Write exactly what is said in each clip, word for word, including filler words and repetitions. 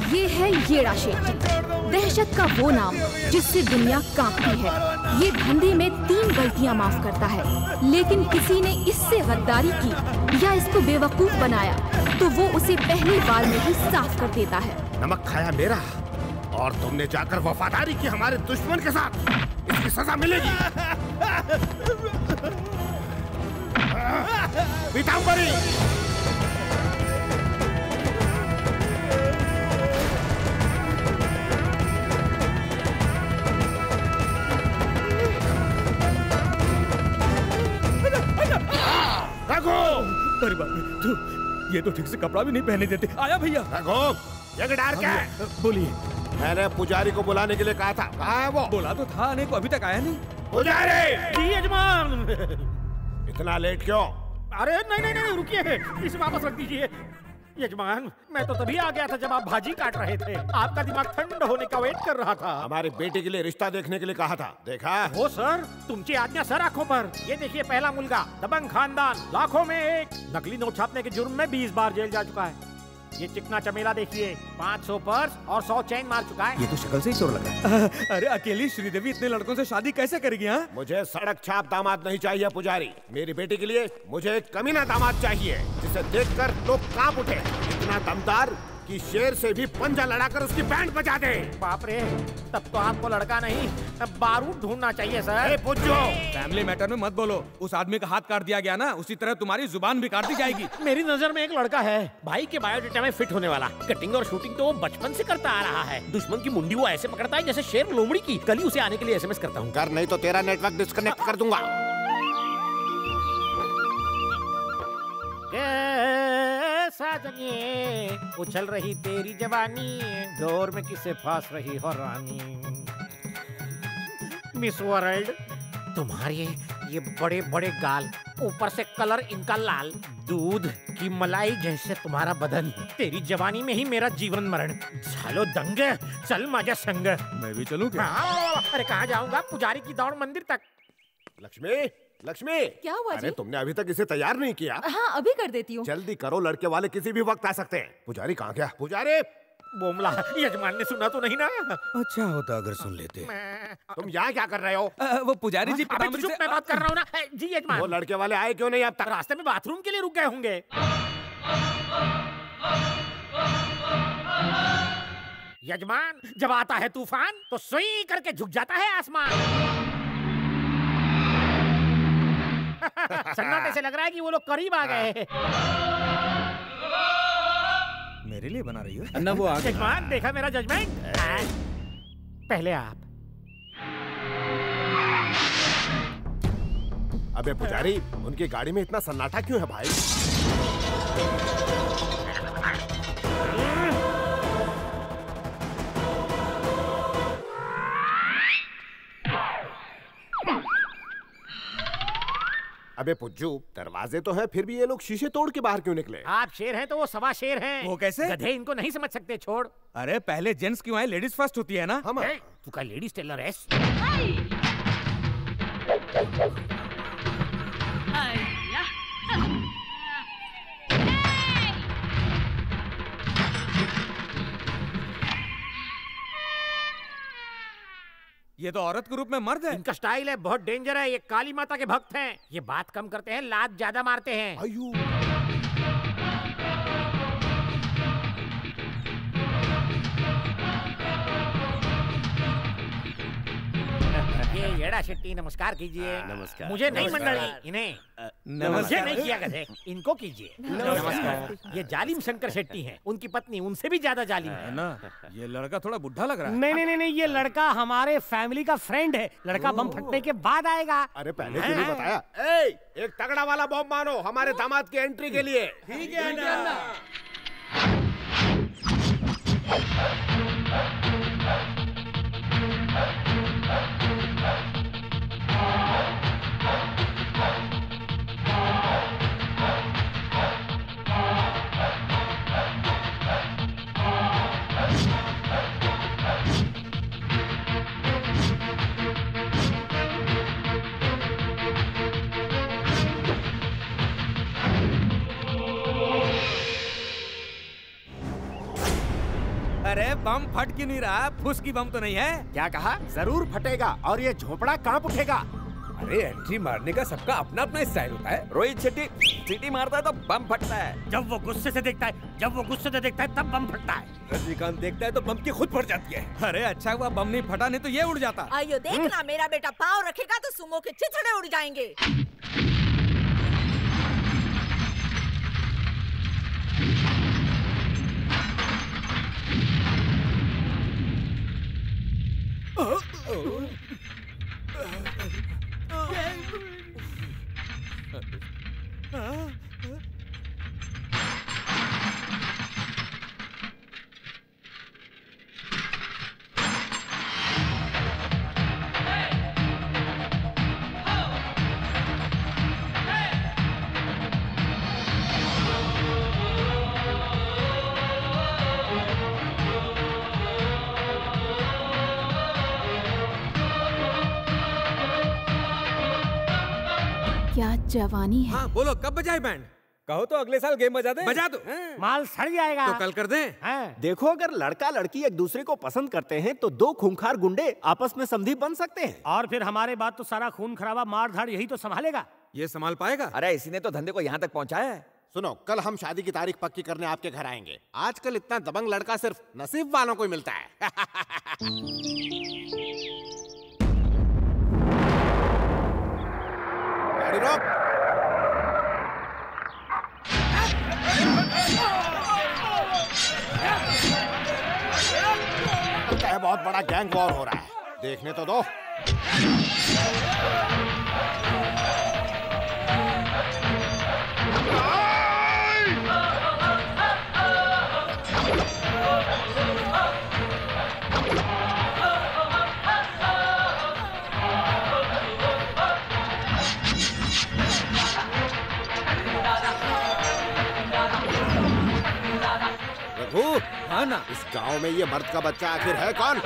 ये है येड़ा शेट्टी, दहशत का वो नाम जिससे दुनिया कांपती है। ये धंधे में तीन गलतियां माफ करता है, लेकिन किसी ने इससे गद्दारी की या इसको बेवकूफ बनाया तो वो उसे पहली बार में ही साफ कर देता है। नमक खाया मेरा और तुमने जाकर वफादारी की हमारे दुश्मन के साथ, इसकी सजा मिलेगी। पीतांबरी, रघु, अरे बाप रे, तू ये तो ठीक से कपड़ा भी नहीं पहने देते। आया भैया। रघु, ये डर क्या है? बोलिए। मैंने पुजारी को बुलाने के लिए कहा था, कहाँ है वो? बोला तो था, आने को अभी तक आया नहीं। पुजारी! जी यजमान। इतना लेट क्यों? अरे नहीं नहीं नहीं, रुकिए, इसे वापस रख दीजिए। यजमान, मैं तो तभी आ गया था जब आप भाजी काट रहे थे। आपका दिमाग ठंड होने का वेट कर रहा था। हमारी बेटी के लिए रिश्ता देखने के लिए कहा था, देखा? हो सर, तुमची आज्ञा सर आंखों पर। ये देखिए पहला मुलगा, दबंग खानदान, लाखों में एक, नकली नोट छापने के जुर्म में बीस बार जेल जा चुका है। ये चिकना चमेला देखिए, पाँच सौ पर्स और सौ चैन मार चुका है। ये तो शक्ल से ही चोर लगा। अरे अकेली श्रीदेवी इतने लड़कों से शादी कैसे करेगी? हाँ, मुझे सड़क छाप दामाद नहीं चाहिए पुजारी। मेरी बेटी के लिए मुझे एक कमीना दामाद चाहिए जिसे देखकर लोग कांप उठे, इतना दमदार कि शेर से भी पंजा लड़ाकर उसकी बैंड बजा दे। बाप रे, तब तो आपको लड़का नहीं, अब बारूद ढूंढना चाहिए सर। पुज्जो, फैमिली मैटर में मत बोलो। उस आदमी का हाथ काट दिया गया ना, उसी तरह तुम्हारी जुबान भी काट दी जाएगी। मेरी नजर में एक लड़का है, भाई के बायोडेटा में फिट होने वाला। कटिंग और शूटिंग तो वो बचपन से करता आ रहा है। दुश्मन की मुंडी वो ऐसे पकड़ता है जैसे शेर लोमड़ी की। कल ही उसे आने के लिए एसएमएस करता हूँ। कर नहीं तो तेरा नेटवर्क डिस्कनेक्ट कर दूंगा। साजनिए, उछल रही तेरी जवानी, डोर में किसे फांस रही हो रानी। मिस वर्ल्ड, तुम्हारे ये बड़े बड़े गाल, ऊपर से कलर इनका लाल, दूध की मलाई जैसे तुम्हारा बदन, तेरी जवानी में ही मेरा जीवन मरण। झालो दंग, चल माझ्या संग। मैं भी चलूं क्या? हाँ, अरे कहाँ जाऊंगा? पुजारी की दौड़ मंदिर तक। लक्ष्मी, लक्ष्मी, क्या हुआ जी? अरे तुमने अभी तक इसे तैयार नहीं किया? हाँ, अभी कर देती हूँ। जल्दी करो, लड़के वाले किसी भी वक्त आ सकते हैं। पुजारी कहाँ गया? पुजारी! बोमला, यजमान ने सुना तो नहीं ना? अच्छा होता अगर सुन लेते। तुम यहाँ क्या कर रहे हो? आ, वो पुजारी जी अबे चुप, मैं बात कर रहा हूँ ना। जी यजमान, वो लड़के वाले आए क्यों नहीं अब तक? रास्ते में बाथरूम के लिए रुक गए होंगे। यजमान, जब आता है तूफान तो सुई करके झुक जाता है आसमान। सन्नाटे से लग रहा है कि वो लोग करीब आ गए। मेरे लिए बना रही हो? अन्ना वो आ गए। यजमान, देखा मेरा जजमेंट? पहले आप। अबे पुजारी, उनकी गाड़ी में इतना सन्नाटा क्यों है भाई? अबे पुज्जू, दरवाजे तो हैं, फिर भी ये लोग शीशे तोड़ के बाहर क्यों निकले? आप शेर हैं तो वो सवा शेर हैं। वो कैसे? गधे इनको नहीं समझ सकते, छोड़। अरे पहले जेंट्स क्यों आए? लेडीज फर्स्ट होती है ना। हम तू का लेडीज टेलर है? ये तो औरत के रूप में मर्द है। इनका स्टाइल है, बहुत डेंजर है। ये काली माता के भक्त हैं। ये बात कम करते हैं, लात ज्यादा मारते हैं। आयु। ये येड़ा शेट्टी, नमस्कार कीजिए। नमस्कार। मुझे नहीं नमस्कार। मंडली, इन्हें। नमस्कार। मुझे नहीं किया गधे, इनको कीजिए। नमस्कार। ये जालिम शंकर शेट्टी हैं, उनकी पत्नी उनसे भी ज्यादा जालिम है ना। ये लड़का थोड़ा बुढ़ा लग रहा है। नहीं नहीं नहीं, ये लड़का हमारे फैमिली का फ्रेंड है। लड़का बम फटने के बाद आएगा। अरे पहले क्यों नहीं बताया? ए, एक तगड़ा वाला बम मानो हमारे दामाद की एंट्री के लिए। ठीक है ना। अरे बम फट क्यों नहीं रहा? फुस की बम तो नहीं है? क्या कहा? जरूर फटेगा और ये झोपड़ा कांप उठेगा। अरे एंट्री मारने का सबका अपना अपना स्टाइल होता है। रोहित शेट्टी सीटी मारता है तो बम फटता है। जब वो गुस्से से देखता है जब वो गुस्से से देखता है तब बम फटता है। रजनीकांत देखता है तो बम की खुद फट जाती है। अरे अच्छा हुआ बम नहीं फटा, नहीं तो ये उड़ जाता। आइयो देखना, मेरा बेटा पाँव रखेगा तो सुमो के चिथड़े उड़ जाएंगे। क्या जवानी है। हाँ बोलो, कब बजाए बैंड? कहो तो अगले साल गेम बजा दे। बजा दो। माल सड़ जाएगा तो कल कर दें। हाँ। देखो, अगर लड़का लड़की एक दूसरे को पसंद करते हैं तो दो खूंखार गुंडे आपस में समधी बन सकते हैं। और फिर हमारे बाद तो सारा खून खराबा मार धाड़ यही तो संभालेगा। ये संभाल पाएगा? अरे इसी ने तो धंधे को यहाँ तक पहुँचाया है। सुनो, कल हम शादी की तारीख पक्की करने आपके घर आएंगे। आजकल इतना दबंग लड़का सिर्फ नसीब वालों को ही मिलता है। गाड़ी रोक। लगता है बहुत बड़ा गैंग वॉर हो रहा है, देखने तो दो। रघु, हाँ ना, इस गांव में ये मर्द का बच्चा आखिर है कौन?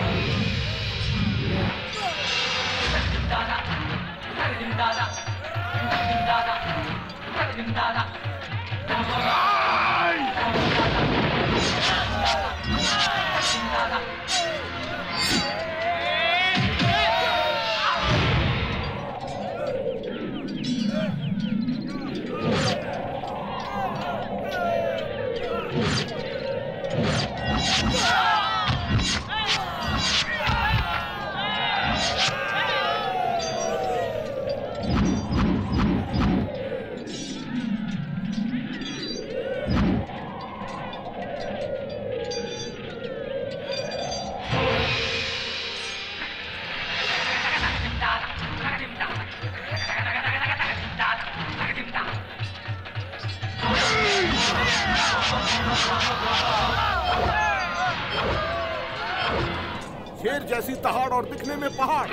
शेर जैसी दहाड़ और दिखने में पहाड़।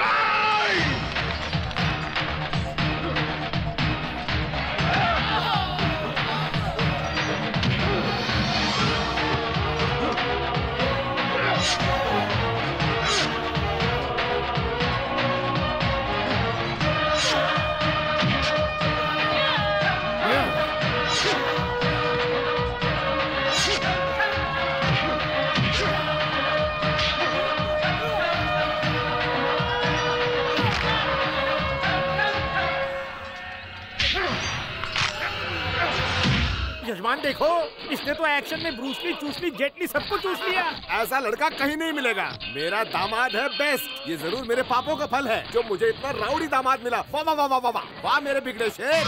यजमान देखो, इसने तो एक्शन में ब्रूसली, चूसली, जेटली सबको चूस लिया। ऐसा लड़का कहीं नहीं मिलेगा। मेरा दामाद है बेस्ट। ये जरूर मेरे पापों का फल है जो मुझे इतना राउडी दामाद मिला। वाह वाह वाह वाह वाह वाह वाह मेरे बिगड़े शेर।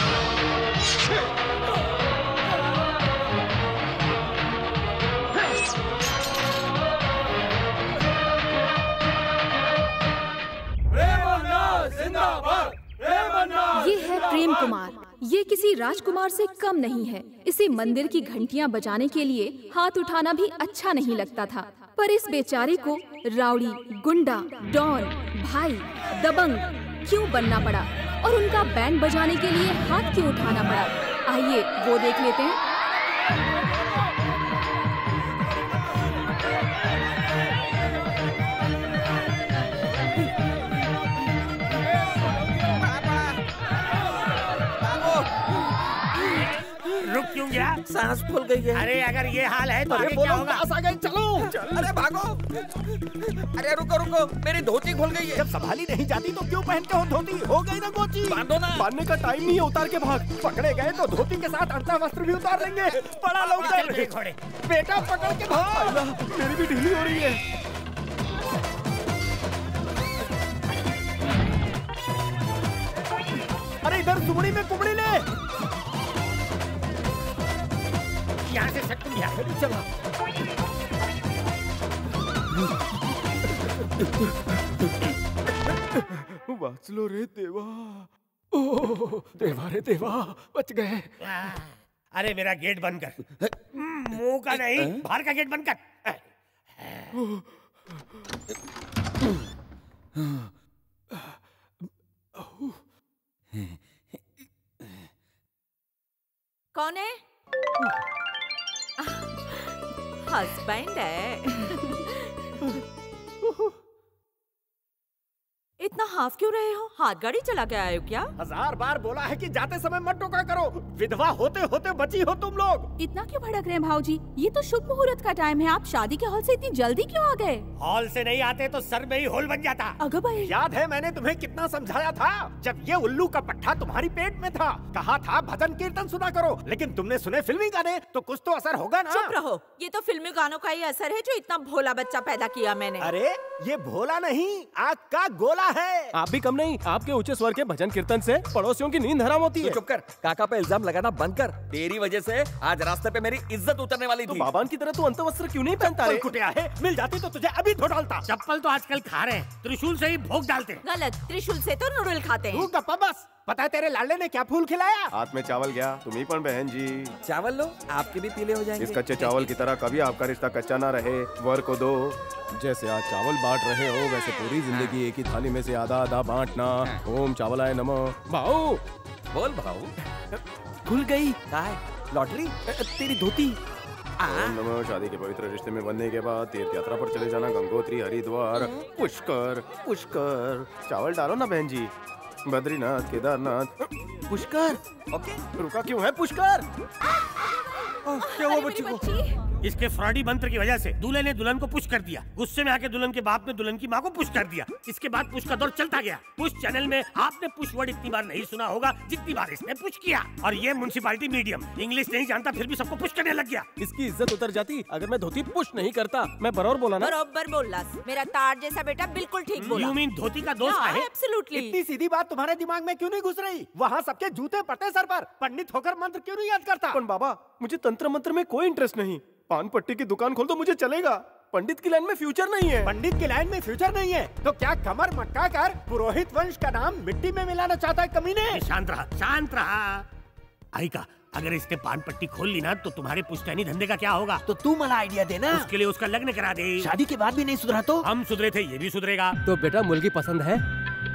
ये है प्रेम कुमार। ये किसी राजकुमार से कम नहीं है। इसे मंदिर की घंटियां बजाने के लिए हाथ उठाना भी अच्छा नहीं लगता था, पर इस बेचारे को राउडी, गुंडा, डॉन, भाई, दबंग क्यों बनना पड़ा और उनका बैंड बजाने के लिए हाथ क्यों उठाना पड़ा? आइए वो देख लेते हैं। रुक क्यों गया? सांस फूल गई है। अरे अगर ये हाल है तो अरे आगे वो क्या लोग होगा? पास आ गए, चलो। अरे भागो। अरे रुको रुको, मेरी धोती खुल गई है। जब संभाली नहीं जाती तो क्यों पहनते हो धोती? हो गई ना गोची। बांधो ना। बांधने का टाइम नहीं है, उतार के भाग। पकड़े गए तो धोती के साथ अर्धा वस्त्र भी उतार देंगे। बड़ा लोग चल घोड़े। बेटा पकड़ के भाग। मेरी भी ढीली हो रही है। अरे इधर सुमड़ी में कुमड़ी ले। यहाँ से सट गया। चला। वाचलो रे देवा। ओह देवा रे देवा, बच गए। अरे मेरा गेट बंद कर। मुंह का नहीं, बाहर का गेट बंद कर। कौन है? हस्बैंड है। इतना हाफ क्यों रहे हो? हाथ गाड़ी चला के आए हो क्या? हजार बार बोला है कि जाते समय मत टोका करो। विधवा होते होते बची हो तुम लोग। इतना क्यों भड़क रहे हैं भाऊजी? ये तो शुभ मुहूर्त का टाइम है। आप शादी के हॉल से इतनी जल्दी क्यों आ गए? हॉल से नहीं आते तो सर में ही होल बन जाता। अगर भाई याद है मैंने तुम्हें कितना समझाया था जब ये उल्लू का पट्टा तुम्हारी पेट में था? कहा था भजन कीर्तन सुना करो, लेकिन तुमने सुने फिल्मी गाने, तो कुछ तो असर होगा ना। चुप रहो। ये तो फिल्मी गानों का ही असर है जो इतना भोला बच्चा पैदा किया मैंने। अरे ये भोला नहीं, आग का गोला है। आप भी कम नहीं, आपके ऊंचे स्वर के भजन कीर्तन से पड़ोसियों की नींद हराम होती तू है। चुप कर, काका पे इल्जाम लगाना बंद कर। तेरी वजह से आज रास्ते पे मेरी इज्जत उतरने वाली तो थी। बाबान की तरह तू अंतवस्त्र क्यों नहीं पहनता रे? कुटिया है, मिल जाती तो तुझे अभी धो डालता। चप्पल तो आजकल खा रहे हैं, त्रिशूल से ही भोग डालते हैं। गलत, त्रिशूल से तो नूडल खाते हैं। तू गप्पा बस। पता है तेरे लाडले ने क्या फूल खिलाया? हाथ में चावल गया, तुम्ही पण बहन जी। चावल लो, आपके भी पीले हो जाएंगे। इस कच्चे चावल की तरह कभी आपका रिश्ता कच्चा ना रहे। वर को दो। जैसे आज चावल बांट रहे हो, वैसे पूरी जिंदगी एक ही थाली में से आधा आधा बांटना। ओम चावलाय नमः। भाऊ बोल भाऊ। खुल गई। कहा है? लॉटरी? तेरी धोती। ओम नमः। शादी के पवित्र रिश्ते में बनने के बाद तीर्थ यात्रा पर चले जाना, गंगोत्री, हरिद्वार, पुष्कर। पुष्कर चावल डालो ना बहन जी। बद्रीनाथ, केदारनाथ, पुष्कर। ओके। रुका क्यों है पुष्कर? क्या हुआ बच्ची को? इसके फ्रॉडी मंत्र की वजह से दूल्हे ने दुल्हन को पुश कर दिया। गुस्से में आके दुल्हन के बाप ने दुल्हन की माँ को पुश कर दिया। इसके बाद पुश का दौर चलता गया। पुश चैनल में आपने पुश वर्ड इतनी बार नहीं सुना होगा जितनी बार इसने पुश किया। और ये म्युनिसिपैलिटी मीडियम इंग्लिश नहीं जानता, फिर भी सबको पुश करने लग गया। इसकी इज्जत उतर जाती अगर मैं धोती पुश नहीं करता। मैं बरोबर बोला ना? बरोबर बोला। मेरा तार जैसा बेटा बिल्कुल ठीक बोला। यू मीन धोती का दोष है? एब्सोल्युटली। इतनी सीधी बात तुम्हारे दिमाग में क्यों नहीं घुस रही? वहाँ सबके जूते पड़ते सर पर। पंडित होकर मंत्र क्यों नहीं याद करता? पण बाबा, मुझे तंत्र मंत्र में कोई इंटरेस्ट नहीं। पान पट्टी की दुकान खोल तो मुझे चलेगा। पंडित की लाइन में फ्यूचर नहीं है। पंडित की लाइन में फ्यूचर नहीं है तो क्या कमर मटका कर पुरोहित वंश का नाम मिट्टी में मिलाना चाहता है कमीने? शांत रहा, शांत रहा। आई का अगर इसने पान पट्टी खोल ली ना तो तुम्हारे पुश्तैनी धंधे का क्या होगा? तो तू मला आइडिया देना। उसके लिए उसका लग्न करा दे। शादी के बाद भी नहीं सुधरा तो? हम सुधरे थे, ये भी सुधरेगा। तो बेटा मुर्गी पसंद है?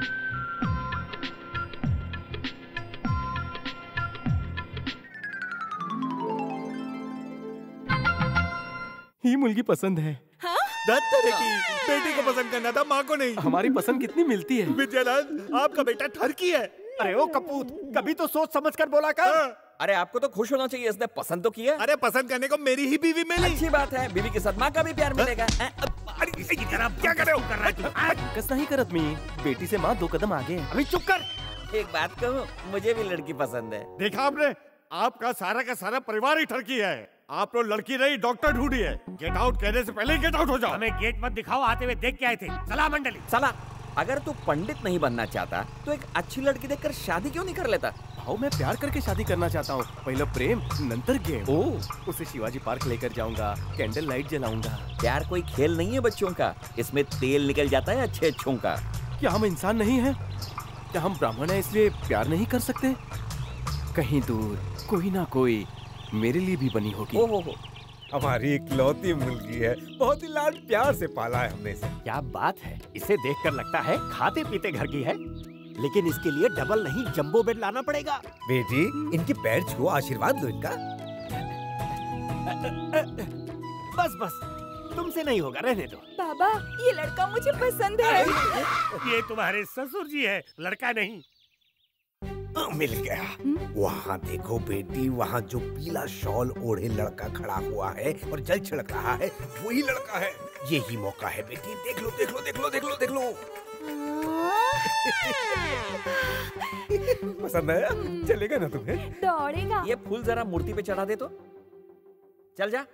ही मुर्गी पसंद है। की बेटी को पसंद करना था, माँ को नहीं। हमारी पसंद कितनी मिलती है। विद्यानंद, आपका बेटा ठरकी है। अरे ओ कपूत, कभी तो सोच समझ कर बोला कर। अरे आपको तो खुश होना चाहिए, इसने पसंद तो किया। अरे पसंद करने को मेरी ही बीवी मिली। अच्छी बात है, बीवी के साथ माँ का भी प्यार मिलेगा। अरे इसे की तरह क्या कर रहे हो? कर रहा है तू? कस नहीं करत मी। बेटी से माँ दो कदम आगे। अभी चुप कर। एक बात कहूँ, मुझे भी लड़की पसंद है। देखा आपने, आपका सारा का सारा परिवार ही ठरकी है। आप लोग लड़की नहीं डॉक्टर ढूंढी है। गेट आउट कहने से पहले गेट आउट हो जाओ। हमें गेट मत दिखाओ, आते हुए देख के आए थे। सलाह मंडली। साला, अगर तू पंडित नहीं बनना चाहता तो एक अच्छी लड़की देखकर शादी क्यों नहीं कर लेता? भाऊ मैं प्यार करके शादी करना चाहता हूँ। पहले प्रेम नंतर गेम। ओह, उसे शिवाजी पार्क लेकर जाऊंगा, कैंडल लाइट जलाऊंगा। प्यार कोई खेल नहीं है बच्चों का, इसमें तेल निकल जाता है अच्छे अच्छों का। क्या हम इंसान नहीं हैं? क्या हम ब्राह्मण हैं इसलिए प्यार नहीं कर सकते? कहीं दूर कोई ना कोई मेरे लिए भी बनी होगी। ओहो हो, हमारी इकलौती मुर्गी है, बहुत ही लाड प्यार से पाला है हमने इसे। क्या बात है, इसे देखकर लगता है खाते पीते घर की है, लेकिन इसके लिए डबल नहीं जंबो बेड लाना पड़ेगा। बेटी, इनके पैर छुओ, आशीर्वाद लो इनका। बस बस, तुमसे नहीं होगा, रहने दो। बाबा, ये लड़का मुझे पसंद है। ये तुम्हारे ससुर जी है, लड़का नहीं। मिल गया। वहाँ देखो बेटी, वहाँ जो पीला शॉल ओढ़े लड़का खड़ा हुआ है और जल छिड़क रहा है, वही लड़का है। यही मौका है बेटी, देख लो देख लो देख लो देख लो देख लो। पसंद आया? चलेगा ना तुम्हें? दौड़ेगा। ये फूल जरा मूर्ति पे चढ़ा दे तो। चल जा।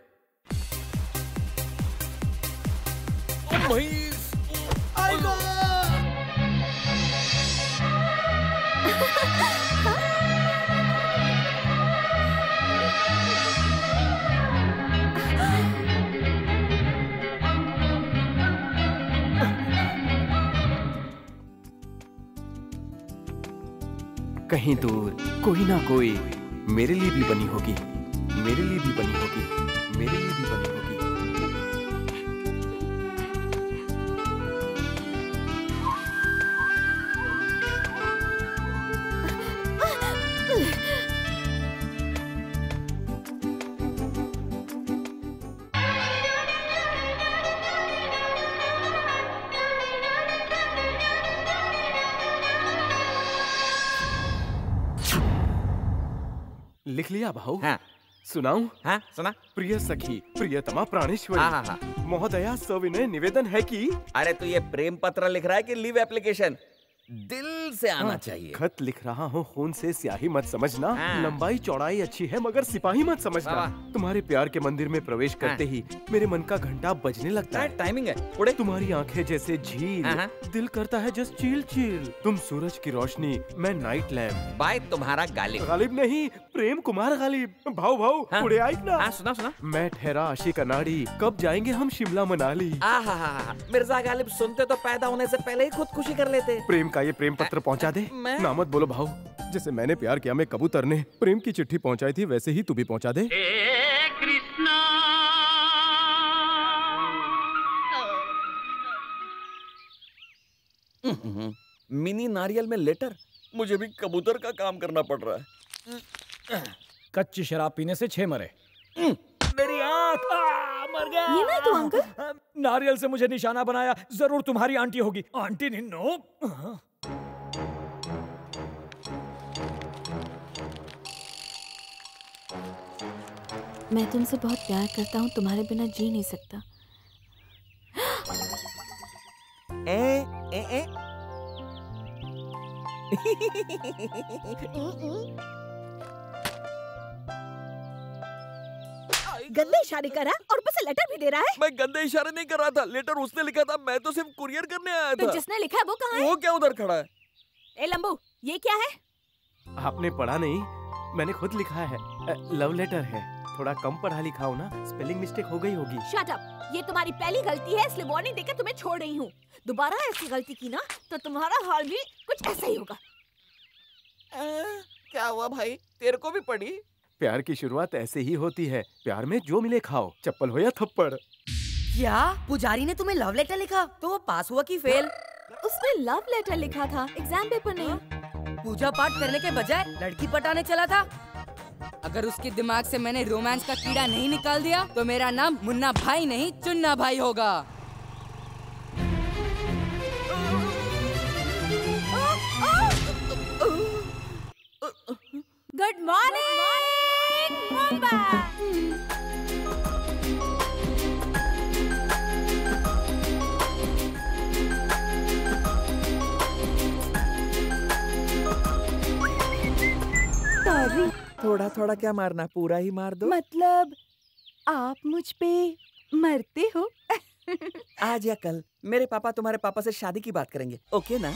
कहीं दूर कोई ना कोई मेरे लिए भी बनी होगी, मेरे लिए भी बनी होगी, मेरे लिए भी बनी होगी। लिख लिया भाऊ? हाँ। सुनाऊं? हाँ सुना। प्रिय सखी प्रियतमा प्राणेश्वरी, हाँ हाँ हाँ। महोदया सविनय निवेदन है कि। अरे तो ये प्रेम पत्र लिख रहा है कि लीव एप्लीकेशन? दिल से आना हाँ, चाहिए। खत लिख रहा हूँ, खून से स्याही मत समझना। हाँ। लंबाई चौड़ाई अच्छी है मगर सिपाही मत समझना। वाह। तुम्हारे प्यार के मंदिर में प्रवेश करते हाँ। ही मेरे मन का घंटा बजने लगता है। टाइमिंग है उड़े। तुम्हारी आंखें जैसे झील, हाँ। दिल करता है जस्ट चील चील। तुम सूरज की रोशनी, मैं नाइट लैम्प। बाय तुम्हारा गालिब। गालिब नहीं, प्रेम कुमार गालिब। भाऊ भाऊ हाँ। उड़े आइक ना। हाँ सुना सुना। मैं ठहरा आशिक अनाड़ी, कब जाएंगे हम शिमला मनाली। आहा, मिर्जा गालिब सुनते तो पैदा होने से पहले ही खुदकुशी कर लेते। प्रेम का ये प्रेम पत्र पहुंचा दे। मैं? ना मत बोलो भाऊ, जैसे मैंने प्यार किया मैं कबूतर ने प्रेम की चिट्ठी पहुंचाई थी, वैसे ही तू भी पहुंचा दे। मिनी नारियल में लेटर, मुझे भी कबूतर का काम करना पड़ रहा है। कच्ची शराब पीने से छह मरे। मेरी आँख मर गया। ये नहीं तो अंकल। नारियल से मुझे निशाना बनाया, जरूर तुम्हारी आंटी होगी। आंटी निन्नो। मैं तुमसे बहुत प्यार करता हूँ, तुम्हारे बिना जी नहीं सकता। ए, ए, ए। गंदे इशारे कर रहा है और ऊपर से लेटर भी दे रहा है। मैं गंदे इशारे नहीं कर रहा था, लेटर उसने लिखा था, मैं तो सिर्फ कुरियर करने आया तो था। जिसने लिखा है वो कहाँ है? वो क्या उधर खड़ा है? ए लंबू, ये क्या है? आपने पढ़ा नहीं, मैंने खुद लिखा है। लव लेटर है, थोड़ा कम पढ़ा लिखा हो ना, स्पेलिंग मिस्टेक हो गई होगी। शट अप, ये तुम्हारी पहली गलती है, इसलिए वार्निंग देकर तुम्हें छोड़ रही हूँ। दोबारा ऐसी गलती की ना तो तुम्हारा हाल भी कुछ ऐसा ही होगा। क्या हुआ भाई, तेरे को भी पड़ी? प्यार की शुरुआत ऐसे ही होती है, प्यार में जो मिले खाओ, चप्पल हो या थप्पड़। क्या पुजारी ने तुम्हें लव लेटर लिखा? तो वो पास हुआ कि फेल? उसने लव लेटर लिखा था, एग्जाम पेपर नहीं। पूजा पाठ करने के बजाय लड़की पटाने चला था। अगर उसके दिमाग से मैंने रोमांस का कीड़ा नहीं निकाल दिया तो मेरा नाम मुन्ना भाई नहीं चुन्ना भाई होगा। Good morning Mumbai. थोड़ा थोड़ा क्या मारना, पूरा ही मार दो। मतलब आप मुझ पे मरते हो? आज या कल मेरे पापा तुम्हारे पापा से शादी की बात करेंगे, ओके ना?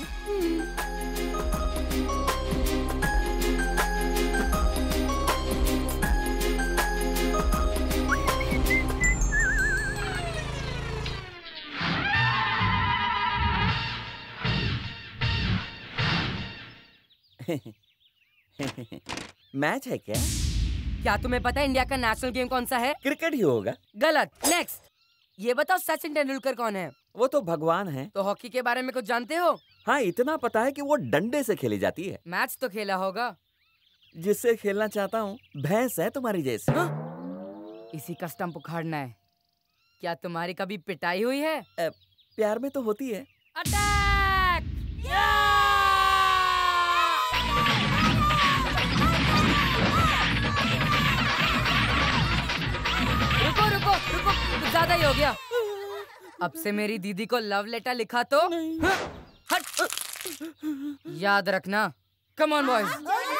मैच है क्या? क्या तुम्हें पता है इंडिया का नेशनल गेम कौन सा है? क्रिकेट ही होगा। गलत। नेक्स्ट। ये बताओ सचिन तेंदुलकर कौन है? वो तो भगवान है। तो हॉकी के बारे में कुछ जानते हो? हाँ, इतना पता है कि वो डंडे से खेली जाती है। मैच तो खेला होगा। जिससे खेलना चाहता हूँ भैंस है तुम्हारी जैसी। हाँ? इसी का स्टंप उखाड़ना है। क्या तुम्हारी कभी पिटाई हुई है? आ, प्यार में तो होती है। अटैक! रुको, कुछ ज्यादा ही हो गया। अब से मेरी दीदी को लव लेटर लिखा तो हट, याद रखना। Come on boys.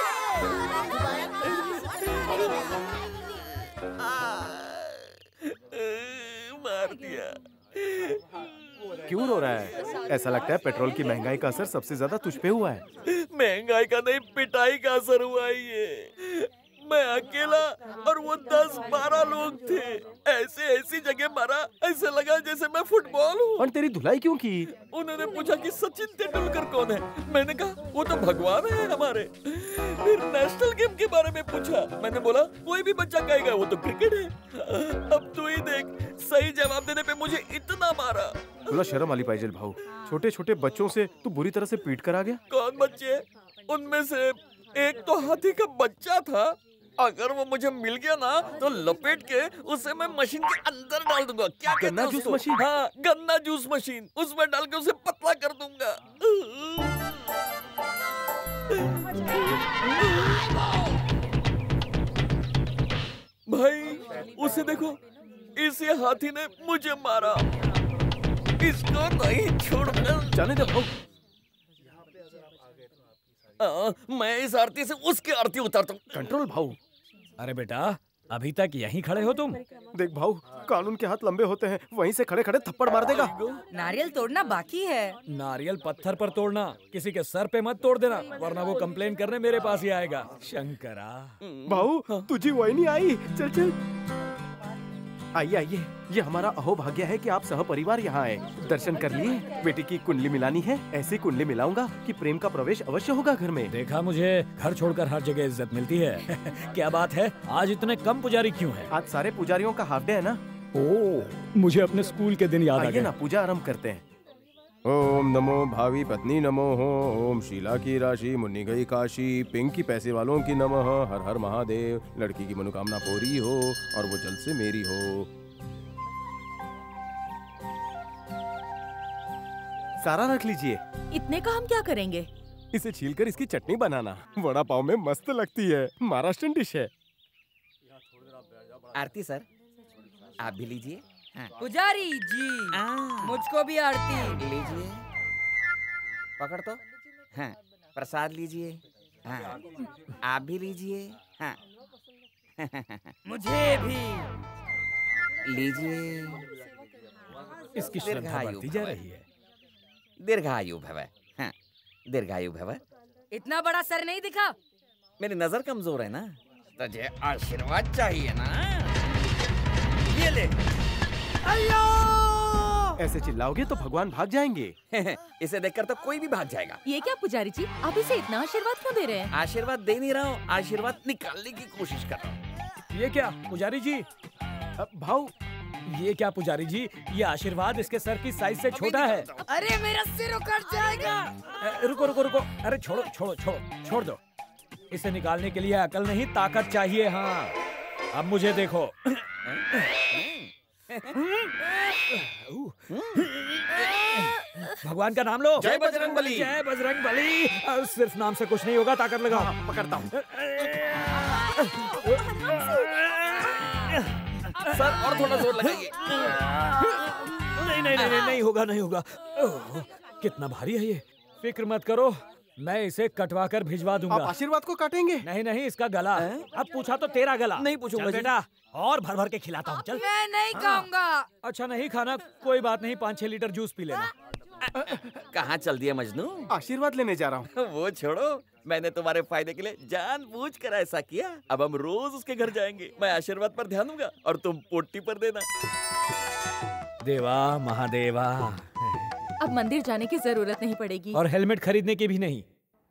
मार दिया। क्यों रो रहा है? ऐसा लगता है पेट्रोल की महंगाई का असर सबसे ज्यादा तुझ पे हुआ है। महंगाई का नहीं, पिटाई का असर हुआ ये। मैं अकेला और वो दस बारह लोग थे। ऐसे ऐसी जगह मारा, ऐसे लगा जैसे मैं फुटबॉल हूँ। और तेरी धुलाई क्यों की? उन्होंने पूछा कि सचिन तेंदुलकर कौन है। मैंने कहा वो तो भगवान है हमारे। फिर नेशनल गेम के बारे में पूछा। मैंने बोला कोई भी बच्चा कहेगा वो तो क्रिकेट है। अब तू ही देख, सही जवाब देने पे मुझे इतना मारा। तुला शर्म आली पाहिजे भाऊ। छोटे छोटे बच्चों से तू बुरी तरह से पीट कर आ गया। कौन बच्चे? उनमें से एक तो हाथी का बच्चा था। अगर वो मुझे मिल गया ना तो लपेट के उसे मैं मशीन के अंदर डाल दूंगा। क्या गन्ना जूस मशीन? हाँ, गन्ना जूस मशीन। उसमें डाल के उसे पतला कर दूंगा। भाई उसे देखो, इसी हाथी ने मुझे मारा। इसको नहीं छोड़ना। जाने दे भाऊ। आ, मैं इस आरती से उसकी आरती उतारता हूँ। कंट्रोल भाऊ। अरे बेटा, अभी तक यहीं खड़े हो तुम? देख भाऊ, कानून के हाथ लंबे होते हैं। वहीं से खड़े खड़े थप्पड़ मार देगा। नारियल तोड़ना बाकी है। नारियल पत्थर पर तोड़ना, किसी के सर पे मत तोड़ देना, वरना वो कंप्लेन करने मेरे पास ही आएगा। शंकरा। भाऊ तुझी वही नहीं आई। चल चल आइए आइए, ये हमारा अहोभाग्य है कि आप सह परिवार यहाँ आए। दर्शन कर लिए? बेटी की कुंडली मिलानी है। ऐसी कुंडली मिलाऊंगा कि प्रेम का प्रवेश अवश्य होगा घर में। देखा, मुझे घर छोड़कर हर जगह इज्जत मिलती है। क्या बात है, आज इतने कम पुजारी क्यों हैं? आज सारे पुजारियों का हाफ डे है ना। ओह, मुझे अपने स्कूल के दिन याद आ गए। ना पूजा आरंभ करते हैं। ओम नमो भावी पत्नी नमो हो। ओम शीला की राशि मुन्नी गई काशी। पिंक की पैसे वालों की नमः। हर हर महादेव। लड़की की मनोकामना पूरी हो और वो जल्द से मेरी हो। सारा रख लीजिए। इतने का हम क्या करेंगे? इसे छीलकर इसकी चटनी बनाना। वड़ा पाव में मस्त लगती है। महाराष्ट्रन डिश है। आरती सर, आप भी लीजिए। हाँ। पुजारी जी, मुझको भी आरती लीजिए। पकड़ तो। हाँ, प्रसाद लीजिए। हाँ, आप भी लीजिए। हाँ। मुझे भी लीजिए। इसकी श्रद्धा बढ़ती जा रही है। दीर्घायु भव। हाँ, दीर्घायु भव। इतना बड़ा सर नहीं दिखा। मेरी नजर कमजोर है ना, तुझे आशीर्वाद चाहिए ना। ये ले। ऐसे चिल्लाओगे तो भगवान भाग जाएंगे। इसे देखकर तो कोई भी भाग जाएगा। ये क्या पुजारी जी, आप इसे इतना आशीर्वाद क्यों दे रहे हैं? आशीर्वाद दे नहीं रहा हूँ, आशीर्वाद निकालने की कोशिश कर रहा हूँ। ये क्या पुजारी जी? भाऊ, ये क्या पुजारी जी, ये आशीर्वाद इसके सर की साइज से छोटा है। अरे मेरा सिर उखड़ जाएगा। रुको रुको रुको, अरे छोड़ो छोड़ो छोड़ो छोड़ दो। इसे निकालने के लिए अकल नहीं, ताकत चाहिए। हाँ, अब मुझे देखो। भगवान का नाम लो। जय बजरंग बली। जय बजरंग बली। सिर्फ नाम से कुछ नहीं होगा, ताकत लगाओ। हाँ, पकड़ता हूँ। सर और थोड़ा जोर लगाइए। नहीं नहीं नहीं नहीं होगा, नहीं होगा। ओह, कितना भारी है ये। फिक्र मत करो, मैं इसे कटवा कर भिजवा दूंगा। आप आशीर्वाद को काटेंगे? नहीं नहीं, इसका गला। अब पूछा तो तेरा गला। नहीं पूछूंगा बेटा, और भर भर के खिलाता हूँ। चल। मैं नहीं खाऊंगा। अच्छा नहीं खाना, कोई बात नहीं, पाँच छह लीटर जूस पी लेना। कहाँ चल दिया मजनू? आशीर्वाद लेने जा रहा हूँ। वो छोड़ो, मैंने तुम्हारे फायदे के लिए जानबूझकर ऐसा किया। अब हम रोज उसके घर जाएंगे। मैं आशीर्वाद पर ध्यान दूंगा और तुम पोटी पर देना। देवा महादेवा। अब मंदिर जाने की जरूरत नहीं पड़ेगी। और हेलमेट खरीदने की भी नहीं।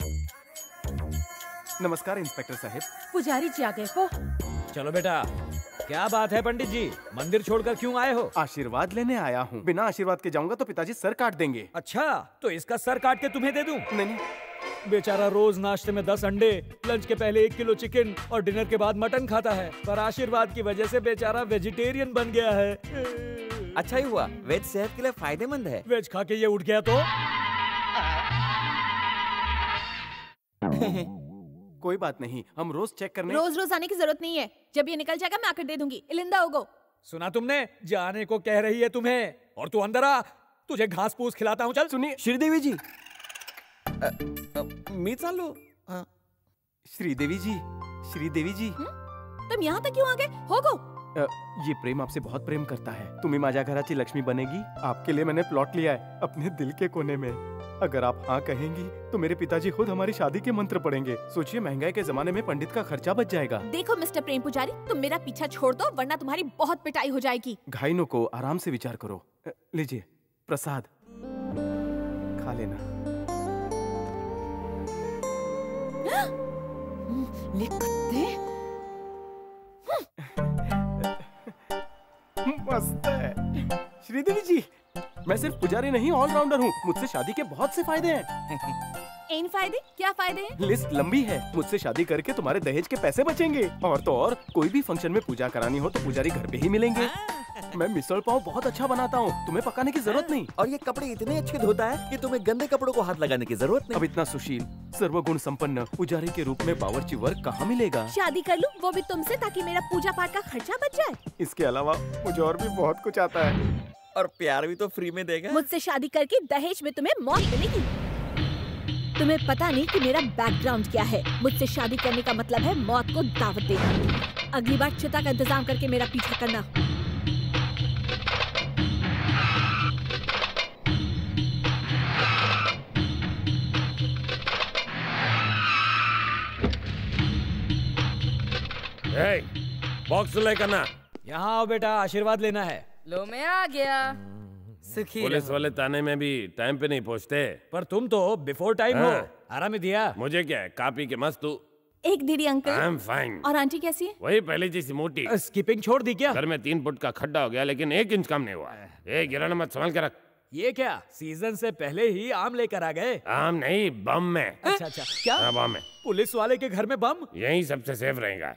नमस्कार इंस्पेक्टर साहब। पुजारी जी आ गए हो। चलो बेटा। क्या बात है पंडित जी, मंदिर छोड़कर क्यों आए हो? आशीर्वाद लेने आया हूँ। बिना आशीर्वाद के जाऊंगा तो पिताजी सर काट देंगे। अच्छा, तो इसका सर काट के तुम्हें दे दूं? नहीं। बेचारा रोज नाश्ते में दस अंडे, लंच के पहले एक किलो चिकन और डिनर के बाद मटन खाता है, पर आशीर्वाद की वजह से बेचारा वेजिटेरियन बन गया है। अच्छा ही हुआ, वेज सेहत के लिए फायदेमंद है। वेज खा के ये उठ गया तो? कोई बात नहीं, हम रोज चेक करने। रोज रोज आने की जरूरत नहीं है। जब ये निकल जाएगा मैं आकर दे दूंगी। इलिंदा होगो। सुना तुमने? जाने को कह रही है तुम्हें। और तू अंदर आ, तुझे घास फूस खिलाता हूँ। चल। सुनिए श्रीदेवी जी, मी चालो। श्रीदेवी जी, श्रीदेवी जी, तुम यहाँ तक क्यों आ गए? होगो अ, ये प्रेम आपसे बहुत प्रेम करता है। तुम्ही माझ्या घराची लक्ष्मी बनेगी। आपके लिए मैंने प्लॉट लिया है अपने दिल के कोने में। अगर आप हाँ कहेंगी तो मेरे पिताजी खुद हमारी शादी के मंत्र पढ़ेंगे। सोचिए, महंगाई के जमाने में पंडित का खर्चा बच जाएगा। देखो मिस्टर प्रेम पुजारी, तुम मेरा पीछा छोड़ दो वरना तुम्हारी बहुत पिटाई हो जाएगी। घायलों को आराम से विचार करो। अ, लीजिए प्रसाद, खा लेना। ले कुत्ते। मस्त है। श्रीदेवी जी, मैं सिर्फ पुजारी नहीं, ऑलराउंडर हूँ। मुझसे शादी के बहुत से फायदे हैं। इन फायदे? क्या फायदे हैं? लिस्ट लंबी है। मुझसे शादी करके तुम्हारे दहेज के पैसे बचेंगे। और तो और, कोई भी फंक्शन में पूजा करानी हो तो पुजारी घर पे ही मिलेंगे। मैं मिसल पाव बहुत अच्छा बनाता हूँ, तुम्हें पकाने की जरूरत नहीं। और ये कपड़े इतने अच्छे धोता है कि तुम्हें गंदे कपड़ों को हाथ लगाने की जरूरत नहीं। अब इतना सुशील, सर्वगुण संपन्न पुजारी के रूप में बावर्ची वर्ग कहाँ मिलेगा? शादी कर लूं, वो भी तुमसे, ताकि मेरा पूजा पाठ का खर्चा बच जाए। इसके अलावा मुझे और भी बहुत कुछ आता है। और प्यार भी तो फ्री में देगा। मुझसे शादी करके दहेज में तुम्हें मौत मिलेगी। तुम्हें पता नहीं कि मेरा बैकग्राउंड क्या है। मुझसे शादी करने का मतलब है मौत को दावत देना। अगली बार चिता का इंतजाम करके मेरा पीछा करना। बॉक्स लेकर ना। यहाँ आओ बेटा, आशीर्वाद लेना है। लो मैं आ गया। सुखी पुलिस वाले थाने में भी टाइम पे नहीं पहुँचते। पर तुम तो बिफोर टाइम हो। आराम में दिया। मुझे क्या है, कापी के मस्त तू। एक दीदी अंकल। I am fine. और आंटी कैसी है? वही पहले जैसी मोटी। स्किपिंग छोड़ दी क्या? घर में तीन फुट का खड्डा हो गया लेकिन एक इंच कम नहीं हुआ। ए गिराना मत, संभाल के रख। ये क्या, सीजन से पहले ही आम लेकर आ गए? आम नहीं, बम में। अच्छा अच्छा। क्या? हाँ, बम में। पुलिस वाले के घर में बम? यही सबसे सेफ रहेगा।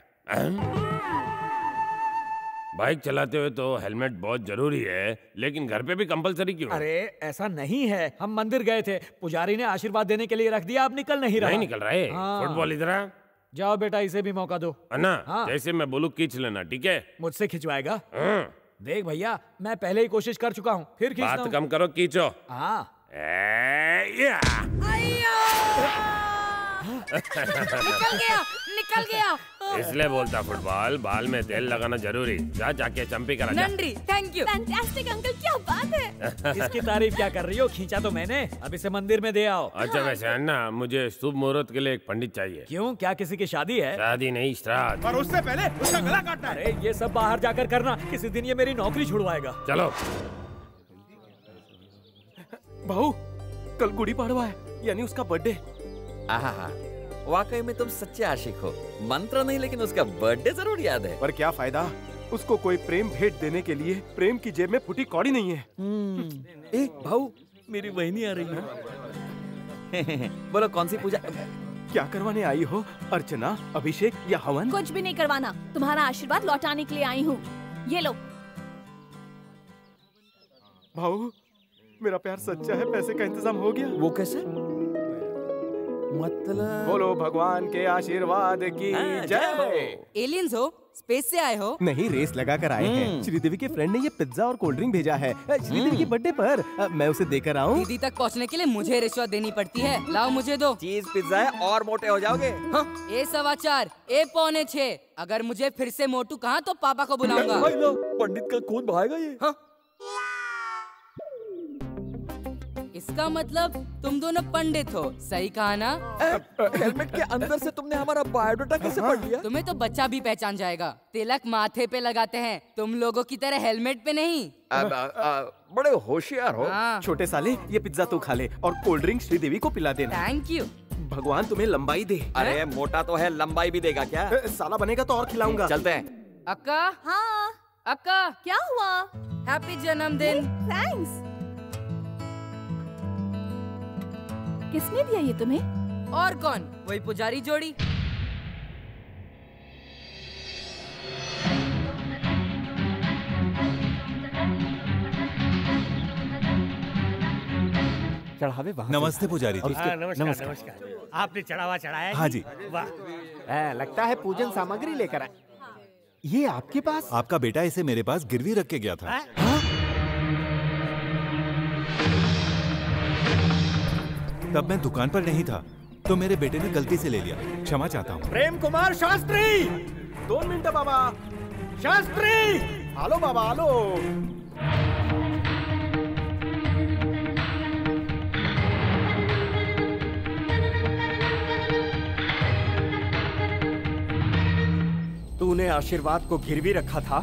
बाइक चलाते हुए तो हेलमेट बहुत जरूरी है, लेकिन घर पे भी कंपलसरी क्यों? अरे ऐसा नहीं है, हम मंदिर गए थे, पुजारी ने आशीर्वाद देने के लिए रख दिया, आप निकल नहीं रहा। नहीं निकल रहे। हाँ। फुटबॉल इधर आ। जाओ बेटा, इसे भी मौका दो। अन्ना, हाँ। जैसे मैं बोलूं खींच लेना, ठीक है? मुझसे खिंचवाएगा? हाँ। देख भैया, मैं पहले ही कोशिश कर चुका हूँ, फिर खींचता बात हूँ। कम करो, खींचो। हाँ। ए, या। निकल गया, निकल गया। इसलिए बोलता फुटबॉल, बाल में तेल लगाना जरूरी। जा जाके चंपी करा जा। नंद्री, थैंक यू। फैंटास्टिक अंकल, क्या बात है। इसकी तारीफ क्या कर रही हो? खींचा तो मैंने। अब इसे मंदिर में दे आओ। अच्छा वैसे अन्ना, मुझे शुभ मुहूर्त के लिए एक पंडित चाहिए। क्यों, क्या किसी की शादी है? शादी नहीं, श्राद्ध। पर उससे पहले उसका गला काटना है। अरे ये सब बाहर जाकर करना, किसी दिन ये मेरी नौकरी छुड़वाएगा। चलो। बहू, कल गुड़ी पड़वा है, यानी उसका बर्थडे। आहा, वाकई में तुम सच्चे आशिक हो। मंत्र नहीं, लेकिन उसका बर्थडे जरूर याद है। पर क्या फायदा, उसको कोई प्रेम भेंट देने के लिए प्रेम की जेब में फुटी कौड़ी नहीं है। ए भाऊ, मेरी वहनी आ रही है। बोलो कौन सी पूजा? क्या करवाने आई हो? अर्चना, अभिषेक या हवन? कुछ भी नहीं करवाना, तुम्हारा आशीर्वाद लौटाने के लिए आई हूँ। ये लो। भाऊ, मेरा प्यार सच्चा है, पैसे का इंतजाम हो गया। वो कैसे? मतलब बोलो भगवान के आशीर्वाद की जय। एलियंस हो? स्पेस से आए हो? नहीं, रेस लगा कर आए हैं। श्रीदेवी के फ्रेंड ने ये पिज्जा और कोल्ड ड्रिंक भेजा है श्रीदेवी के बर्थडे पर। मैं उसे देकर आऊं? दीदी तक पहुंचने के लिए मुझे रिश्वत देनी पड़ती है। लाओ मुझे दो। चीज पिज्जा है और मोटे हो जाओगे। हाँ? ए समाचार, ए पौने छह। अगर मुझे फिर से मोटू कहा तो पापा को बुलाऊंगा। पंडित का खून बहाएगा ये। हाँ? इसका मतलब तुम दोनों पंडित हो, सही कहा ना? हेलमेट के अंदर से तुमने हमारा बायोडाटा कैसे पढ़ लिया? तुम्हें तो बच्चा भी पहचान जाएगा। तिलक माथे पे लगाते हैं, तुम लोगों की तरह हेलमेट पे नहीं। अब, आ, आ, बड़े होशियार हो। हाँ। छोटे साले, ये पिज्जा तू खा ले और कोल्ड ड्रिंक श्रीदेवी को पिला देना। Thank you. भगवान तुम्हें लंबाई दे। अरे मोटा तो है, लंबाई भी देगा क्या? साला बनेगा तो और खिलाऊंगा। चलते हैं। अक्का। हाँ अक्का, क्या हुआ? हैप्पी जन्मदिन। थैंक्स। किसने दिया ये तुम्हें? और कौन, वही पुजारी जोड़ी। चढ़ावे वहाँ। नमस्ते पुजारी जी। हाँ, नमस्कार, नमस्कार। आपने चढ़ावा चढ़ाया? हाँ जी। वाह, लगता है पूजन सामग्री लेकर आए। ये आपके पास? आपका बेटा इसे मेरे पास गिरवी रख के गया था। हाँ? तब मैं दुकान पर नहीं था, तो मेरे बेटे ने गलती से ले लिया। क्षमा चाहता हूँ। प्रेम कुमार शास्त्री, दो मिनट बाबा। शास्त्री, आलो बाबा आलो। तूने आशीर्वाद को गिरवी रखा था?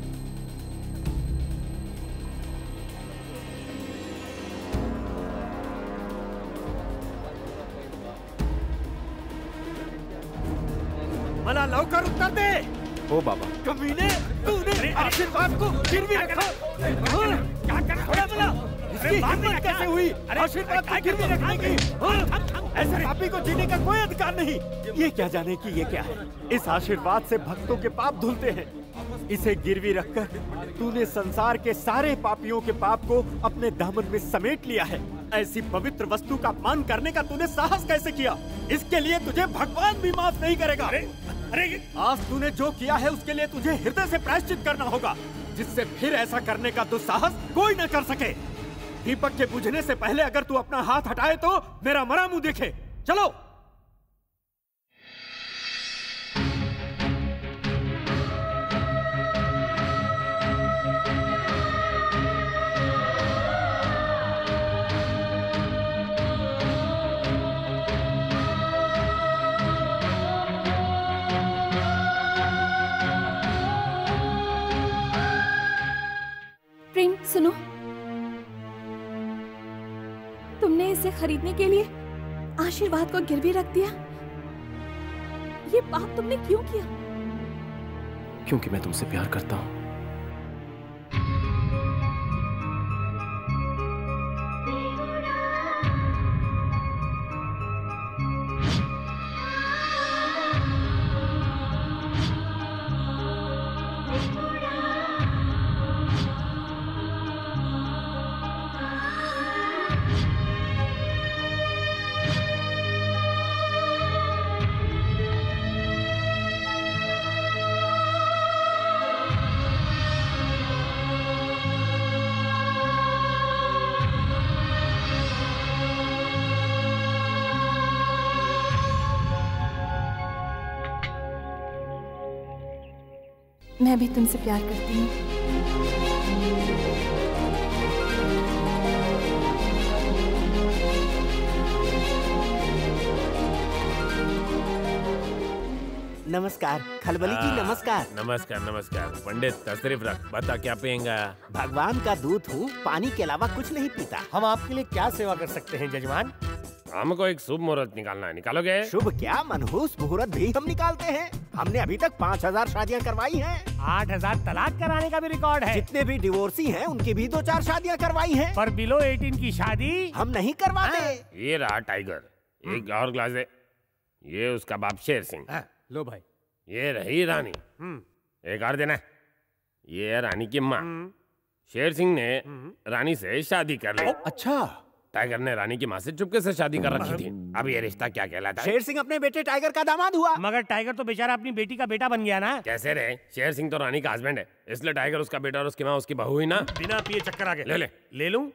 मला लवकर उत्तर दे। ओ बाबा, कमीने, तूने आशीर्वाद को गिरवी रखा? क्या कर रहा है? इसकी हिम्मत कैसे हुई आशीर्वाद को गिरवी रखने की? ऐसे पापी को जीने का कोई अधिकार नहीं। ये क्या जाने कि ये क्या है? इस आशीर्वाद से भक्तों के पाप धुलते हैं। इसे गिरवी रखकर तूने संसार के सारे पापियों के पाप को अपने दामन में समेट लिया है। ऐसी पवित्र वस्तु का अपमान करने का तूने साहस कैसे किया? इसके लिए तुझे भगवान भी माफ नहीं करेगा। अरे, अरे आज तूने जो किया है उसके लिए तुझे हृदय से प्रायश्चित करना होगा, जिससे फिर ऐसा करने का दुस्साहस कोई न कर सके। दीपक के बुझने से पहले अगर तू अपना हाथ हटाए तो मेरा मरा मुंह देखे। चलो। प्रेम सुनो, तुमने इसे खरीदने के लिए आशीर्वाद को गिरवी रख दिया। ये पाप तुमने क्यों किया? क्योंकि मैं तुमसे प्यार करता हूँ। मैं भी तुमसे प्यार करती हूँ। नमस्कार खलबली जी, नमस्कार। नमस्कार नमस्कार। पंडित तशरीफ रख, बता क्या पिएगा? भगवान का दूध हूँ, पानी के अलावा कुछ नहीं पीता। हम आपके लिए क्या सेवा कर सकते हैं जजमान? हमको एक शुभ मुहूर्त निकालना है, निकालोगे? शुभ क्या, मनहूस मुहूर्त भी हम निकालते हैं। हमने अभी तक पाँच हजार शादियाँ करवाई हैं। आठ हजार तलाक कराने का भी रिकॉर्ड है। जितने भी डिवोर्सी हैं उनकी भी दो चार शादियाँ करवाई हैं। पर बिलो अठारह की शादी हम नहीं करवाते। ये रहा टाइगर, एक और ग्लास दे। ये उसका बाप शेर सिंह। लो भाई। ये रही रानी, एक और देना। ये है रानी की माँ। शेर सिंह ने रानी से शादी कर ली। अच्छा। टाइगर ने रानी की माँ से चुपके से शादी कर रखी थी। अब ये रिश्ता क्या कहलाता है? शेर सिंह अपने बेटे टाइगर का दामाद हुआ। मगर टाइगर तो बेचारा अपनी बेटी का बेटा बन गया ना। कैसे रे? शेर सिंह तो रानी का हस्बैंड है, इसलिए टाइगर उसका बेटा और उसकी माँ उसकी बहू ही ना। बिना पिए चक्कर आ गए। ले ले ले लूं?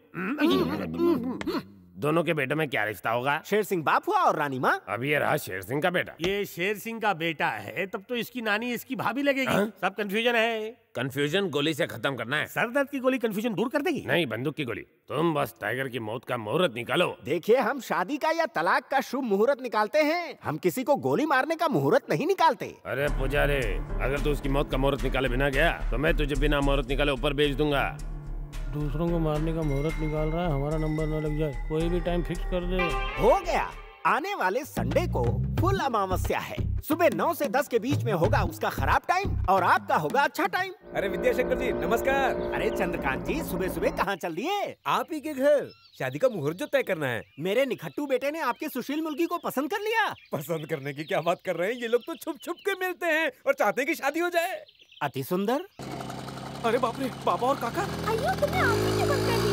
दोनों के बेटे में क्या रिश्ता होगा? शेर सिंह बाप हुआ और रानी माँ। अब ये रहा शेर सिंह का बेटा। ये शेर सिंह का बेटा है, तब तो इसकी नानी इसकी भाभी लगेगी। हा? सब कंफ्यूजन है। कंफ्यूजन गोली से खत्म करना है। सर दर्द की गोली कंफ्यूजन दूर कर देगी? नहीं, बंदूक की गोली। तुम बस टाइगर की मौत का मुहूर्त निकालो। देखिए, हम शादी का या तलाक का शुभ मुहूर्त निकालते हैं, हम किसी को गोली मारने का मुहूर्त नहीं निकालते। अरे पुजारी, अगर तू उसकी मौत का मुहूर्त निकाले बिना गया तो मैं तुझे बिना मुहूर्त निकाले ऊपर भेज दूंगा। दूसरों को मारने का मुहूर्त निकाल रहा है, हमारा नंबर न लग जाए। कोई भी टाइम फिक्स कर दे। हो गया। आने वाले संडे को फुल अमावस्या है। सुबह नौ से दस के बीच में होगा उसका खराब टाइम और आपका होगा अच्छा टाइम। अरे विद्याशंकर जी नमस्कार। अरे चंद्रकांत जी, सुबह सुबह कहाँ चल दिए? आप ही के घर शादी का मुहूर्त जो तय करना है। मेरे निखट्टू बेटे ने आपके सुशील मुर्गी को पसंद कर लिया। पसंद करने की क्या बात कर रहे हैं? ये लोग तो छुप छुप के मिलते हैं और चाहते हैं कि शादी हो जाए। अति सुंदर। अरे बाप रे, बाबा और काका। अयो, तुमने आंखें क्यों बंद कर दी?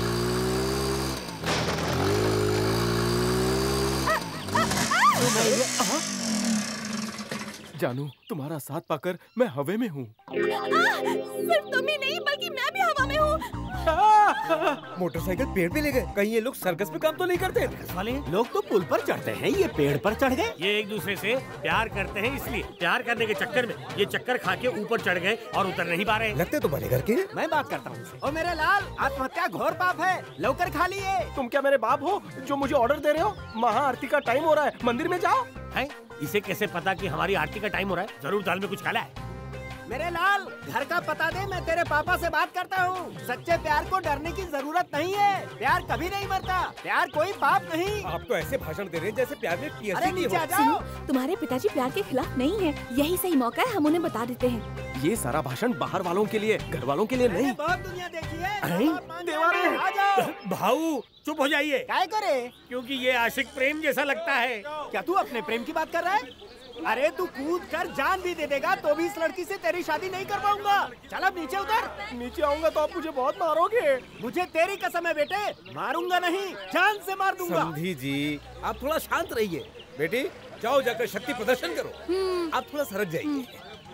जानू, तुम्हारा साथ पाकर मैं हवे में हूँ। सिर्फ तुम ही नहीं बल्कि मैं भी हवा में हूँ। मोटरसाइकिल पेड़ पे ले गए। कहीं ये लोग सर्कस में काम तो नहीं करते? वाले लोग तो पुल पर चढ़ते हैं, ये पेड़ पर चढ़ गए। ये एक दूसरे से प्यार करते हैं, इसलिए प्यार करने के चक्कर में ये चक्कर खा के ऊपर चढ़ गए और उतर नहीं पा रहे। लगते तो भले घर के। मैं बात करता हूँ। और मेरे लाल, आत्महत्या घोर पाप है, लौकर खा लिए। तुम क्या मेरे बाप हो जो मुझे ऑर्डर दे रहे हो? महाआरती का टाइम हो रहा है, मंदिर में जाओ। है? इसे कैसे पता कि हमारी आरती का टाइम हो रहा है? जरूर दाल में कुछ काला है। मेरे लाल, घर का पता दे, मैं तेरे पापा से बात करता हूँ। सच्चे प्यार को डरने की जरूरत नहीं है। प्यार कभी नहीं मरता, प्यार कोई पाप नहीं। आप तो ऐसे भाषण दे रहे हैं जैसे प्यार में पी एच डी अरे नीचे आ जाओ। तुम्हारे पिताजी प्यार के खिलाफ नहीं है, यही सही मौका है, हम उन्हें बता देते हैं। ये सारा भाषण बाहर वालों के लिए, घर वालों के लिए नहीं। बहुत दुनिया देखी है। आ जाओ। भाऊ चुप हो जाइए। क्या करे? क्योंकि ये आशिक प्रेम जैसा लगता है। क्या तू अपने प्रेम की बात कर रहा है? अरे तू कूद कर जान भी दे देगा तो भी इस लड़की से तेरी शादी नहीं कर पाऊंगा। चल अब नीचे उतर। नीचे आऊंगा तो आप मुझे बहुत मारोगे। मुझे तेरी कसम है बेटे, मारूंगा नहीं, जान से मार दूंगा। समधी जी, आप थोड़ा शांत रहिए। बेटी जाओ, जाकर शक्ति प्रदर्शन करो। आप थोड़ा सरक जाइए।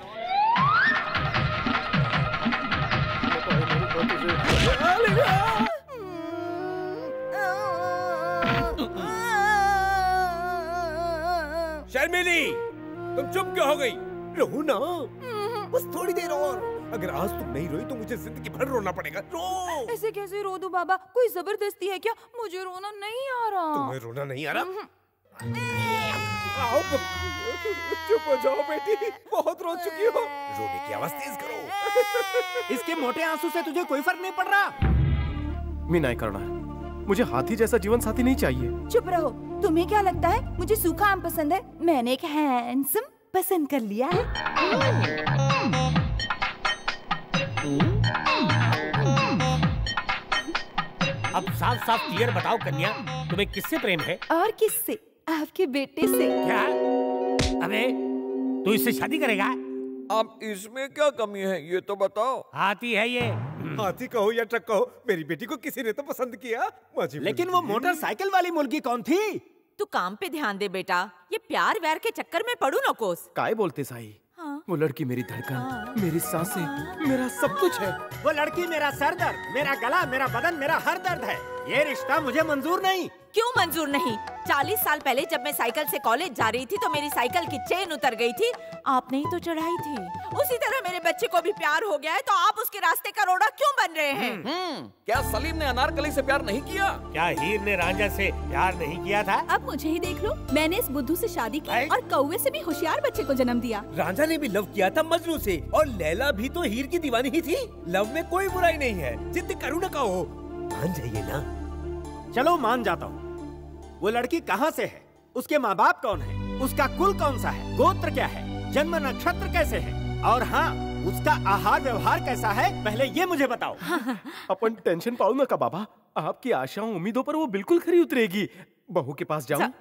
शर्मिली, तुम चुप क्यों हो गई? रो ना, बस थोड़ी देर और। अगर आज तुम नहीं रोई तो मुझे जिंदगी भर रोना पड़ेगा। रो। ऐसे कैसे रो दूं बाबा? कोई जबरदस्ती है क्या? मुझे रोना नहीं आ रहा। तुम्हें रोना नहीं आ रहा? आओ, चुप हो जाओ बेटी, बहुत रो चुकी हो। रोने की आवाज तेज करो। इसके मोटे आंसू से तुझे कोई फर्क नहीं पड़ रहा। मीनाई करना, मुझे हाथी जैसा जीवन साथी नहीं चाहिए। चुप रहो। तुम्हें क्या लगता है मुझे सूखा आम पसंद है? मैंने एक हैंडसम पसंद कर लिया है। अब साफ साफ क्लियर बताओ कन्या, तुम्हें किससे प्रेम है? और किससे? आपके बेटे से। क्या? अबे तू इससे शादी करेगा? अब इसमें क्या कमी है ये तो बताओ। हाथी है ये। हाथी कहो या ट्रक कहो, मेरी बेटी को किसी ने तो पसंद किया। लेकिन वो मोटरसाइकिल वाली मुर्गी कौन थी? तू काम पे ध्यान दे बेटा, ये प्यार व्यार के चक्कर में पड़ू न कोस। काय बोलते साई? हाँ। वो लड़की मेरी धड़कन, मेरी सांसें, मेरा सब कुछ है। वो लड़की मेरा सर दर्द, मेरा गला, मेरा बदन, मेरा हर दर्द है। ये रिश्ता मुझे मंजूर नहीं। क्यों मंजूर नहीं? चालीस साल पहले जब मैं साइकिल से कॉलेज जा रही थी तो मेरी साइकिल की चेन उतर गई थी, आपने ही तो चढ़ाई थी। उसी तरह मेरे बच्चे को भी प्यार हो गया है तो आप उसके रास्ते का रोड़ा क्यों बन रहे हैं? हम्म, क्या सलीम ने अनारकली से प्यार नहीं किया? क्या हीर ने रांझा से प्यार नहीं किया था? अब मुझे ही देख लो, मैंने इस बुद्धू से शादी की और कौवे से भी होशियार बच्चे को जन्म दिया। रांझा ने भी लव किया था मजनू से, और लैला भी तो हीर की दीवानी ही थी। लव में कोई बुराई नहीं है, जिद करो न कहो। मान जाइए ना। चलो मान जाता हूँ। वो लड़की कहाँ से है? उसके माँ बाप कौन है? उसका कुल कौन सा है? गोत्र क्या है? जन्म नक्षत्र कैसे है? और हाँ, उसका आहार व्यवहार कैसा है? पहले ये मुझे बताओ। अपन टेंशन पाओ ना का बाबा, आपकी आशाओं उम्मीदों पर वो बिल्कुल खरी उतरेगी। बहू के पास जाऊं?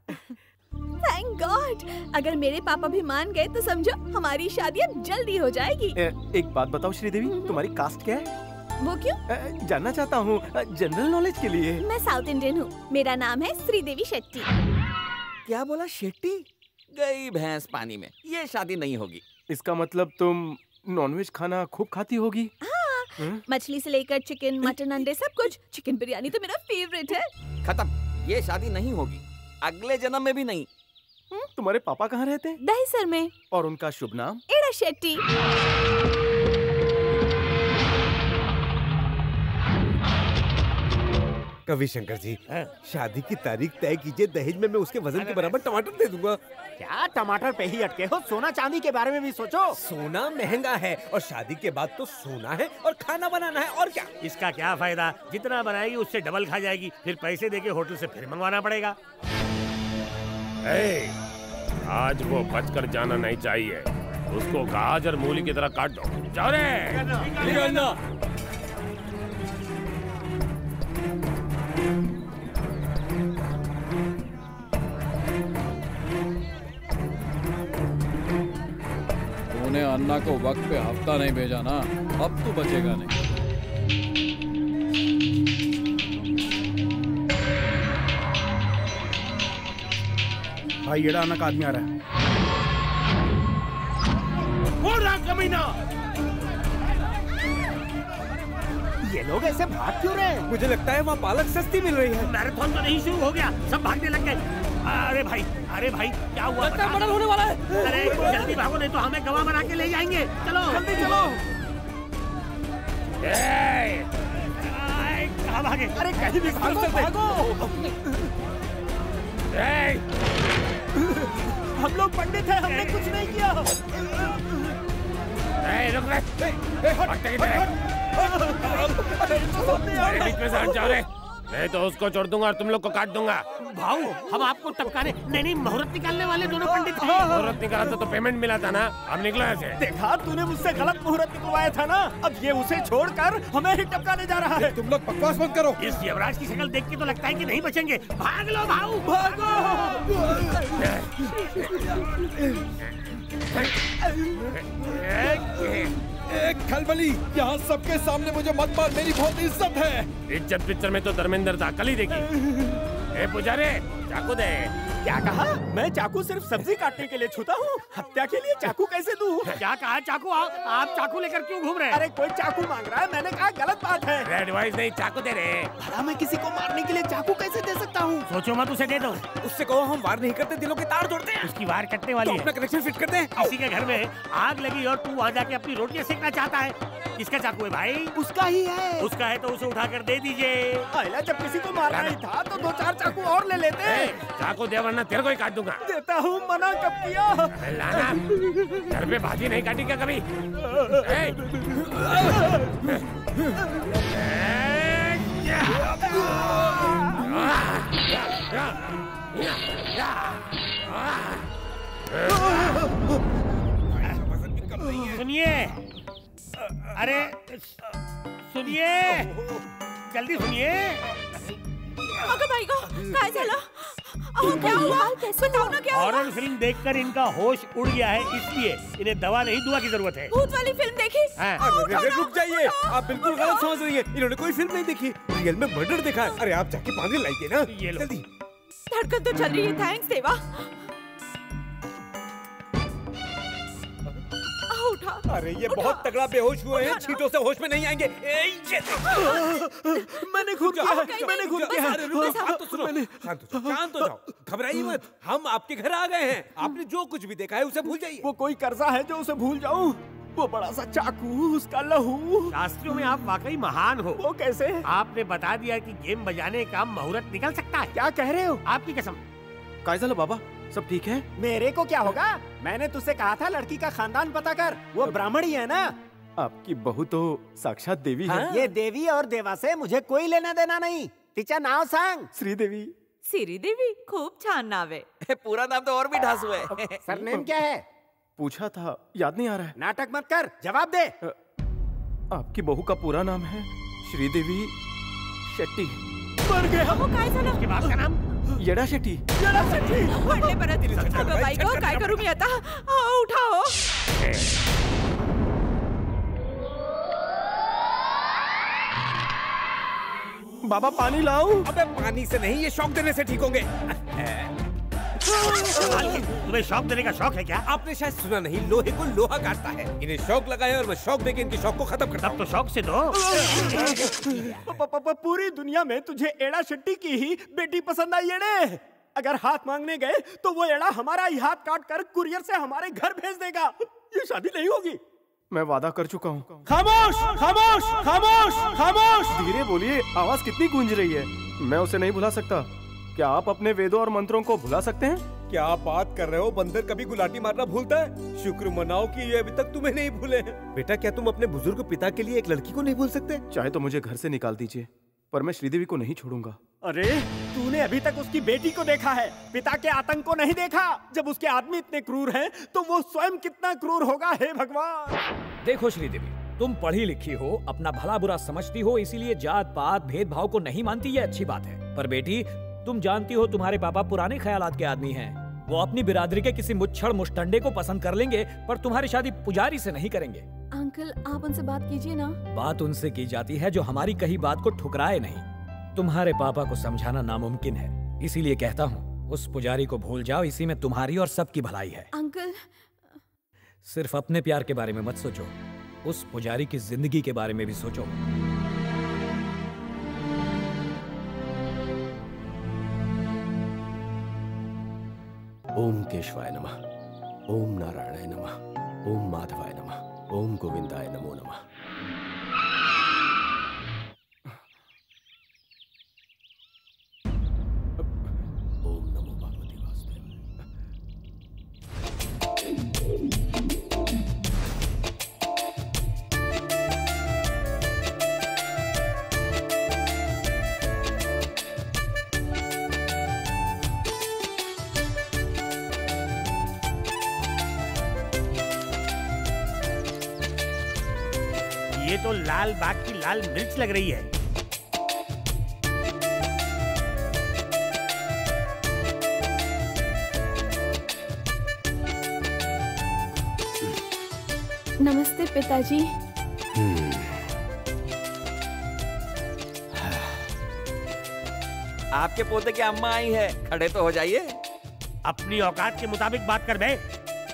थैंक गॉड, अगर मेरे पापा भी मान गए तो समझो हमारी शादी अब जल्दी हो जाएगी। ए, एक बात बताओ श्रीदेवी, तुम्हारी कास्ट क्या है? वो क्यों? ए, जानना चाहता हूँ, जनरल नॉलेज के लिए। मैं साउथ इंडियन हूँ, मेरा नाम है श्रीदेवी शेट्टी। क्या बोला शेट्टी? गई भैंस पानी में, ये शादी नहीं होगी। इसका मतलब तुम नॉनवेज खाना खूब खाती होगी? हाँ, मछली से लेकर चिकन, मटन, अंडे सब कुछ। चिकन बिरयानी तो मेरा फेवरेट है। खत्म, ये शादी नहीं होगी, अगले जन्म में भी नहीं। तुम्हारे पापा कहाँ रहते हैं? दहीसर में। और उनका शुभ नाम? एड़ा शेट्टी। कवि शंकर जी, शादी की तारीख तय कीजिए, दहेज में मैं उसके वजन के बराबर टमाटर दे दूंगा। क्या टमाटर पे ही अटके हो? सोना चांदी के बारे में भी सोचो। सोना महंगा है और शादी के बाद तो सोना है और खाना बनाना है, और क्या? इसका क्या फायदा? जितना बनाएगी उससे डबल खा जाएगी, फिर पैसे देके होटल से फिर मंगवाना पड़ेगा। ए, आज वो बच कर जाना नहीं चाहिए, उसको गाजर मूली की तरह काट दो। जाओ रे। तूने अन्ना को वक्त पे हफ्ता नहीं भेजा ना, अब तू बचेगा नहीं। भाई, येड़ा अन्ना का आदमी आ रहा है। लोग ऐसे भाग क्यों रहे हैं? मुझे लगता है वहाँ पालक सस्ती मिल रही है। मैराथन तो नहीं शुरू हो गया, सब भागने लग गए। अरे भाई, अरे भाई, क्या हुआ? मर्डर होने वाला है। अरे जल्दी भागो, नहीं तो हमें गवाह बना के ले जाएंगे। चलो जल्दी चलो। कहाँ भागे? अरे कहीं भी भागो, भागो। हम लोग पंडित हैं, हमने कुछ नहीं किया। रुक मेरे बीच में से हट जाओ रे, नहीं तो उसको छोड़ दूंगा और तुम लोग को काट दूंगा। भाऊ, हम आपको टपकाने नहीं नहीं मुहूर्त निकालने वाले दोनों पंडित थे। मुहूर्त निकाला था तो पेमेंट मिला था ना, अब निकलो ऐसे। देखा, तूने मुझसे गलत मुहूर्त निकलवाया था ना, अब ये उसे छोड़कर हमें ही टपकाने जा रहा है। तुम लोग बकवास बंद करो। इस यमराज की शक्ल देख के तो लगता है कि नहीं बचेंगे। भाग लो भाऊ, भागो। एक खलबली, यहाँ सबके सामने मुझे मत मार, मेरी बहुत इज्जत है। इज्जत पिक्चर में तो धर्मेंद्र था, कल ही देखी। ए पुजारी, चाकू दे। क्या कहा? मैं चाकू सिर्फ सब्जी काटने के लिए छूता हूँ, हत्या के लिए चाकू कैसे दूँ? क्या कहा? चाकू? आप चाकू लेकर क्यों घूम रहे हैं? अरे कोई चाकू मांग रहा है, मैंने कहा गलत बात है। एडवाइस नहीं, चाकू दे रहे। भला मैं किसी को मारने के लिए चाकू कैसे दे सकता हूँ? सोचो मत, उसे दे दो। उससे कहो हम वार नहीं करते, दिलों के तार तोड़ते हैं। उसकी वार कटने वाली है। अपना कनेक्शन फिट करते हैं। किसी के घर में आग लगी और तू वहाँ जाके अपनी रोटियाँ सेकना चाहता है। किसका चाकू है भाई? उसका ही है। उसका है तो उसे उठाकर दे दीजिए। पहले जब किसी को मारना ही था तो दो चार चाकू और ले लेते। चाकू दे वरना तेरे को ही काट दूंगा। देता हूँ, मना कब किया? लाना, घर पे भाजी नहीं काटी क्या कभी? सुनिए, अरे सुनिए, जल्दी सुनिए। अगं भाई को काय झालं? अहो क्या हुआ? बताओ ना क्या हुआ? हॉरर फिल्म देखकर इनका होश उड़ गया है, इसलिए इन्हें दवा नहीं दुआ की जरूरत है। भूत वाली फिल्म देखी? रुक जाइए, आप बिल्कुल गलत समझ रही है। इन्होंने कोई फिल्म नहीं देखी, रियल में मर्डर देखा है। अरे आप जाके पानी लाइए ना। ये लो। जल्दी। धड़कन तो चल रही है, थैंक्स देवा। उठा। अरे ये बहुत तगड़ा बेहोश हुए हैं, छींटों से होश में नहीं आएंगे। मैंने खुद किया, मैंने खुद किया। अरे रुको, शांत तो सुनो, शांत हो जाओ, शांत हो जाओ, घबराइए मत। हम आपके घर आ गए हैं, आपने जो कुछ भी देखा है उसे भूल जाइए। वो कोई कर्जा है जो उसे भूल जाऊं? वो बड़ा सा चाकू, उसका लहू। शास्त्रियों में आप वाकई महान हो। वो कैसे? आपने बता दिया कि गेम बजाने का मुहूर्त निकल सकता है। क्या कह रहे हो? आपकी कसम। कायज़ा बाबा, सब ठीक है? मेरे को क्या होगा? मैंने तुझसे कहा था लड़की का खानदान पता कर, वो ब्राह्मण ही है ना। आपकी बहू तो साक्षात देवी है। हाँ? ये देवी और देवा से मुझे कोई लेना देना नहीं। तिचा नाव सांग। श्रीदेवी। श्रीदेवी, खूब छान नाव है। पूरा नाम तो और भी ढासू है। सरनेम क्या है? पूछा था, याद नहीं आ रहा है। नाटक मत कर, जवाब दे। आपकी बहू का पूरा नाम है श्रीदेवी शेट्टी। मर गया। वो काय झालं? उसके बाप का नाम? येडा शेट्टी। येडा शेट्टी। पडले परत। अगं बाई गं, काय करू मी आता? अहो, उठा हो। बाबा पानी लाओ। अबे पानी से नहीं, ये शौक देने से ठीक होंगे। तुम्हें शौक देने का शौक है क्या? आपने शायद सुना नहीं, लोहे को लोहा काटता है। इन्हें शौक लगा है और मैं शौक देके इनकी शौक को खत्म करता हूं। तो शौक से दो। पूरी दुनिया में तुझे एड़ा शेट्टी की ही बेटी पसंद आई एड़े। अगर हाथ मांगने गए तो वो एड़ा हमारा ही हाथ काट कर कुरियर से हमारे घर भेज देगा। ये शादी नहीं होगी। मैं वादा कर चुका हूँ। खामोश, खामोश, खामोश, खामोश। धीरे बोलिए, आवाज कितनी गूंज रही है। मैं उसे नहीं भुला सकता। क्या आप अपने वेदों और मंत्रों को भुला सकते हैं? क्या आप बात कर रहे हो? बंदर कभी गुलाटी मारना भूलता है? शुक्र मनाओ कि ये अभी तक तुम्हें नहीं भूले हैं। बेटा, क्या तुम अपने बुजुर्ग पिता के लिए एक लड़की को नहीं भूल सकते? चाहे तो मुझे घर से निकाल दीजिए, पर मैं श्रीदेवी को नहीं छोड़ूंगा। अरे तूने अभी तक उसकी बेटी को देखा है, पिता के आतंक को नहीं देखा। जब उसके आदमी इतने क्रूर हैं, तो वो स्वयं कितना क्रूर होगा। हे भगवान। देखो श्रीदेवी, तुम पढ़ी लिखी हो, अपना भला बुरा समझती हो, इसीलिए जात पात भेदभाव को नहीं मानती, ये अच्छी बात है। पर बेटी, तुम जानती हो तुम्हारे पापा पुराने ख्यालात के आदमी हैं। वो अपनी बिरादरी के किसी मुच्छड़ मुश्तंडे को पसंद कर लेंगे, पर तुम्हारी शादी पुजारी से नहीं करेंगे। अंकल, आप उनसे बात कीजिए ना। बात उनसे की जाती है जो हमारी कही बात को ठुकराए नहीं। तुम्हारे पापा को समझाना नामुमकिन है, इसीलिए कहता हूँ उस पुजारी को भूल जाओ। इसी में तुम्हारी और सबकी भलाई है। अंकल, सिर्फ अपने प्यार के बारे में मत सोचो, उस पुजारी की जिंदगी के बारे में भी सोचो। ओम केशवाय नमः, ओम नारायणाय नमः, ओम माधवाय नमः, ओम गोविंदाय नमो नमः। ओम नमो भगवते वासुदेवाय। ये तो लाल बाग की लाल मिर्च लग रही है। नमस्ते पिताजी। आपके पोते की अम्मा आई है, खड़े तो हो जाइए। अपनी औकात के मुताबिक बात कर बे।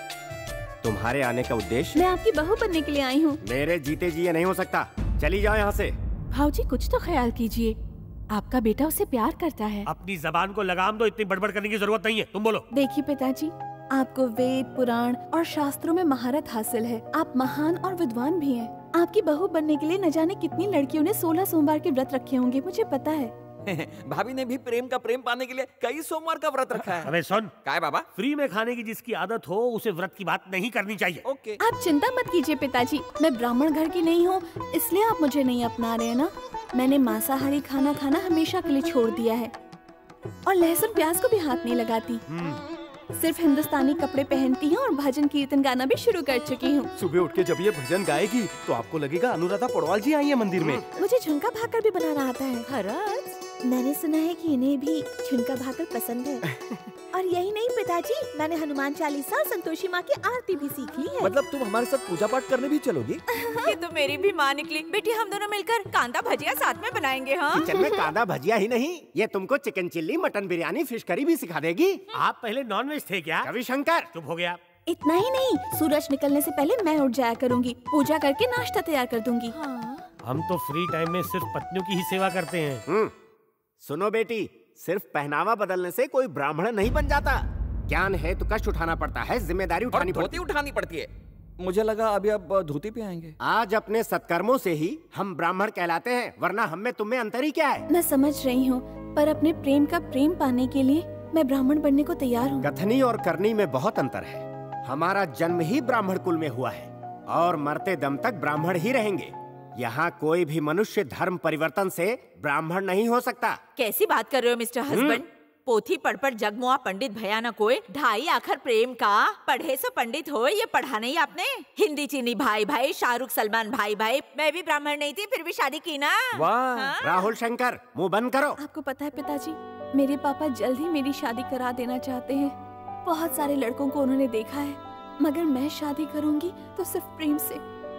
तुम्हारे आने का उद्देश्य? मैं आपकी बहू बनने के लिए आई हूँ। मेरे जीते जी ये नहीं हो सकता, चली जाओ यहाँ से। भाऊजी कुछ तो ख्याल कीजिए, आपका बेटा उसे प्यार करता है। अपनी जबान को लगाम दो, इतनी बड़बड़ करने की जरूरत नहीं है। तुम बोलो। देखिए पिताजी, आपको वेद, पुराण और शास्त्रों में महारत हासिल है। आप महान और विद्वान भी हैं। आपकी बहू बनने के लिए न जाने कितनी लड़कियों ने सोलह सोमवार के व्रत रखे होंगे, मुझे पता है। भाभी ने भी प्रेम का प्रेम पाने के लिए कई सोमवार का व्रत रखा है। अबे सुन, क्या है बाबा? फ्री में खाने की जिसकी आदत हो उसे व्रत की बात नहीं करनी चाहिए। ओके। आप चिंता मत कीजिए पिताजी, मैं ब्राह्मण घर की नहीं हूँ, इसलिए आप मुझे नहीं अपना रहे हैं ना। मैंने मांसाहारी खाना खाना हमेशा के लिए छोड़ दिया है और लहसुन प्याज को भी हाथ नहीं लगाती। सिर्फ हिंदुस्तानी कपड़े पहनती हूँ और भजन कीर्तन गाना भी शुरू कर चुकी हूँ। सुबह उठ के जब ये भजन गाएगी तो आपको लगेगा अनुराधा पौडवाल जी आई है मंदिर में। मुझे झुनका भाकर भी बनाना आता है। हरस, मैंने सुना है कि इन्हें भी झुनका भाकर पसंद है। और यही नहीं पिताजी, मैंने हनुमान चालीसा और संतोषी माँ की आरती भी सीख ली है। मतलब तुम हमारे साथ पूजा पाठ करने भी चलोगी? ये तो मेरी भी माँ निकली। बेटी हम दोनों मिलकर कांदा भजिया साथ में बनाएंगे। हाँ किचन में कांदा भजिया ही नहीं, ये तुमको chicken chilli, mutton biryani, fish curry भी सिखा देगी। आप पहले नॉन वेज थे क्या? रविशंकर चुप हो गया। इतना ही नहीं, सूरज निकलने से पहले मैं उठ जाया करूंगी, पूजा करके नाश्ता तैयार कर दूंगी। हम तो फ्री टाइम में सिर्फ पत्नियों की ही सेवा करते हैं। सुनो बेटी, सिर्फ पहनावा बदलने से कोई ब्राह्मण नहीं बन जाता। ज्ञान है तो कष्ट उठाना पड़ता है, जिम्मेदारी उठानी पड़ती है। उठानी पड़ती है। मुझे लगा अभी अब धोती पे आएंगे। आज अपने सत्कर्मों से ही हम ब्राह्मण कहलाते हैं, वरना हम में तुम में अंतर ही क्या है? मैं समझ रही हूँ, पर अपने प्रेम का प्रेम पाने के लिए मैं ब्राह्मण बनने को तैयार हूँ। कथनी और करनी में बहुत अंतर है। हमारा जन्म ही ब्राह्मण कुल में हुआ है और मरते दम तक ब्राह्मण ही रहेंगे। यहाँ कोई भी मनुष्य धर्म परिवर्तन से ब्राह्मण नहीं हो सकता। कैसी बात कर रहे हो मिस्टर हस्बैंड? पोथी पढ़ पढ़ जगमुआ पंडित भया न कोई, ढाई आखर प्रेम का पढ़े सो पंडित हो। ये पढ़ा नहीं आपने? हिंदी चीनी भाई भाई, शाहरुख सलमान भाई भाई। मैं भी ब्राह्मण नहीं थी फिर भी शादी की ना। वाह हाँ? राहुल शंकर, मुंह बंद करो। आपको पता है पिताजी, मेरे पापा जल्द ही मेरी शादी करा देना चाहते हैं। बहुत सारे लड़कों को उन्होंने देखा है, मगर मैं शादी करूंगी तो सिर्फ प्रेम से।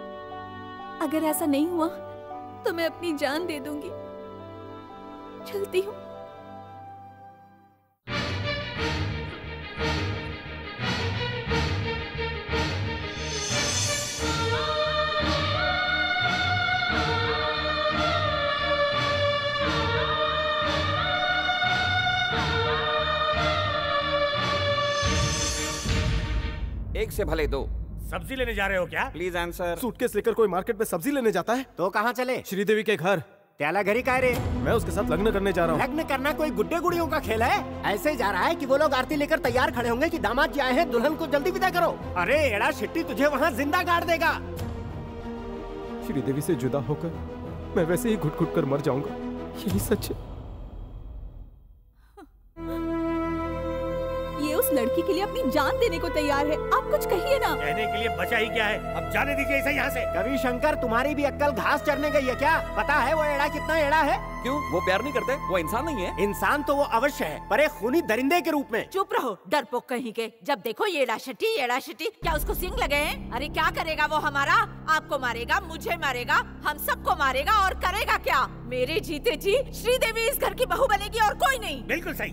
अगर ऐसा नहीं हुआ तो मैं अपनी जान दे दूंगी। चलती हूँ। एक से भले दो। सब्जी लेने जा रहे हो क्या? Please answer. सूटकेस लेकर कोई मार्केट में सब्जी लेने जाता है तो कहाँ चले? श्रीदेवी के घर। त्याला घरी का रे? मैं उसके साथ लग्न करने जा रहा हूँ। लग्न करना कोई गुड्डे गुड़ियों का खेल है? ऐसे जा रहा है कि वो लोग आरती लेकर तैयार खड़े होंगे कि दामाद जी आए हैं, दुल्हन को जल्दी विदा करो। अरे एड़ा शिट्टी तुझे वहाँ जिंदा गाड़ देगा। श्रीदेवी से जुदा होकर मैं वैसे ही घुट घुट कर मर जाऊंगा, यही सच है। ये उस लड़की के लिए अपनी जान देने को तैयार है। आप कुछ कहिए ना। कहने के लिए बचा ही क्या है, अब जाने दीजिए इसे यहाँ से। कवि शंकर, तुम्हारी भी अक्कल घास चढ़ने गई है क्या? पता है वो एड़ा कितना एड़ा है? क्यों? वो प्यार नहीं करते? वो इंसान नहीं है? इंसान तो वो अवश्य है, पर एक खूनी दरिंदे के रूप में। चुप रहो डरपोक कहीं के। जब देखो ये एड़ाशटी एड़ाशटी, क्या उसको सिंग लगे हैं? अरे क्या करेगा वो हमारा? आपको मारेगा, मुझे मारेगा, हम सबको मारेगा और करेगा क्या? मेरे जीते जी श्रीदेवी इस घर की बहू बनेगी और कोई नहीं। बिल्कुल सही।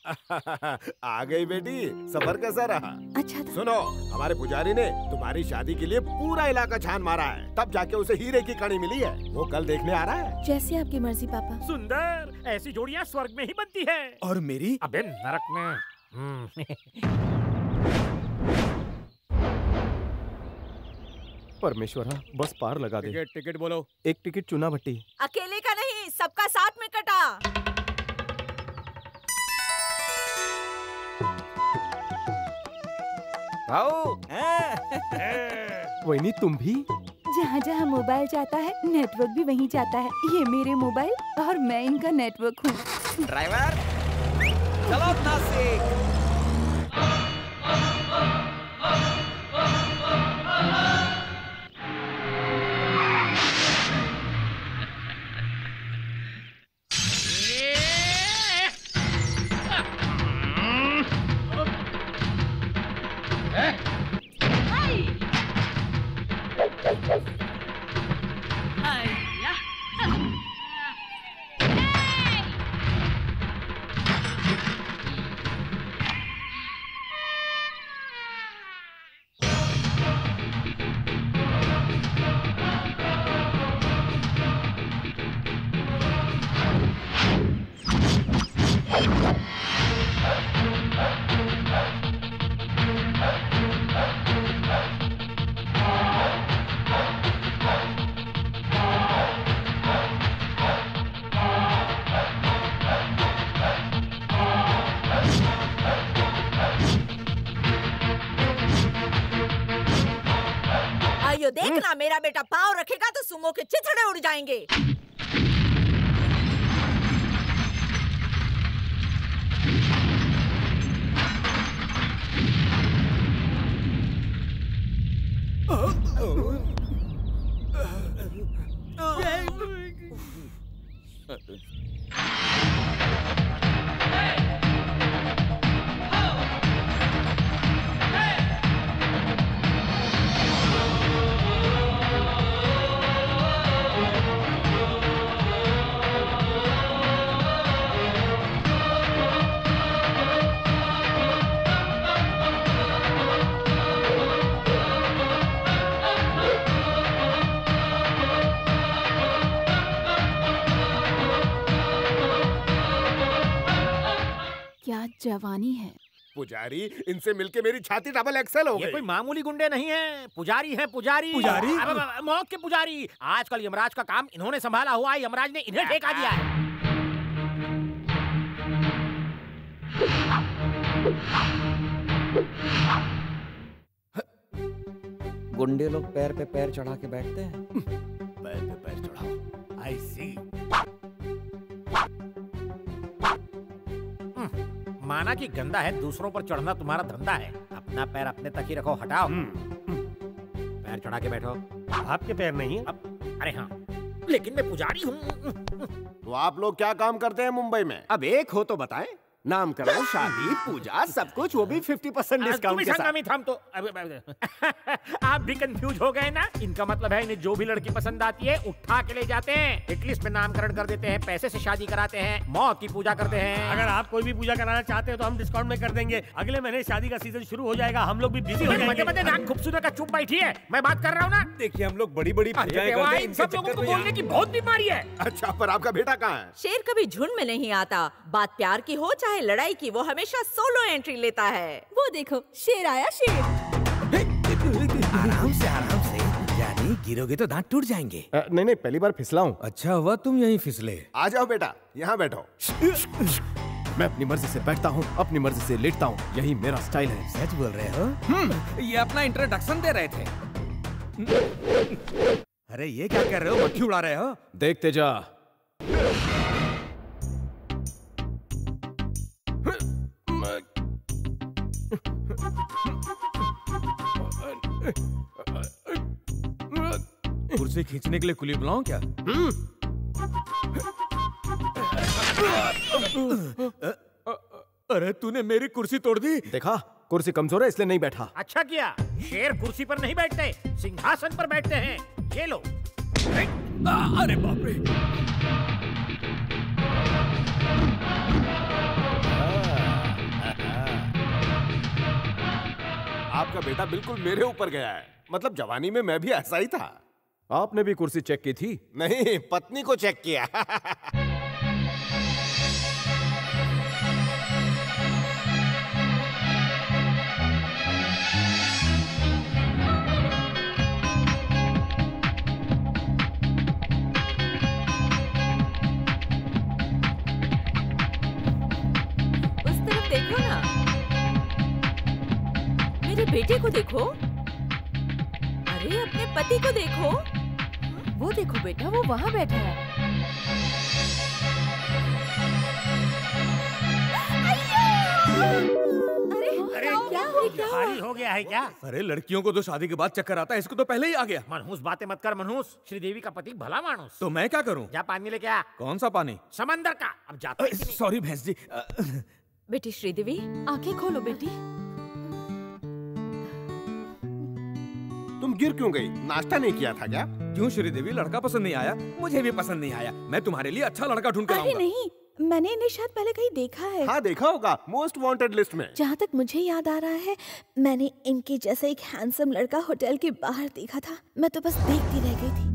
आ गई बेटी, सफर कैसा रहा? अच्छा था। सुनो, हमारे पुजारी ने तुम्हारी शादी के लिए पूरा इलाका छान मारा है, तब जाके उसे हीरे की कड़ी मिली है। वो कल देखने आ रहा है। जैसे आपकी मर्जी पापा। सुंदर, ऐसी जोड़ियां स्वर्ग में ही बनती है। और मेरी? अबे नरक में। परमेश्वरा, बस पार लगा दे। टिकट टिकट बोलो। एक टिकट चुना भट्टी। अकेले का नहीं, सबका साथ में कटा। आओ। वहीनी तुम भी? जहाँ जहाँ मोबाइल जाता है नेटवर्क भी वहीं जाता है। ये मेरे मोबाइल और मैं इनका नेटवर्क हूँ। ड्राइवर, चलो नासिक। देखना, मेरा बेटा पाँव रखेगा तो सुमो के चिथड़े उड़ जाएंगे। जवानी है। पुजारी, इनसे मिलके मेरी छाती डबल एक्सेल हो गई। ये कोई मामूली गुंडे नहीं है, पुजारी है पुजारी। पुजारी? अब, अब, अब, मौत के पुजारी। आजकल यमराज का काम इन्होंने संभाला हुआ है, यमराज ने इन्हें ठेका दिया है। गुंडे लोग पैर पे पैर चढ़ा के बैठते हैं। पैर पे पैर चढ़ाओ। आई सी। माना कि गंदा है, दूसरों पर चढ़ना तुम्हारा धंधा है। अपना पैर अपने तक ही रखो, हटाओ। पैर चढ़ा के बैठो। आपके पैर नहीं है? अब, अरे हाँ, लेकिन मैं पुजारी हूँ। तो आप लोग क्या काम करते हैं मुंबई में? अब एक हो तो बताएं। नामकरण, शादी, पूजा, सब कुछ, वो भी फिफ्टी परसेंट डिस्काउंट के साथ। हम तो आप भी कंफ्यूज हो गए ना। इनका मतलब है इन्हें जो भी लड़की पसंद आती है उठा के ले जाते हैं, एक लिस्ट में नामकरण कर देते हैं, पैसे से शादी कराते हैं, मौत की पूजा करते हैं। अगर आप कोई भी पूजा कराना चाहते हैं तो हम डिस्काउंट में कर देंगे। अगले महीने शादी का सीजन शुरू हो जाएगा, हम लोग भी बिजी हो जाएंगे। मजे नाक खूबसूरत का चुप बैठी है, मैं बात कर रहा हूँ ना। देखिए हम लोग बड़ी बड़ी पूजाएं करते हैं, इन सब लोगों को बोलने की बहुत बीमारी है। अच्छा, पर आपका बेटा कहाँ है? शेर कभी झुंड में नहीं आता। बात प्यार की हो चाहे लड़ाई की, वो हमेशा सोलो एंट्री लेता है। वो देखो, शेर आया शेर। आराम से आराम से, यानी गिरोगे तो दांत टूट जाएंगे। आ, नहीं नहीं, पहली बार फिसला हूँ। अच्छा हुआ तुम यहीं फिसले। आ जाओ बेटा, यहाँ बैठो। मैं अपनी मर्जी से बैठता हूँ, अपनी मर्जी से लेटता हूँ, यही मेरा स्टाइल है। सच बोल रहे हो? ये अपना इंट्रोडक्शन दे रहे थे। अरे ये क्या कर रहे हो, मक्खी उड़ा रहे हो? देखते जा। कुर्सी खींचने के लिए कुली बुलाऊं क्या? अरे तूने मेरी कुर्सी तोड़ दी। देखा, कुर्सी कमजोर है इसलिए नहीं बैठा। अच्छा किया, शेर कुर्सी पर नहीं बैठते, सिंहासन पर बैठते हैं। ये लो। अरे बाप रे। आपका बेटा बिल्कुल मेरे ऊपर गया है। मतलब जवानी में मैं भी ऐसा ही था। आपने भी कुर्सी चेक की थी? नहीं, पत्नी को चेक किया। उस तरफ देखो ना, मेरे बेटे को देखो। अरे अपने पति को देखो। वो देखो बेटा, वो वहाँ बैठा है। अरे क्या हो क्या भारी हो गया है क्या? अरे लड़कियों को तो शादी के बाद चक्कर आता है, इसको तो पहले ही आ गया। मनहूस बातें मत कर मनहूस। श्रीदेवी का पति भला मानुस। तो मैं क्या करूं? जा पानी लेके आ। कौन सा पानी? समंदर का। अब जाता है कि नहीं? सॉरी भैंस जी। बेटी श्रीदेवी, आंखें खोलो बेटी। तुम गिर क्यों गई? नाश्ता नहीं किया था क्या? क्यों श्रीदेवी, लड़का पसंद नहीं आया? मुझे भी पसंद नहीं आया। मैं तुम्हारे लिए अच्छा लड़का ढूंढ कर अरे लाऊंगा। नहीं, मैंने इन्हें शायद पहले कहीं देखा है। हाँ देखा होगा, मोस्ट वांटेड लिस्ट में। जहाँ तक मुझे याद आ रहा है, मैंने इनके जैसा एक हैंडसम लड़का होटल के बाहर देखा था। मैं तो बस देखती रह गई थी।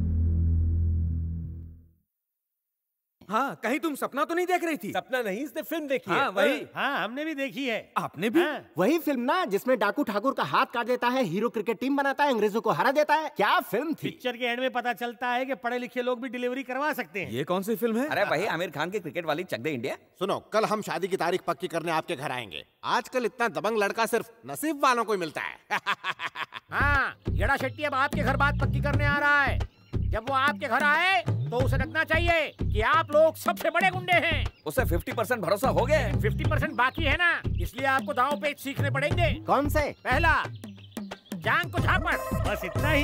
हाँ, कहीं तुम सपना तो नहीं देख रही थी? सपना नहीं, इसने फिल्म देखी है। हाँ, वही। हाँ, हमने भी देखी है। आपने भी? हाँ। वही फिल्म ना जिसमें डाकू ठाकुर का हाथ काट देता है, हीरो क्रिकेट टीम बनाता है, अंग्रेजों को हरा देता है। क्या फिल्म थी? पिक्चर के एंड में पता चलता है कि पढ़े लिखे लोग भी डिलीवरी करवा सकते हैं। ये कौन सी फिल्म है? अरे भाई, आमिर खान की क्रिकेट वाली चक दे इंडिया। सुनो, कल हम शादी की तारीख पक्की करने आपके घर आएंगे। आजकल इतना दबंग लड़का सिर्फ नसीब वालों को ही मिलता है। हाँ, येड़ा शेट्टी अब आपके घर बात पक्की करने आ रहा है। जब वो आपके घर आए तो उसे लगना चाहिए कि आप लोग सबसे बड़े गुंडे हैं। उसे पचास परसेंट भरोसा हो गया। पचास परसेंट बाकी है ना, इसलिए आपको दांव पेच सीखने पड़ेंगे। कौन से? पहला, जांग को झापड़। बस इतना ही।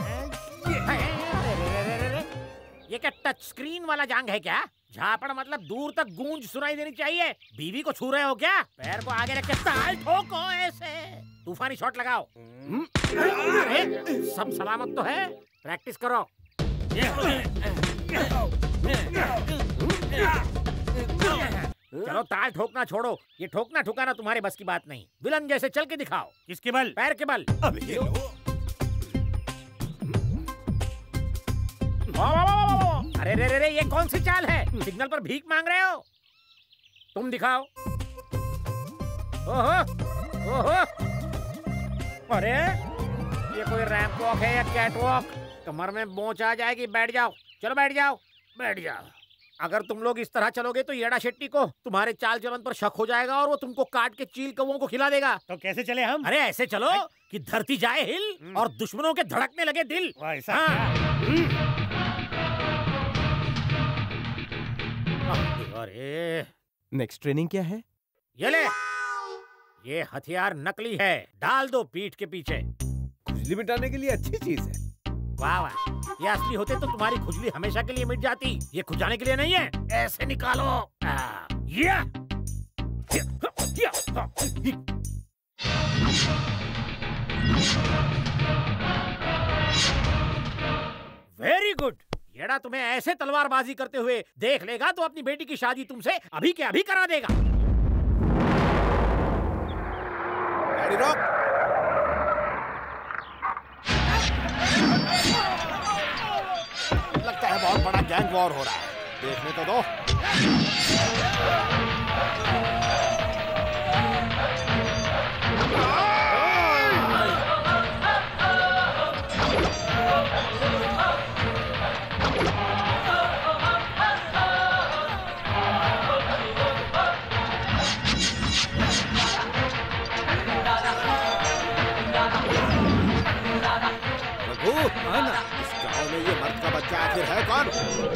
ये क्या टच स्क्रीन वाला जांग है क्या? झापड़ मतलब दूर तक गूंज सुनाई देनी चाहिए। बीवी को छू रहे हो क्या? पैर को आगे रख के ताल ठोको ऐसे। तूफानी शॉट लगाओ। अरे, सब सलामत तो है? प्रैक्टिस करो। चलो ताल ठोकना छोड़ो, ये ठोकना ठुकाना तुम्हारे बस की बात नहीं। विलन जैसे चल के दिखाओ। किसके बल? पैर के बल। अब ये लो। वाह, वाह, वाह, वाह, वाह। अरे रे रे रे, ये कौन सी चाल है? सिग्नल पर भीख मांग रहे हो? तुम दिखाओ। ओहो, ओहो। अरे ये कोई रैंप वॉक है या कैट वॉक? कमर में मोच आ जाएगी। बैठ जाओ, चलो बैठ जाओ, बैठ जाओ। अगर तुम लोग इस तरह चलोगे तो येड़ा शेट्टी को तुम्हारे चाल चलन पर शक हो जाएगा और वो तुमको काट के चील कौवों को खिला देगा। तो कैसे चले हम? अरे ऐसे चलो कि धरती जाए हिल और दुश्मनों के धड़कने लगे दिल। ऐसा अरे नेक्स्ट ट्रेनिंग क्या है? ये ले, ये हथियार नकली है, डाल दो पीठ के पीछे। खुजली मिटाने के लिए अच्छी चीज है। वाह वाह, ये असली होते तो तुम्हारी खुजली हमेशा के लिए मिट जाती। ये खुजाने के लिए नहीं है, ऐसे निकालो। आ, या, या, वेरी गुड। येड़ा तुम्हें ऐसे तलवारबाजी करते हुए देख लेगा तो अपनी बेटी की शादी तुमसे अभी के अभी करा देगा। गाड़ी रोक। लगता है बहुत बड़ा गैंग वॉर हो रहा है, देखने तो दो। इस गांव में ये मर्द का बच्चा आखिर है कौन?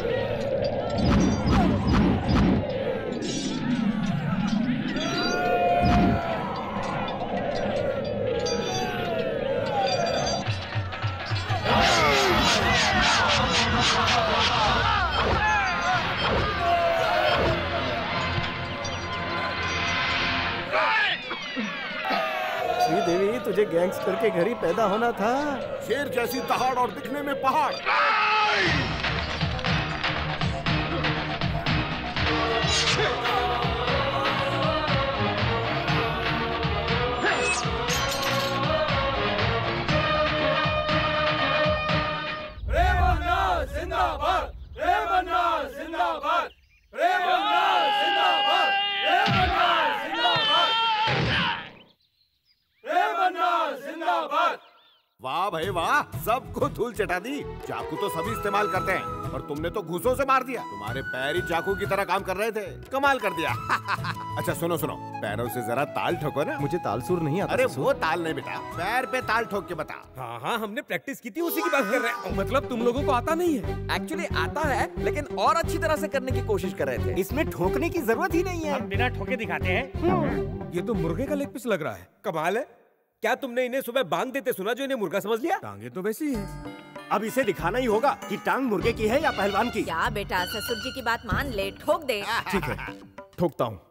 श्रीदेवी, तुझे गैंगस्टर के घर ही पैदा होना था। शेर जैसी दहाड़ और दिखने में पहाड़। भाई वाह, सबको धूल चटा दी। चाकू तो सभी इस्तेमाल करते हैं और तुमने तो घूसों से मार दिया। तुम्हारे पैर ही चाकू की तरह काम कर रहे थे, कमाल कर दिया। अच्छा सुनो सुनो, पैरों से जरा ताल ठोको ना। मुझे ताल सुर नहीं आता। अरे वो ताल नहीं बेटा, पैर पे ताल ठोक के बता। हाँ हाँ, हमने प्रैक्टिस की थी, उसी की बात कर रहे हैं। मतलब तुम लोगों को आता नहीं है? एक्चुअली आता है, लेकिन और अच्छी तरह से करने की कोशिश कर रहे थे। इसमें ठोकने की जरूरत ही नहीं है। हम बिना ठोके दिखाते हैं। ये तो मुर्गे का लेग पीस लग रहा है। कमाल है। क्या तुमने इन्हें सुबह बांग देते सुना जो इन्हें मुर्गा समझ लिया? टांगे तो वैसी है। अब इसे दिखाना ही होगा कि टांग मुर्गे की है या पहलवान की। क्या बेटा, ससुर जी की बात मान ले, ठोक दे। ठीक है, ठोकता हूँ।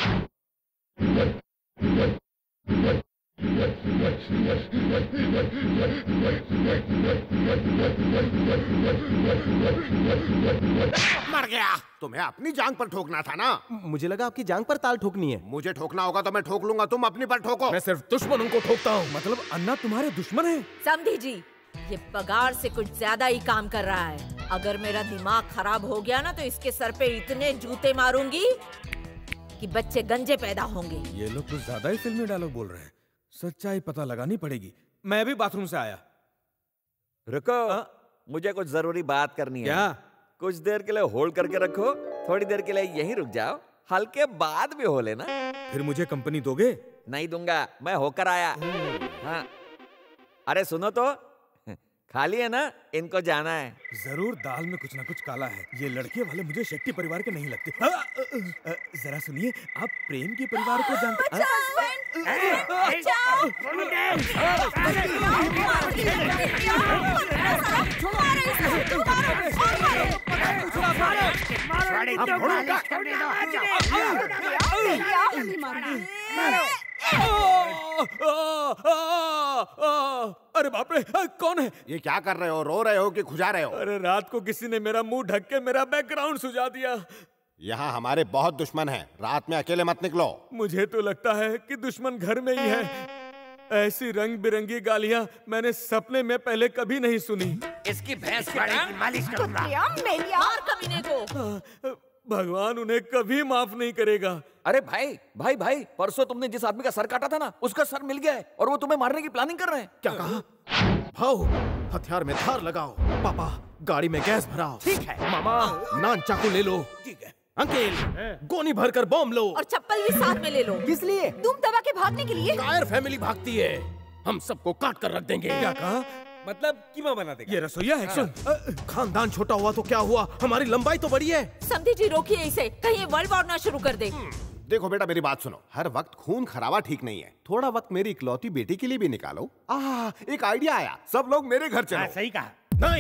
मर गया। तुम्हें अपनी जांग पर ठोकना था ना। मुझे लगा आपकी जांग पर ताल ठोकनी है। मुझे ठोकना होगा तो मैं ठोक लूंगा, तुम अपनी पर ठोको। मैं सिर्फ दुश्मनों को ठोकता हूँ। मतलब अन्ना तुम्हारे दुश्मन है? समझी जी, ये पगार से कुछ ज्यादा ही काम कर रहा है। अगर मेरा दिमाग खराब हो गया ना तो इसके सर पे इतने जूते मारूंगी कि बच्चे गंजे पैदा होंगे। ये लोग कुछ ज्यादा ही फिल्मी डायलॉग बोल रहे हैं। सच्चाई पता लगानी पड़ेगी। मैं भी बाथरूम से आया। रुको, मुझे कुछ जरूरी बात करनी है। क्या? कुछ देर के लिए होल्ड करके रखो, थोड़ी देर के लिए यहीं रुक जाओ, हल्के बाद भी हो लेना। फिर मुझे कंपनी दोगे? नहीं दूंगा, मैं होकर आया। हाँ, अरे सुनो तो, खाली है ना? इनको जाना है। जरूर दाल में कुछ ना कुछ काला है। ये लड़के वाले मुझे शेट्टी परिवार के नहीं लगते। आ, आ, आ, जरा सुनिए, आप प्रेम के परिवार को जानते हैं? अरे बाप रे, कौन है? ये क्या कर रहे हो? रो रहे हो कि खुजा रहे हो? अरे रात को किसी ने मेरा मुंह ढक के मेरा बैकग्राउंड सुझा दिया। यहाँ हमारे बहुत दुश्मन हैं, रात में अकेले मत निकलो। मुझे तो लगता है कि दुश्मन घर में ही है। ऐसी रंग बिरंगी गालियाँ मैंने सपने में पहले कभी नहीं सुनी। इसकी भैंस की मालिश करूंगा। मार कमीने को। भगवान उन्हें कभी माफ नहीं करेगा। अरे भाई भाई भाई, परसों तुमने जिस आदमी का सर काटा था ना, उसका सर मिल गया है और वो तुम्हें मारने की प्लानिंग कर रहे हैं। क्या कहा? भाओ, हथियार में धार लगाओ। पापा, गाड़ी में गैस भराओ। ठीक है। मामा, नान चाकू ले लो। ठीक है। अंकिल, गोनी भरकर बॉम्ब लो। और चप्पल भी साथ में ले लो। किस लिए? तुम दबा के भागने के लिए। कायर फैमिली भागती है, हम सबको काट कर रख देंगे। क्या कहा? मतलब कीमा बना देगा। ये रसोईया है। सुन, खानदान छोटा हुआ तो क्या हुआ, हमारी लंबाई तो बड़ी है। समझी जी, रोकिए इसे, कहीं ये वर्ल्ड वॉर ना शुरू कर दे। देखो बेटा, मेरी बात सुनो, हर वक्त खून खराबा ठीक नहीं है। थोड़ा वक्त मेरी इकलौती बेटी के लिए भी निकालो। आह, एक आइडिया आया, सब लोग मेरे घर चलो। सही कहा। नहीं,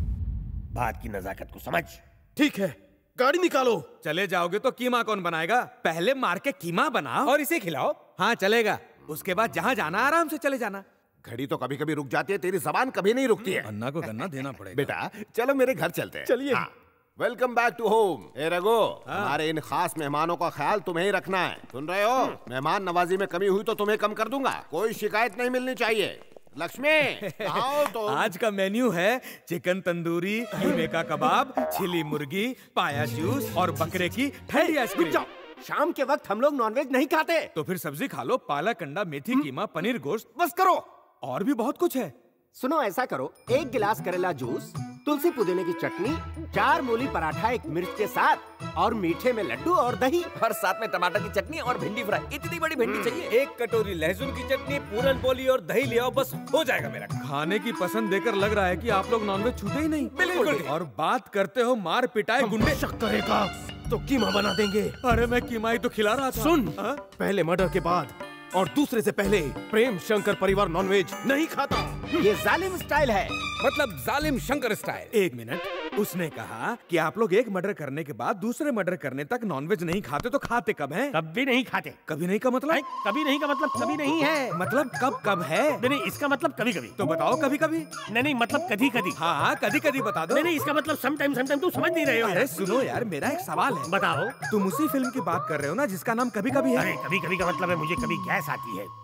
बात की नजाकत को समझ। ठीक है, गाड़ी निकालो। चले जाओगे तो कीमा कौन बनाएगा? पहले मार के कीमा बनाओ और इसे खिलाओ। हाँ चलेगा। उसके बाद जहाँ जाना आराम से चले जाना। घड़ी तो कभी कभी रुक जाती है, तेरी जबान कभी नहीं रुकती है। अन्ना को गन्ना देना पड़ेगा। बेटा चलो मेरे घर चलते हैं। चलिए। Welcome back to home. ए रघु, हमारे इन खास मेहमानों का ख्याल तुम्हें ही रखना है, सुन रहे हो? मेहमान नवाजी में कमी हुई तो तुम्हें कम कर दूंगा, कोई शिकायत नहीं मिलनी चाहिए। लक्ष्मी, आओ तो। आज का मेन्यू है चिकन तंदूरी, कीमे का कबाब, छिली मुर्गी, पाया जूस और बकरे की ठंडी आइसक्रीम। शाम के वक्त हम लोग नॉनवेज नहीं खाते। तो फिर सब्जी खा लो, पालक, अंडा, मेथी, कीमा, पनीर, गोश्त। बस करो। और भी बहुत कुछ है। सुनो, ऐसा करो, एक गिलास करेला जूस, तुलसी पुदीने की चटनी, चार मूली पराठा एक मिर्च के साथ, और मीठे में लड्डू और दही, और साथ में टमाटर की चटनी और भिंडी फ्राई। इतनी बड़ी भिंडी चाहिए? एक कटोरी लहसुन की चटनी, पूरन पोली और दही ले आओ, बस हो जाएगा मेरा। खाने की पसंद देकर लग रहा है कि आप लोग नॉनवेज छूते ही नहीं। बिल्कुल। और बात करते हो मार पिटाई गुंडे। शक करेगा तो कीमा बना देंगे। अरे मैं कीमा ही तो खिला रहा था। सुन, पहले मर्डर के बाद और दूसरे से पहले प्रेम शंकर परिवार नॉनवेज नहीं खाता। ये जालिम स्टाइल है। मतलब जालिम शंकर स्टाइल। एक मिनट, उसने कहा कि आप लोग एक मर्डर करने के बाद दूसरे मर्डर करने तक नॉनवेज नहीं खाते, तो खाते कब हैं? कभी नहीं खाते। कभी नहीं का मतलब? कभी नहीं का मतलब कभी नहीं है। मतलब कब कब है? नहीं नहीं, इसका मतलब कभी कभी। तो बताओ कभी कभी। नहीं नहीं, मतलब कभी कभी। हाँ हाँ, कभी कभी बता दो। नहीं नहीं, इसका मतलब समटाइम समटाइम। तुम समझ नहीं रहे हो। अरे सुनो यार, मेरा एक सवाल है। बताओ। तुम उसी फिल्म की बात कर रहे हो ना जिसका नाम कभी कभी है? अरे कभी कभी का मतलब है मुझे कभी गैस आती है।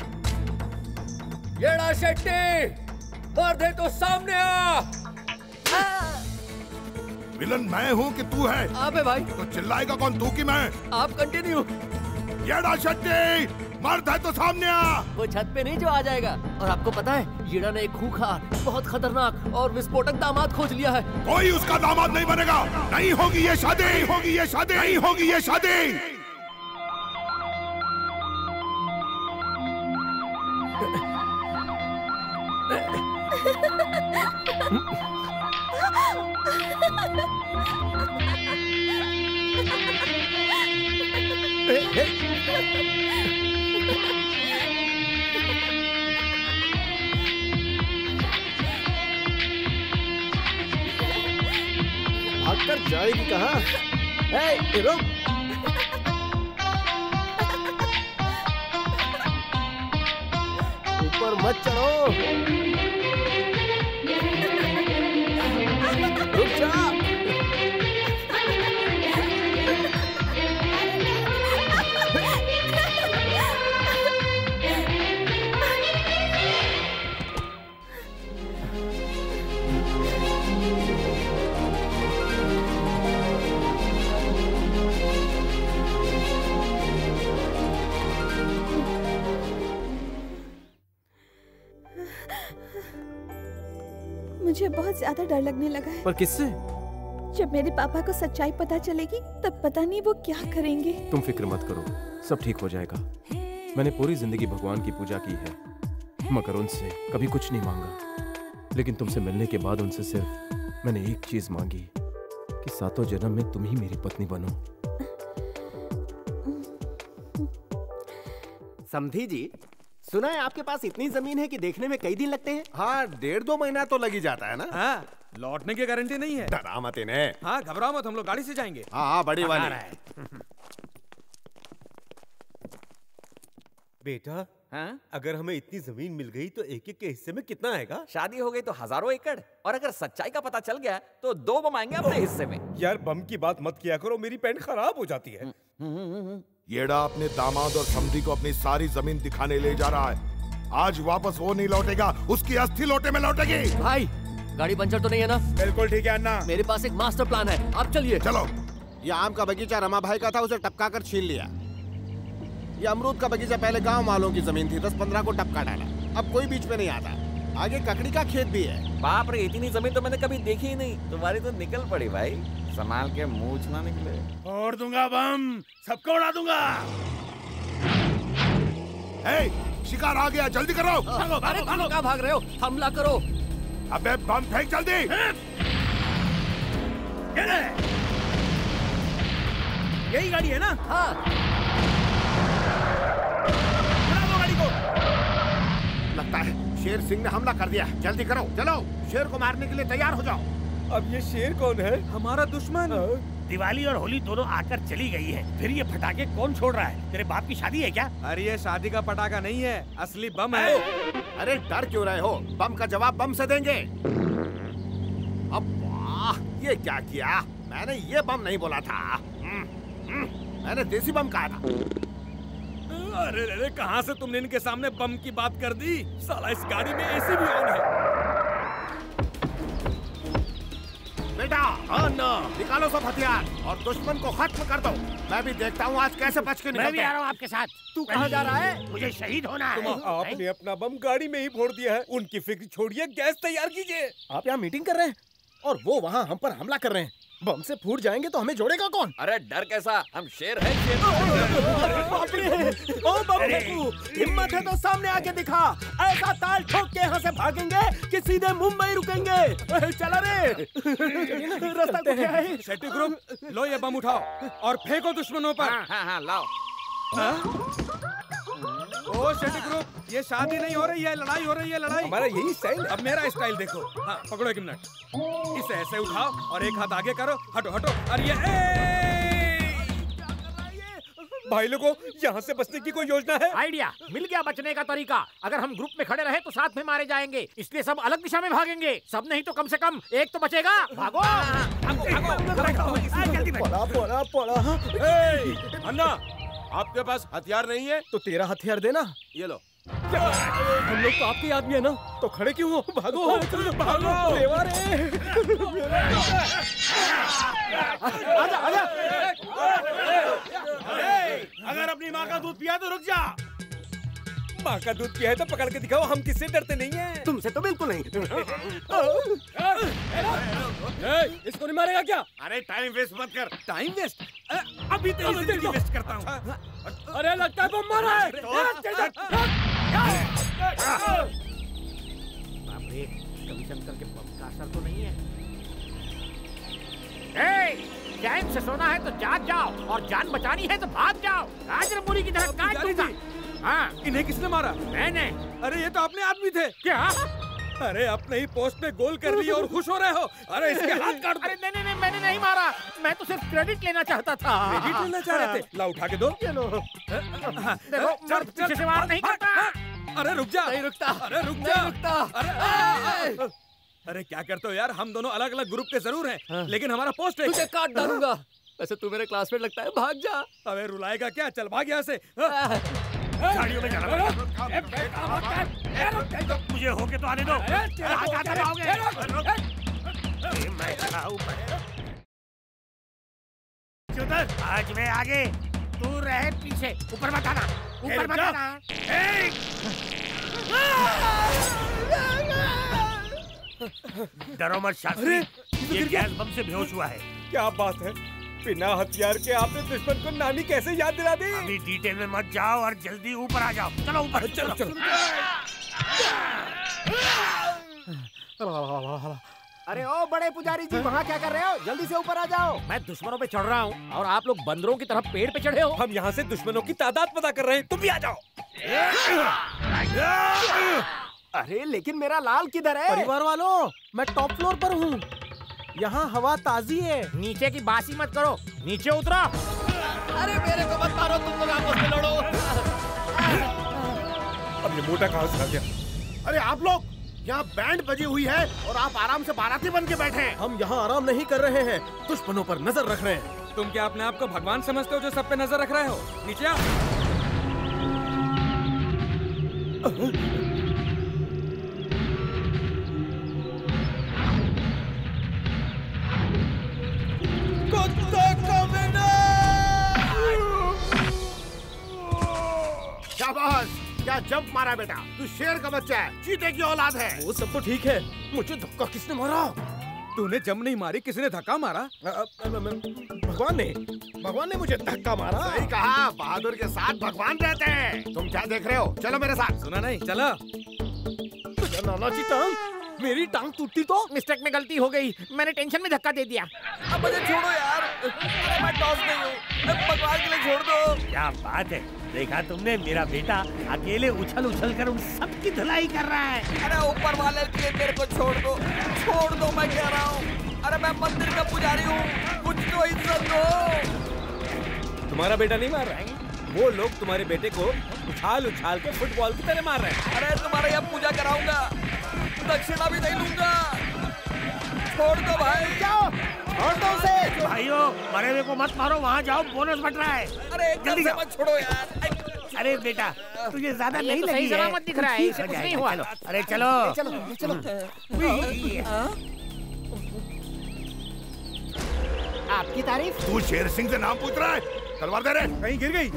येड़ा शेट्टी, मार दे तो सामने आ। विलन मैं हूँ कि तू है? आप है भाई। तो चिल्लाएगा कौन, तू कि मैं? आप कंटिन्यू। येड़ा शेट्टी, मर्द है तो सामने आ। वो छत पे नहीं जो आ जाएगा। और आपको पता है येड़ा ने एक खूंखार, बहुत खतरनाक और विस्फोटक दामाद खोज लिया है। कोई उसका दामाद नहीं बनेगा। नहीं होगी ये शादी, नहीं होगी ये शादी, नहीं होगी ये शादी। भागकर जाएगी कहाँ? ए, रुक। ऊपर मत चढ़ो। रुक जा। मुझे बहुत ज्यादा डर लगने लगा है। पर किससे? जब मेरे पापा को सच्चाई पता चलेगी तब पता नहीं वो क्या करेंगे। तुम फिक्र मत करो, सब ठीक हो जाएगा। मैंने पूरी जिंदगी भगवान की पूजा की है, मगर उनसे कभी कुछ नहीं मांगा। लेकिन तुमसे मिलने के बाद उनसे सिर्फ मैंने एक चीज मांगी कि सातों जन्म में तुम ही मेरी पत्नी बनो। समधी जी, सुना है आपके पास इतनी जमीन है कि देखने में कई दिन लगते हैं? हाँ, डेढ़ दो महीना तो लग ही जाता है ना। हाँ, लौटने की गारंटी नहीं है। डरा मत इन्हें। हाँ, घबराओ मत, हम लोग गाड़ी से जाएंगे। हाँ हाँ, बड़ी वाली। बेटा, हाँ? अगर हमें इतनी जमीन मिल गई तो एक एक के हिस्से में कितना आएगा? शादी हो गई तो हजारों एकड़, और अगर सच्चाई का पता चल गया तो दो बम आएंगे अपने हिस्से में। यार बम की बात मत किया करो, मेरी पैंट खराब हो जाती है। येड़ा अपने दामाद और समधी को अपनी सारी जमीन दिखाने ले जा रहा है। आज वापस वो नहीं लौटेगा, उसकी अस्थि लोटे में लौटेगी। भाई, गाड़ी पंचर तो नहीं है ना? बिल्कुल ठीक है अन्ना। मेरे पास एक मास्टर प्लान है, आप चलिए। चलो। ये आम का बगीचा रमा भाई का था, उसे टपका कर छीन लिया। ये अमरूद का बगीचा पहले गांव वालों की जमीन थी, दस पंद्रह को टपका डाला। अब कोई बीच में नहीं आता। आगे ककड़ी का खेत भी है। बाप रे, इतनी जमीन तो मैंने कभी देखी ही नहीं। तुम्हारी तो निकल पड़ी भाई, संभाल के मूछ ना निकले। और दूंगा बम, सबको उड़ा दूंगा। ए, शिकार आ गया, जल्दी करो। भागो, भागो, भागो। कहाँ भाग रहे हो? हमला करो। अबे बम फेंक जल्दी। यही गाड़ी है ना? हाँ। उड़ा दो गाड़ी को। लगता है शेर सिंह ने हमला कर दिया। जल्दी करो, चलो। शेर को मारने के लिए तैयार हो जाओ। अब ये शेर कौन है? हमारा दुश्मन। दिवाली और होली दोनों आकर चली गई है, फिर ये पटाखे कौन छोड़ रहा है? तेरे बाप की शादी है क्या? अरे ये शादी का पटाखा नहीं है, असली बम है। अरे डर क्यों रहे हो? बम का जवाब बम से देंगे। अब वाह, ये क्या किया? मैंने ये बम नहीं बोला था। हम्म, हम्म, मैंने देसी बम कहा था। अरे अरे, कहाँ से तुमने इनके सामने बम की बात कर दी? साला इस गाड़ी में एसी भी ऑन है। बेटा, हाँ ना, निकालो सब हथियार और दुश्मन को खत्म कर दो। मैं भी देखता हूँ आज कैसे बच के निकलते हैं। मैं भी आ रहा हूँ आपके साथ। तू कहाँ जा रहा है? मुझे शहीद होना है। आपने अपना बम गाड़ी में ही फोड़ दिया है। उनकी फिक्र छोड़िए, गैस तैयार कीजिए। आप यहाँ मीटिंग कर रहे हैं और वो वहाँ हम पर हमला कर रहे हैं। बम से फूट जाएंगे तो हमें जोड़ेगा कौन? अरे डर कैसा, हम शेर हैं, शेर। बाप रे, ओ बम फेंकू, हिम्मत है तो सामने आके दिखा। ऐसा ताल ठोक के यहाँ से भागेंगे कि सीधे मुंबई रुकेंगे। चला रे, रास्ता को क्या है? शेट्टी ग्रुप, लो ये बम उठाओ और फेंको दुश्मनों पर। हाँ हाँ हाँ, लाओ। ओ शेट्टी ग्रुप, ये शादी नहीं हो रही है, लड़ाई हो रही है, लड़ाई। हमारा यही स्टाइल। अब मेरा स्टाइल देखो। हाँ, पकड़ो एक मिनट। इसे ऐसे उठाओ और एक हाथ आगे करो। हटो हटो। अरे ये भाई लोगों, यहाँ से बचने की कोई योजना है? आइडिया मिल गया बचने का तरीका। अगर हम ग्रुप में खड़े रहे तो साथ में मारे जाएंगे, इसलिए सब अलग दिशा में भागेंगे। सब नहीं तो कम से कम एक तो बचेगा। भागो, पड़ा पड़ा पड़ा। अन्ना, आपके पास हथियार नहीं है तो तेरा हथियार देना। ये लो। हम लोग तो आपके आदमी है ना, तो खड़े क्यों हो? भागो भागो देवा रे। आजा आजा। अगर अपनी माँ का दूध पिया तो रुक जा। माँ का दूध पिया है तो पकड़ के दिखाओ, हम किससे डरते नहीं हैं। तुमसे तो बिल्कुल नहीं। ए, इसको नहीं मारेगा क्या? अरे टाइम वेस्ट मत कर। Time waste? अभी तेरी जिंदगी वेस्ट करता हूँ। अरे लगता है बम मारा है। बाप रे, कभी शंकर के बम का असर तो नहीं है। ए, चैन से सोना है तो जाग जाओ और जान बचानी है तो भाग जाओ। राजरमुरी की तरह काट दूंगा। हाँ, इन्हें किसने मारा? मैंने। अरे ये तो अपने आदमी थे। क्या? अरे अपने ही पोस्ट में गोल कर लिए और खुश हो रहे हो। अरे इसके हाथ काट दो। अरे नहीं नहीं नहीं, मैंने नहीं मारा, मैं तो सिर्फ क्रेडिट लेना चाहता था। क्रेडिट लेना चाह रहे थे? ला उठा के दो। चलो देखो, चल पीछे से वार नहीं करता। अरे रुक जा। नहीं रुकता। अरे रुक जा। रुकता। अरे अरे क्या करते हो यार, हम दोनों अलग अलग ग्रुप के जरूर हैं, लेकिन हमारा पोस्ट है। तुझे काट डालूंगा। वैसे तू मेरे क्लासमेट लगता है, भाग जा। अबे रुलाएगा क्या? चल भाग यहाँ से। गाड़ियों में जाना पड़ेगा। मुझे होके तो आने दो। मैं खड़ा हूँ। आज मैं आगे, तू रहे पीछे। ऊपर मत आना, ऊपर मत आना। डरो मत शास्त्री, ये गैस बम से बेहोश हुआ है। क्या बात है, बिना हथियार के आपने दुश्मन को नानी कैसे याद दिला दी? अभी डिटेल में मत जाओ और जल्दी ऊपर आ जाओ। चलो ऊपर। चलो चलो। अरे ओ बड़े पुजारी जी, वहाँ क्या कर रहे हो? जल्दी से ऊपर आ जाओ। मैं दुश्मनों पे चढ़ रहा हूँ और आप लोग बंदरों की तरह पेड़ पे चढ़े हो। हम यहाँ से दुश्मनों की तादाद पता कर रहे हैं, तुम भी आ जाओ। अरे लेकिन मेरा लाल किधर है? परिवार वालों, मैं टॉप फ्लोर पर हूँ, यहाँ हवा ताजी है। नीचे की बासी मत करो, नीचे उतरो। अरे मेरे को मत मारो, तुम लोग आपस में लड़ो। अब ये मोटा कहाँ से आ गया? अरे आप लोग, यहाँ बैंड बजी हुई है और आप आराम से बाराती बन के बैठे हैं। हम यहाँ आराम नहीं कर रहे हैं, दुश्मनों पर नजर रख रहे हैं। तुम क्या अपने आप को भगवान समझते हो जो सब पे नजर रख रहे हो? नीचे आओ। शाबाश, क्या जंप मारा बेटा। तू शेर का बच्चा है, चीते की औलाद है। वो सब तो ठीक है, मुझे धक्का किसने मारा? तूने जंप नहीं मारी, किसने धक्का मारा? भगवान ने भगवान ने मुझे धक्का मारा। सही कहा, बहादुर के साथ भगवान रहते हैं। तुम क्या देख रहे हो? चलो मेरे साथ। सुना नहीं? चलो। नाना जी टांग, मेरी टांग टूटी तो? मिस्टेक में गलती हो गई, मैंने टेंशन में धक्का दे दिया। अब मुझे छोड़ो यार, अरे मैं टॉस नहीं हूँ, भगवान के लिए छोड़ दो। क्या बात है, देखा तुमने, मेरा बेटा अकेले उछल उछल कर उन सबकी धुलाई कर रहा है। अरे ऊपर वाले के लिए मेरे को छोड़ दो, छोड़ दो, मैं कह रहा हूँ। अरे मैं मंदिर का पुजारी हूँ, कुछ तो इज्जत दो। तुम्हारा बेटा नहीं मार रहा है, वो लोग तुम्हारे बेटे को उछाल उछाल के फुटबॉल की तरह मार रहे हैं। अरे तुम्हारा यहाँ पूजा कराऊंगा, दक्षिणा भी नहीं लूंगा। छोड़ दो भाई, जाओ, छोड़ दो उसे। भाइयों, मरे हुए को मत मारो, वहाँ जाओ, बोनस बट रहा है। अरे जल्दी से मत छोड़ो यार। अरे बेटा, तुझे ज्यादा नहीं तो लगी सही है? सलामत दिख रहा है, इसे कुछ नहीं हुआ। अरे चलो चलो चलो। आपकी तारीफ। तू शेर सिंह से नाम पूछ रहा है? तलवार दे रे। कहीं गिर गई?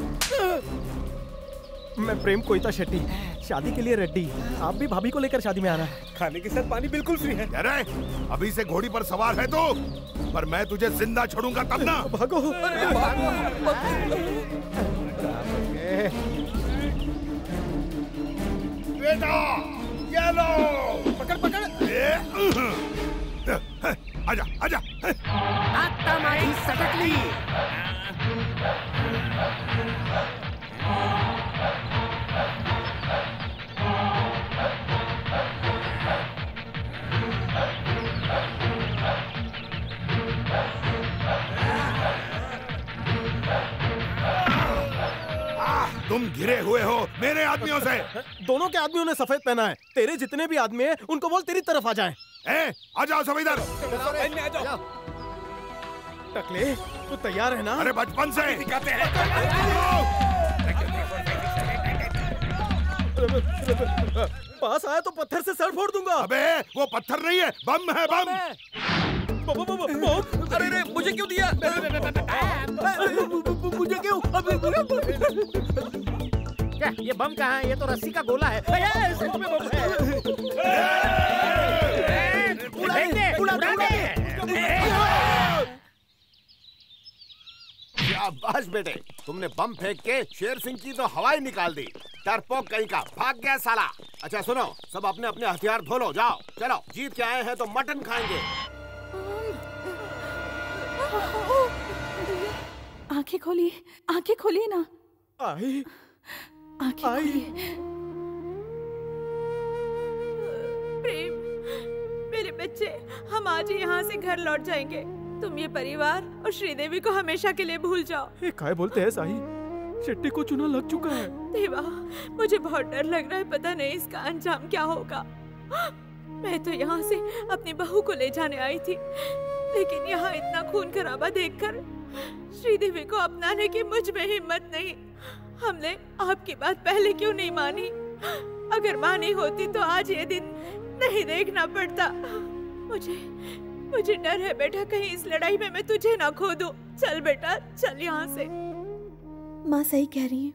मैं प्रेम कोइता शेट्टी, शादी के लिए रेडी। आप भी भाभी को लेकर शादी में आना। खाने के साथ पानी बिल्कुल फ्री है। अरे अभी से घोड़ी पर सवार है तो, पर मैं तुझे जिंदा छोड़ूंगा तब ना। भागो। अरे भागो। बेटा, ये लो। पकड़ पकड़। आजा आजा। आता मारी सटकली। तुम घिरे हुए हो मेरे आदमियों से। दोनों के आदमियों ने सफेद पहना है, तेरे जितने भी आदमी हैं उनको बोल तेरी तरफ आ जाएं। ए, आ जाओ सब इधर। आ जाओ। टकले, तू तैयार है ना? अरे बचपन से दिखाते हैं। पास आया तो पत्थर से सर फोड़ दूंगा। अबे वो पत्थर नहीं है, बम है, बम। अरे रे, मुझे क्यों दिया? मुझे क्यों? क्या ये बम कहाँ है? ये तो रस्सी का गोला है। सच में बम है। उड़ा दे, उड़ा दे। शाबाश बेटे, तुमने बम फेंक के शेर सिंह की तो हवाई निकाल दी। डरपोक कहीं का, भाग गया साला। अच्छा सुनो, सब अपने अपने हथियार धो लो, जाओ। चलो, जीत के आए हैं तो मटन खाएंगे। आंखें खोलिए, आंखें खोलिए ना। आई, आंखें खोलिए। प्रेम, मेरे बच्चे, हम आज ही यहाँ से घर लौट जाएंगे। तुम ये परिवार और श्रीदेवी को हमेशा के लिए भूल जाओ। ये काय बोलते हैं साही? शेट्टी को चुना लग चुका है। देवा, मुझे बहुत डर लग रहा है, पता नहीं इसका अंजाम क्या होगा। मैं तो यहाँ से अपनी बहू को ले जाने आई थी, लेकिन यहाँ इतना खून खराबा देखकर श्रीदेवी को अपनाने की मुझ में हिम्मत नहीं। हमने आपकी बात पहले क्यों नहीं मानी? अगर मानी होती तो आज ये दिन नहीं देखना पड़ता। मुझे मुझे डर है बेटा, कहीं इस लड़ाई में मैं तुझे ना खो दूं। चल बेटा, चल यहाँ से। माँ सही कह रही है।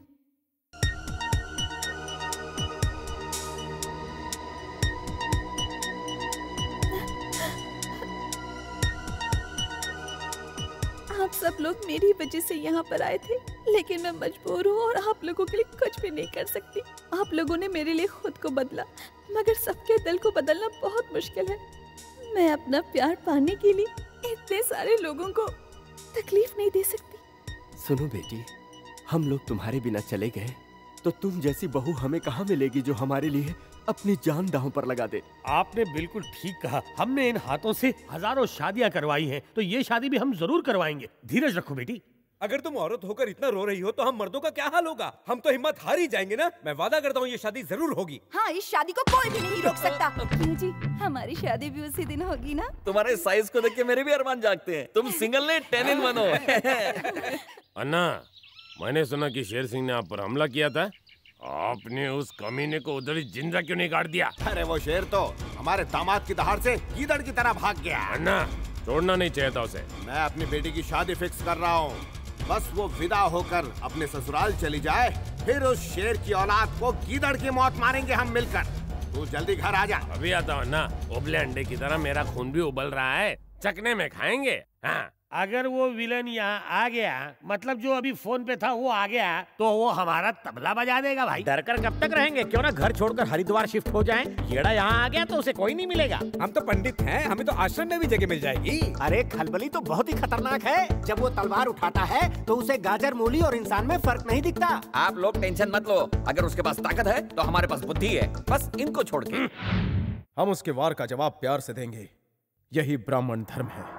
आप सब लोग मेरी वजह से यहाँ पर आए थे, लेकिन मैं मजबूर हूँ और आप लोगों के लिए कुछ भी नहीं कर सकती। आप लोगों ने मेरे लिए खुद को बदला, मगर सबके दिल को बदलना बहुत मुश्किल है। मैं अपना प्यार पाने के लिए इतने सारे लोगों को तकलीफ नहीं दे सकती। सुनो बेटी, हम लोग तुम्हारे बिना चले गए तो तुम जैसी बहू हमें कहाँ मिलेगी जो हमारे लिए अपनी जान दांव पर लगा दे। आपने बिल्कुल ठीक कहा। हमने इन हाथों से हजारों शादियां करवाई हैं, तो ये शादी भी हम जरूर करवाएंगे। धीरज रखो बेटी। अगर तुम औरत होकर इतना रो रही हो तो हम मर्दों का क्या हाल होगा? हम तो हिम्मत हार ही जाएंगे ना। मैं वादा करता हूँ ये शादी जरूर होगी। हाँ, इस शादी को कोई भी नहीं रोक सकता। जी, हमारी शादी भी उसी दिन होगी ना। तुम्हारे साइज को देख के मेरे भी अरमान जागते हैं। तुम सिंगल ने टेन इन वन हो। अन्ना, मैंने सुना कि शेर सिंह ने आप पर हमला किया था। आपने उस कमीने को उधर ही जिंदा क्यों नहीं काट दिया? अरे वो शेर तो हमारे दामाद की दहाड़ से गीदड़ की तरह भाग गया। अन्ना, छोड़ना नहीं चाहिए था उसे। मैं अपनी बेटी की शादी फिक्स कर रहा हूँ, बस वो विदा होकर अपने ससुराल चली जाए, फिर उस शेर की औलाद को गीदड़ की मौत मारेंगे हम मिलकर। तू जल्दी घर आ जा। अभी आता हूँ ना। उबले अंडे की तरह मेरा खून भी उबल रहा है, चकने में खाएंगे। हाँ, अगर वो विलन यहाँ आ गया, मतलब जो अभी फोन पे था वो आ गया, तो वो हमारा तबला बजा देगा भाई। डर कर कब तक रहेंगे? क्यों ना घर छोड़कर हरिद्वार शिफ्ट हो जाएं? येड़ा यहाँ आ गया तो उसे कोई नहीं मिलेगा। हम तो पंडित हैं, हमें तो आश्रम में भी जगह मिल जाएगी। अरे खलबली तो बहुत ही खतरनाक है। जब वो तलवार उठाता है तो उसे गाजर, मूली और इंसान में फर्क नहीं दिखता। आप लोग टेंशन मत लो, अगर उसके पास ताकत है तो हमारे पास बुद्धि है, बस इनको छोड़ के। हम उसके वार का जवाब प्यार से देंगे, यही ब्राह्मण धर्म है।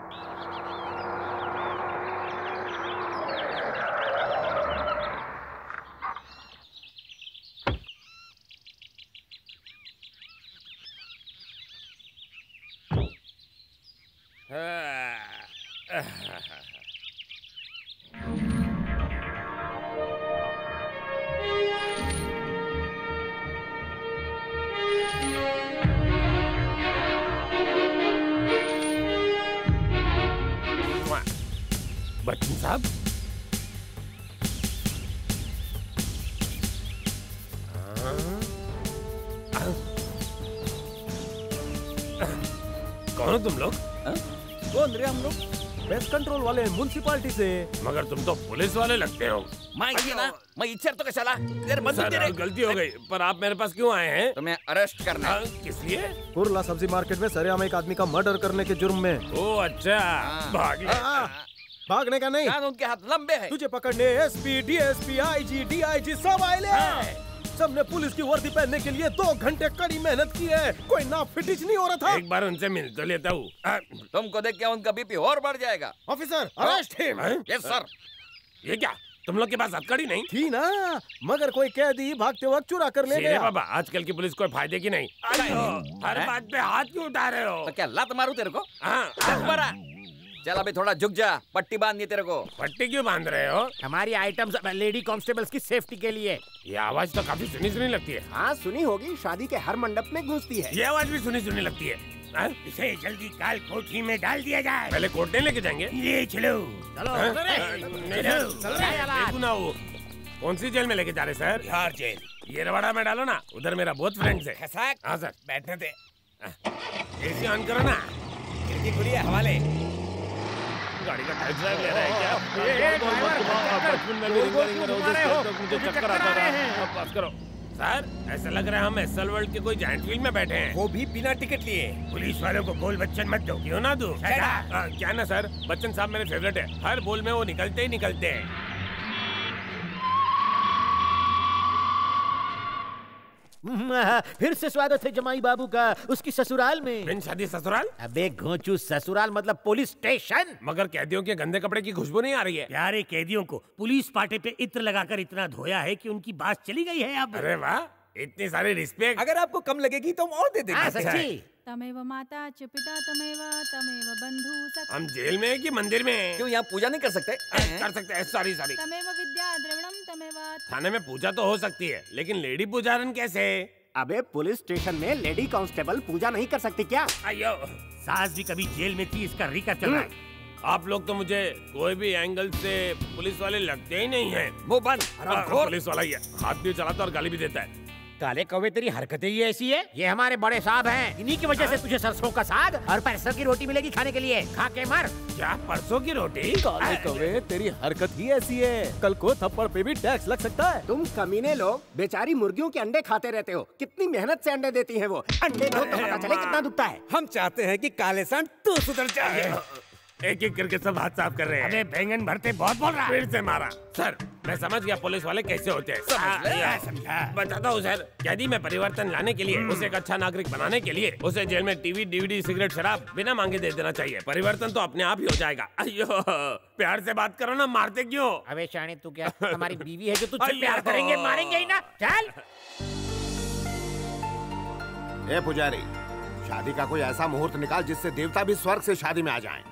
बच्चन साहब, कौन हो तुम लोग? कौन रे? हम लोग पेस्ट कंट्रोल वाले म्युनिसिपालिटी से। मगर तुम तो पुलिस वाले लगते हो। मैं ये ना, मैं इच्छा तो कैसा ला? तेरे बंदूक दे रे। गलती हो गई, पर आप मेरे पास क्यों आए हैं? तुम्हें अरेस्ट करना है। किस लिए? कुरला सब्जी मार्केट में सरेआम एक आदमी का मर्डर करने के जुर्म में। ओ अच्छा, भाग ले। भागने का नहीं, कानून के हाथ लंबे हैं। तुझे पकड़ने एसपी, डीएसपी, आईजी, डीआईजी सब आए ले। सबने पुलिस की वर्दी पहनने के लिए दो घंटे कड़ी मेहनत की है। कोई ना फिटिच नहीं हो रहा था। एक बार उनसे मिल तो लेता हूँ। तुमको देख के उनका बीपी और बढ़ जाएगा। Officer, arrest him. Yes sir. ये क्या, तुम लोग के पास हथकड़ी नहीं थी ना? मगर कोई कैदी भागते वक्त चुरा कर ले गया। बाबा, आजकल की पुलिस कोई फायदे की नहीं। हर बात पे हाथ क्यों उठा रहे हो? तो क्या लात मारूं तेरे को? हाँ, चल अभी थोड़ा झुक जा, पट्टी बांधनी तेरे को। पट्टी क्यों बांध रहे हो? हमारी आइटम्स लेडी कांस्टेबल्स की सेफ्टी के लिए। ये आवाज तो काफी सुनी सुनी लगती है। हाँ सुनी होगी, शादी के हर मंडप में गूंजती है। ये आवाज भी सुनी सुनी लगती है। आ? इसे जल्दी काल कोठरी में डाल दिया जाए। पहले कोर्ट नहीं लेके जाएंगे? ले चलो चलो ना। वो कौन सी जेल में लेके जा रहे सर? बिहार जेल। ये रवाड़ा में डालो ना, उधर मेरा बहुत फ्रेंड्स है। हाँ सर बैठने दे। एसी ऑन करो ना। खिड़की खुली है, हवाले। गाड़ी का टेस्ट ड्राइव ले रहा है क्या? बचपन में मेरी करेंगे रोज मुझे चक्कर आता था। अब पास करो सर। ऐसा लग रहा है हम एस एल वर्ल्ड के कोई जायंट फील्ड में बैठे हैं। वो भी बिना टिकट लिए। पुलिस वालों को बोल बच्चन मत दो। क्यों ना दूं? क्या ना सर, बच्चन साहब मेरे फेवरेट है। हर बोल में वो निकलते ही निकलते हैं। फिर से स्वागत है जमाई बाबू का उसकी ससुराल में। बिन शादी ससुराल? अबे घोंचू, ससुराल मतलब पुलिस स्टेशन। मगर कैदियों के गंदे कपड़े की खुशबू नहीं आ रही है। प्यारे कैदियों को पुलिस पाटे पे इत्र लगाकर इतना धोया है कि उनकी बात चली गई है अब। अरे वाह, इतनी सारी रिस्पेक्ट। अगर आपको कम लगेगी तो हम और दे देंगे। सच्ची? तमेव माता च पिता तमेव तमेव बंधु सखा। हम जेल में है कि मंदिर में? क्यों यहाँ पूजा नहीं कर सकते? कर सकते हैं। Sorry sorry. तमेव विद्या द्रविणम तमेव। थाने में पूजा तो हो सकती है, लेकिन लेडी पुजारन कैसे? अबे पुलिस स्टेशन में लेडी कांस्टेबल पूजा नहीं कर सकती क्या? अयो, सास भी कभी जेल में थी, इसका रिका चल रहा है। आप लोग तो मुझे कोई भी एंगल से पुलिस वाले लगते ही नहीं हैं। वो बंद। पुलिस वाला ही है, हाथ भी चलाता और गाली भी देता है। काले कौवे, तेरी हरकतें ही ऐसी है। ये हमारे बड़े साहब हैं, इन्हीं की वजह से तुझे सरसों का साग और परसों की रोटी मिलेगी खाने के लिए। खा के मर। क्या परसों की रोटी? काले कौवे, तेरी हरकत ही ऐसी है, कल को थप्पड़ पे भी टैक्स लग सकता है। तुम कमीने लोग बेचारी मुर्गियों के अंडे खाते रहते हो। कितनी मेहनत से अंडे देती है वो। अंडे दो तो पता चले कितना दुखता है। हम चाहते हैं कि काले सांड तू सुधर जाए। एक एक करके सब हाथ साफ कर रहे हैं। अबे बैंगन भरते बहुत बोल रहा है। फिर से मारा। सर मैं समझ गया पुलिस वाले कैसे होते हैं। समझा। बताता हूँ सर, यदि मैं परिवर्तन लाने के लिए, उसे एक अच्छा नागरिक बनाने के लिए उसे जेल में टीवी, डीवीडी, सिगरेट, शराब बिना मांगे दे देना चाहिए। परिवर्तन तो अपने आप ही हो जाएगा। अयो, प्यार से बात करो ना, मारते क्यों? अबे शाने, तू क्या हमारी बीवी है जो तुझसे प्यार करेंगे? मारेंगे ही ना। चल। ए पुजारी, शादी का कोई ऐसा मुहूर्त निकाल जिससे देवता भी स्वर्ग से शादी में आ जाएं।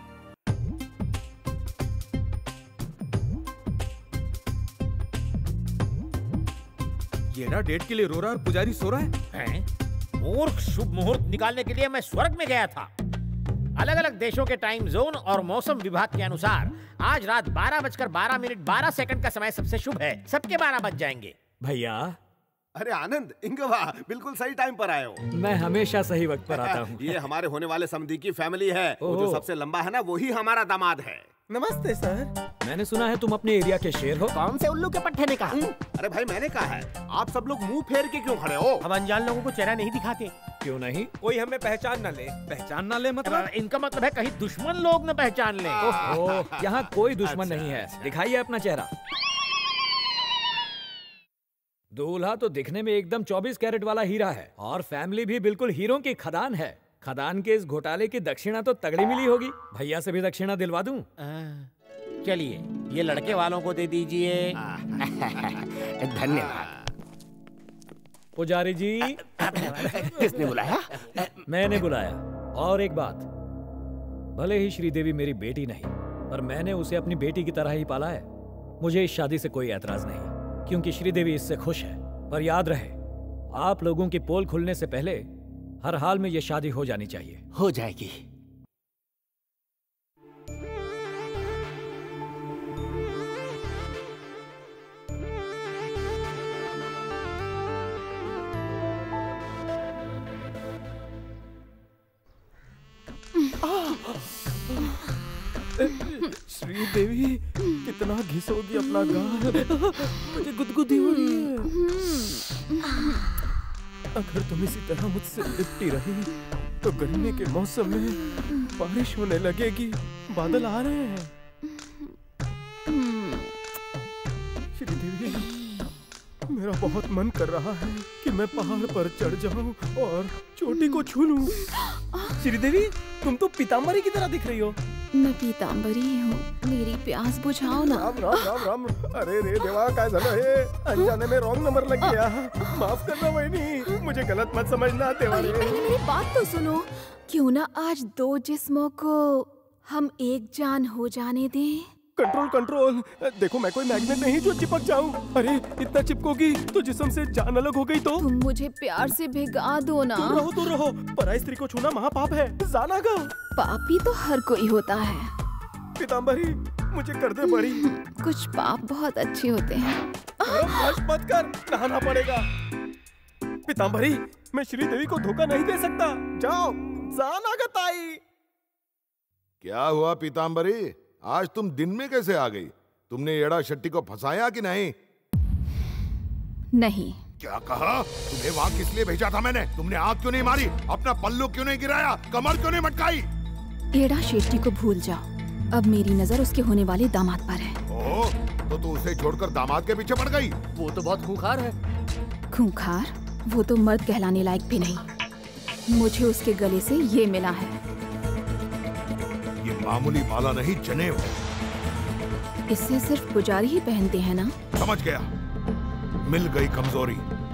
येड़ा डेट के लिए रो रहा और पुजारी सो रहा है, हैं? मूर्ख, शुभ मुहूर्त निकालने के लिए मैं स्वर्ग में गया था। अलग अलग देशों के टाइम जोन और मौसम विभाग के अनुसार आज रात बारह बजकर बारह मिनट बारह सेकंड का समय सबसे शुभ है। सबके बारह बज जाएंगे। भैया, अरे आनंद, इंगवा, बिल्कुल सही टाइम पर आए हो। मैं हमेशा सही वक्त पर आता हूँ। ये हमारे होने वाले समधी की फैमिली है। वो जो सबसे लंबा है ना, वही हमारा दामाद है। नमस्ते सर। मैंने सुना है तुम अपने एरिया के शेर हो। कौन से उल्लू के पट्टे ने कहा? अरे भाई मैंने कहा है, आप सब लोग मुंह फेर के क्यों खड़े हो? हम अनजान लोगों को चेहरा नहीं दिखाते। क्यों नहीं? कोई हमें पहचान न ले। पहचान न ले मतलब? इनका मतलब है कहीं दुश्मन लोग न पहचान ले। ओहो, यहाँ कोई दुश्मन नहीं है। दिखाइए अपना चेहरा। दूल्हा तो दिखने में एकदम चौबीस कैरेट वाला हीरा है और फैमिली भी बिल्कुल हीरों की खदान है। खदान के इस घोटाले की दक्षिणा तो तगड़ी मिली होगी। भैया से भी दक्षिणा दिलवा दूं? चलिए, ये लड़के वालों को दे दीजिए। धन्यवाद। पुजारी जी। किसने बुलाया? मैंने बुलाया। और एक बात, भले ही श्रीदेवी मेरी बेटी नहीं, पर मैंने उसे अपनी बेटी की तरह ही पाला है। मुझे इस शादी से कोई एतराज नहीं, क्योंकि श्रीदेवी इससे खुश है। पर याद रहे, आप लोगों की पोल खुलने से पहले हर हाल में ये शादी हो जानी चाहिए। हो जाएगी। श्रीदेवी, कितना घिसोगी अपना गाल? मुझे गुदगुदी हो रही है। अगर तुम इसी तरह मुझसे लिपटी रही तो गर्मी के मौसम में बारिश होने लगेगी। बादल आ रहे हैं। श्रीदेवी, मेरा बहुत मन कर रहा है कि मैं पहाड़ पर चढ़ जाऊं और चोटी को छू लूं। श्रीदेवी, तुम तो पीताम्बरी की तरह दिख रही हो। मैं पीताम्बरी ही हूँ, मेरी प्यास बुझाओ ना। राम राम राम राम। अरे रे देवा, काय झालं हे? अनजाने में रॉन्ग नंबर लग गया। माफ करना बहनी, मुझे गलत मत समझना। देवा अरे पहले मेरी बात तो सुनो। क्यों ना आज दो जिस्मों को हम एक जान हो जाने दें। कंट्रोल कंट्रोल, देखो मैं कोई मैग्नेट नहीं जो चिपक जाऊं। अरे इतना चिपकोगी तो जिस्म से जान अलग हो गई तो। तुम मुझे प्यार से भिगा दो ना। दूर रहो दूर रहो, पराई स्त्री को छूना महापाप है। जाना का पापी तो हर कोई होता है। पीताम्बरी मुझे कर दे बरी। कुछ पाप बहुत अच्छे होते हैं। मत कर, नहाना पड़ेगा। पीताम्बरी मैं श्रीदेवी को धोखा नहीं दे सकता। जाओ जाना का ताई। क्या हुआ पीताम्बरी, आज तुम दिन में कैसे आ गई? तुमने येड़ा शेट्टी को फंसाया कि नहीं? नहीं। क्या कहा? तुम्हें वहाँ किस लिए भेजा था मैंने? तुमने आग क्यों नहीं मारी? अपना पल्लू क्यों नहीं गिराया? कमर क्यों नहीं मटकाई? येड़ा शेट्टी को भूल जाओ, अब मेरी नजर उसके होने वाले दामाद पर है। ओह, तो तू उसे छोड़कर दामाद के पीछे पड़ गई? वो तो बहुत खूंखार है। खूंखार? वो तो मर्द कहलाने लायक भी नहीं। मुझे उसके गले से ये मिला है। ये मामूली माला नहीं, जनेऊ। इसे सिर्फ पुजारी ही पहनते हैं ना? समझ गया, मिल गई कमजोरी।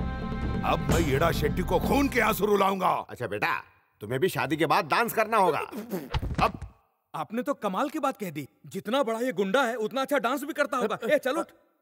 अब मैं येड़ा शेट्टी को खून के आंसू रुलाऊंगा। अच्छा बेटा, तुम्हें भी शादी के बाद डांस करना होगा। अब आपने तो कमाल की बात कह दी। जितना बड़ा ये गुंडा है उतना अच्छा डांस भी करता होगा। ए चलो।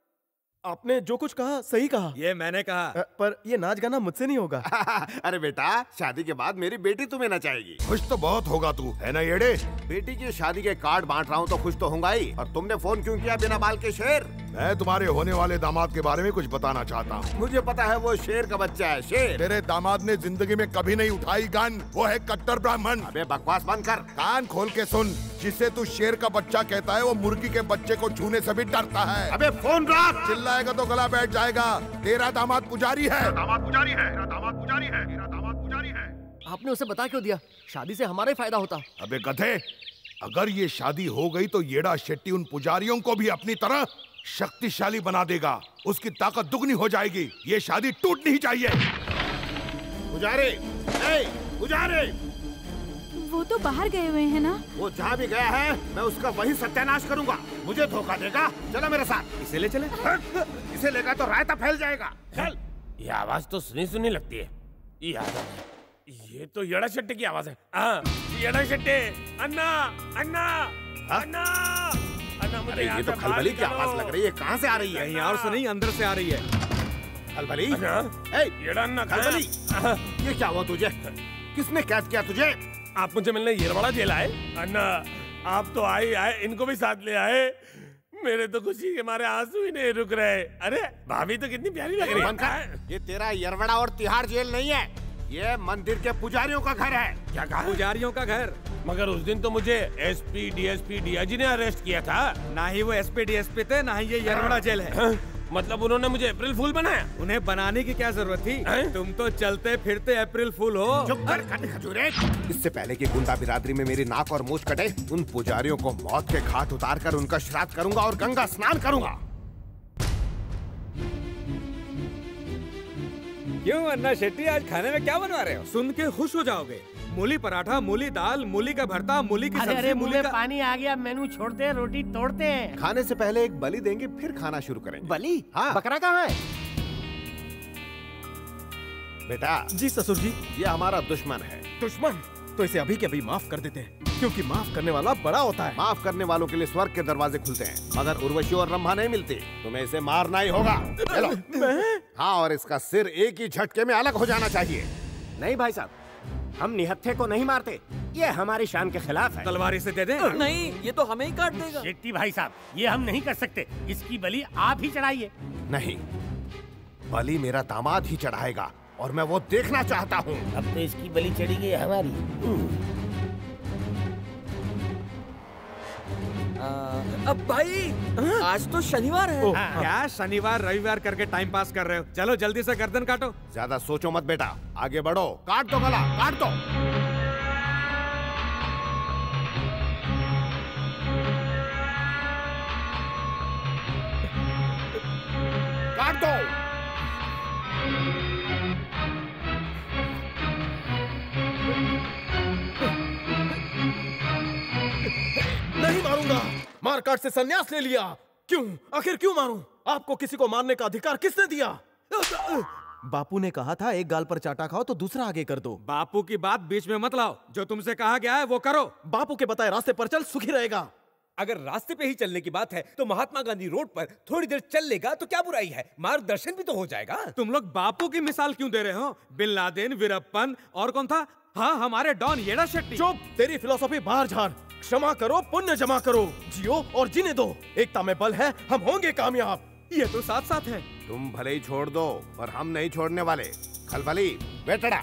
आपने जो कुछ कहा सही कहा। ये मैंने कहा, पर ये नाच गाना मुझसे नहीं होगा। अरे बेटा, शादी के बाद मेरी बेटी तुम्हें नचाएगी। खुश तो बहुत होगा तू, है ना येड़े? बेटी की शादी के कार्ड बांट रहा हूँ तो खुश तो होऊंगा ही। और तुमने फोन क्यों किया बिना बाल के शेर? मैं तुम्हारे होने वाले दामाद के बारे में कुछ बताना चाहता हूँ। मुझे पता है वो शेर का बच्चा है, शेर। तेरे दामाद ने जिंदगी में कभी नहीं उठाई गन। वो है कट्टर ब्राह्मण। अबे बकवास बंद कर। कान खोल के सुन, जिसे तू शेर का बच्चा कहता है वो मुर्गी के बच्चे को छूने से भी डरता है। अबे फोन रख। चिल्लाएगा तो गला बैठ जाएगा। तेरा दामाद पुजारी है। दामाद पुजारी है। तेरा दामाद पुजारी है। तेरा दामाद पुजारी है। आपने उसे बता क्यों दिया? शादी से हमारा ही फायदा होता। अबे गधे, अगर ये शादी हो गई तो येड़ा शेट्टी उन पुजारियों को भी अपनी तरह शक्तिशाली बना देगा। उसकी ताकत दुगनी हो जाएगी। ये शादी टूटनी चाहिए। पुजारी, ए, पुजारी। वो तो बाहर गए हुए हैं ना? वो जहाँ भी गया है मैं उसका वही सत्यानाश करूंगा। मुझे धोखा देगा? चलो मेरे साथ। इसे ले चले। इसे लेगा तो रायता फैल जाएगा। चल। ये आवाज तो सुनी सुनी लगती है। ये ये तो येड़ा शेट्टी की आवाज है। हाँ, येड़ा शेट्टी। अन्ना, अन्ना, अन्ना, अन्ना मुझे अरे ये तो खलबली की आवाज लग रही है। कहाँ से आ रही है? यहाँ से नहीं, अंदर से आ रही है। खलबली? येड़ा अन्ना खलबली, ये क्या हुआ तुझे? किसने कैद किया तुझे? आप मुझे मिलने येरवाड़ा जेल आए? अन्ना, आप तो आए आए, इनको भी साथ ले आए। मेरे तो खुशी के मारे आंसू ही नहीं रुक रहे। अरे भाभी तो कितनी प्यारी लग रही है। ये तेरा येरवाड़ा और तिहाड़ जेल नहीं है, ये मंदिर के पुजारियों का घर है। क्या कहा? पुजारियों का घर? मगर उस दिन तो मुझे एसपी, डीएसपी, डीआईजी ने अरेस्ट किया था। ना ही वो एसपी डीएसपी थे, ना ही ये येरवाड़ा जेल है। हाँ? मतलब उन्होंने मुझे अप्रैल फूल बनाया? उन्हें बनाने की क्या जरूरत थी? तुम तो चलते फिरते अप्रैल फूल हो। चुप कर कटे खजूरे। इससे पहले कि गुंडा बिरादरी में मेरी नाक और मूछ कटे, उन पुजारियों को मौत के घाट उतार कर उनका श्राद्ध करूंगा और गंगा स्नान करूंगा। क्यों अन्ना शेट्टी, आज खाने में क्या बनवा रहे हो? सुन के खुश हो जाओगे। मूली पराठा, मूली दाल, मूली का भरता, मूली की सब्जी, मूली का... पानी आ गया। मेनू छोड़ते हैं, रोटी तोड़ते हैं। खाने से पहले एक बलि देंगे, फिर खाना शुरू करेंगे। बलि? हाँ। बकरा कहाँ है? बेटा। जी ससुर जी। ये हमारा दुश्मन है। दुश्मन? तो इसे अभी के अभी माफ कर देते हैं, क्योंकि माफ करने वाला बड़ा होता है। माफ करने वालों के लिए स्वर्ग के दरवाजे खुलते हैं, मगर उर्वशी और रंभा नहीं मिलती। तुम्हें इसे मारना ही होगा। चलो। हाँ, और इसका सिर एक ही झटके में अलग हो जाना चाहिए। नहीं भाई साहब, हम निहत्थे को नहीं मारते। ये हमारी शान के खिलाफ है। तलवार से दे दे। नहीं, ये तो हमें ही काट देगा। शेट्टी भाई साहब, ये हम नहीं कर सकते। इसकी बलि आप ही चढ़ाइए। नहीं, बलि मेरा दामाद ही चढ़ाएगा और मैं वो देखना चाहता हूँ। अब तो इसकी बलि चढ़ेगी हमारी। अब भाई, आज तो शनिवार है। क्या शनिवार रविवार करके टाइम पास कर रहे हो? चलो जल्दी से गर्दन काटो। ज्यादा सोचो मत बेटा, आगे बढ़ो। काट दो गला, काट दो। काट दो। नहीं मारूंगा। मारकाट से संन्यास ले लिया। क्यों? आखिर क्यों मारूं? आपको किसी को मारने का अधिकार किसने दिया? बापू ने कहा था एक गाल पर चाटा खाओ तो दूसरा आगे कर दो। बापू की बात बीच में मत लाओ। जो तुमसे कहा गया है वो करो। बापू के बताए रास्ते पर चल, सुखी रहेगा। अगर रास्ते पे ही चलने की बात है तो महात्मा गांधी रोड पर थोड़ी देर चल लेगा तो क्या बुराई है? मार्गदर्शन भी तो हो जाएगा। तुम लोग बापू की मिसाल क्यों दे रहे हो? बिन लादेन, वीरप्पन और कौन था? हाँ, हमारे डॉन येड़ा शेट्टी। चुप, तेरी फिलोसॉफी बाहर झाड़। क्षमा करो, पुण्य जमा करो, जियो और जीने दो। एकता में बल है, हम होंगे कामयाब। ये तो साथ साथ है। तुम भले ही छोड़ दो पर हम नहीं छोड़ने वाले। खलबली बेटड़ा।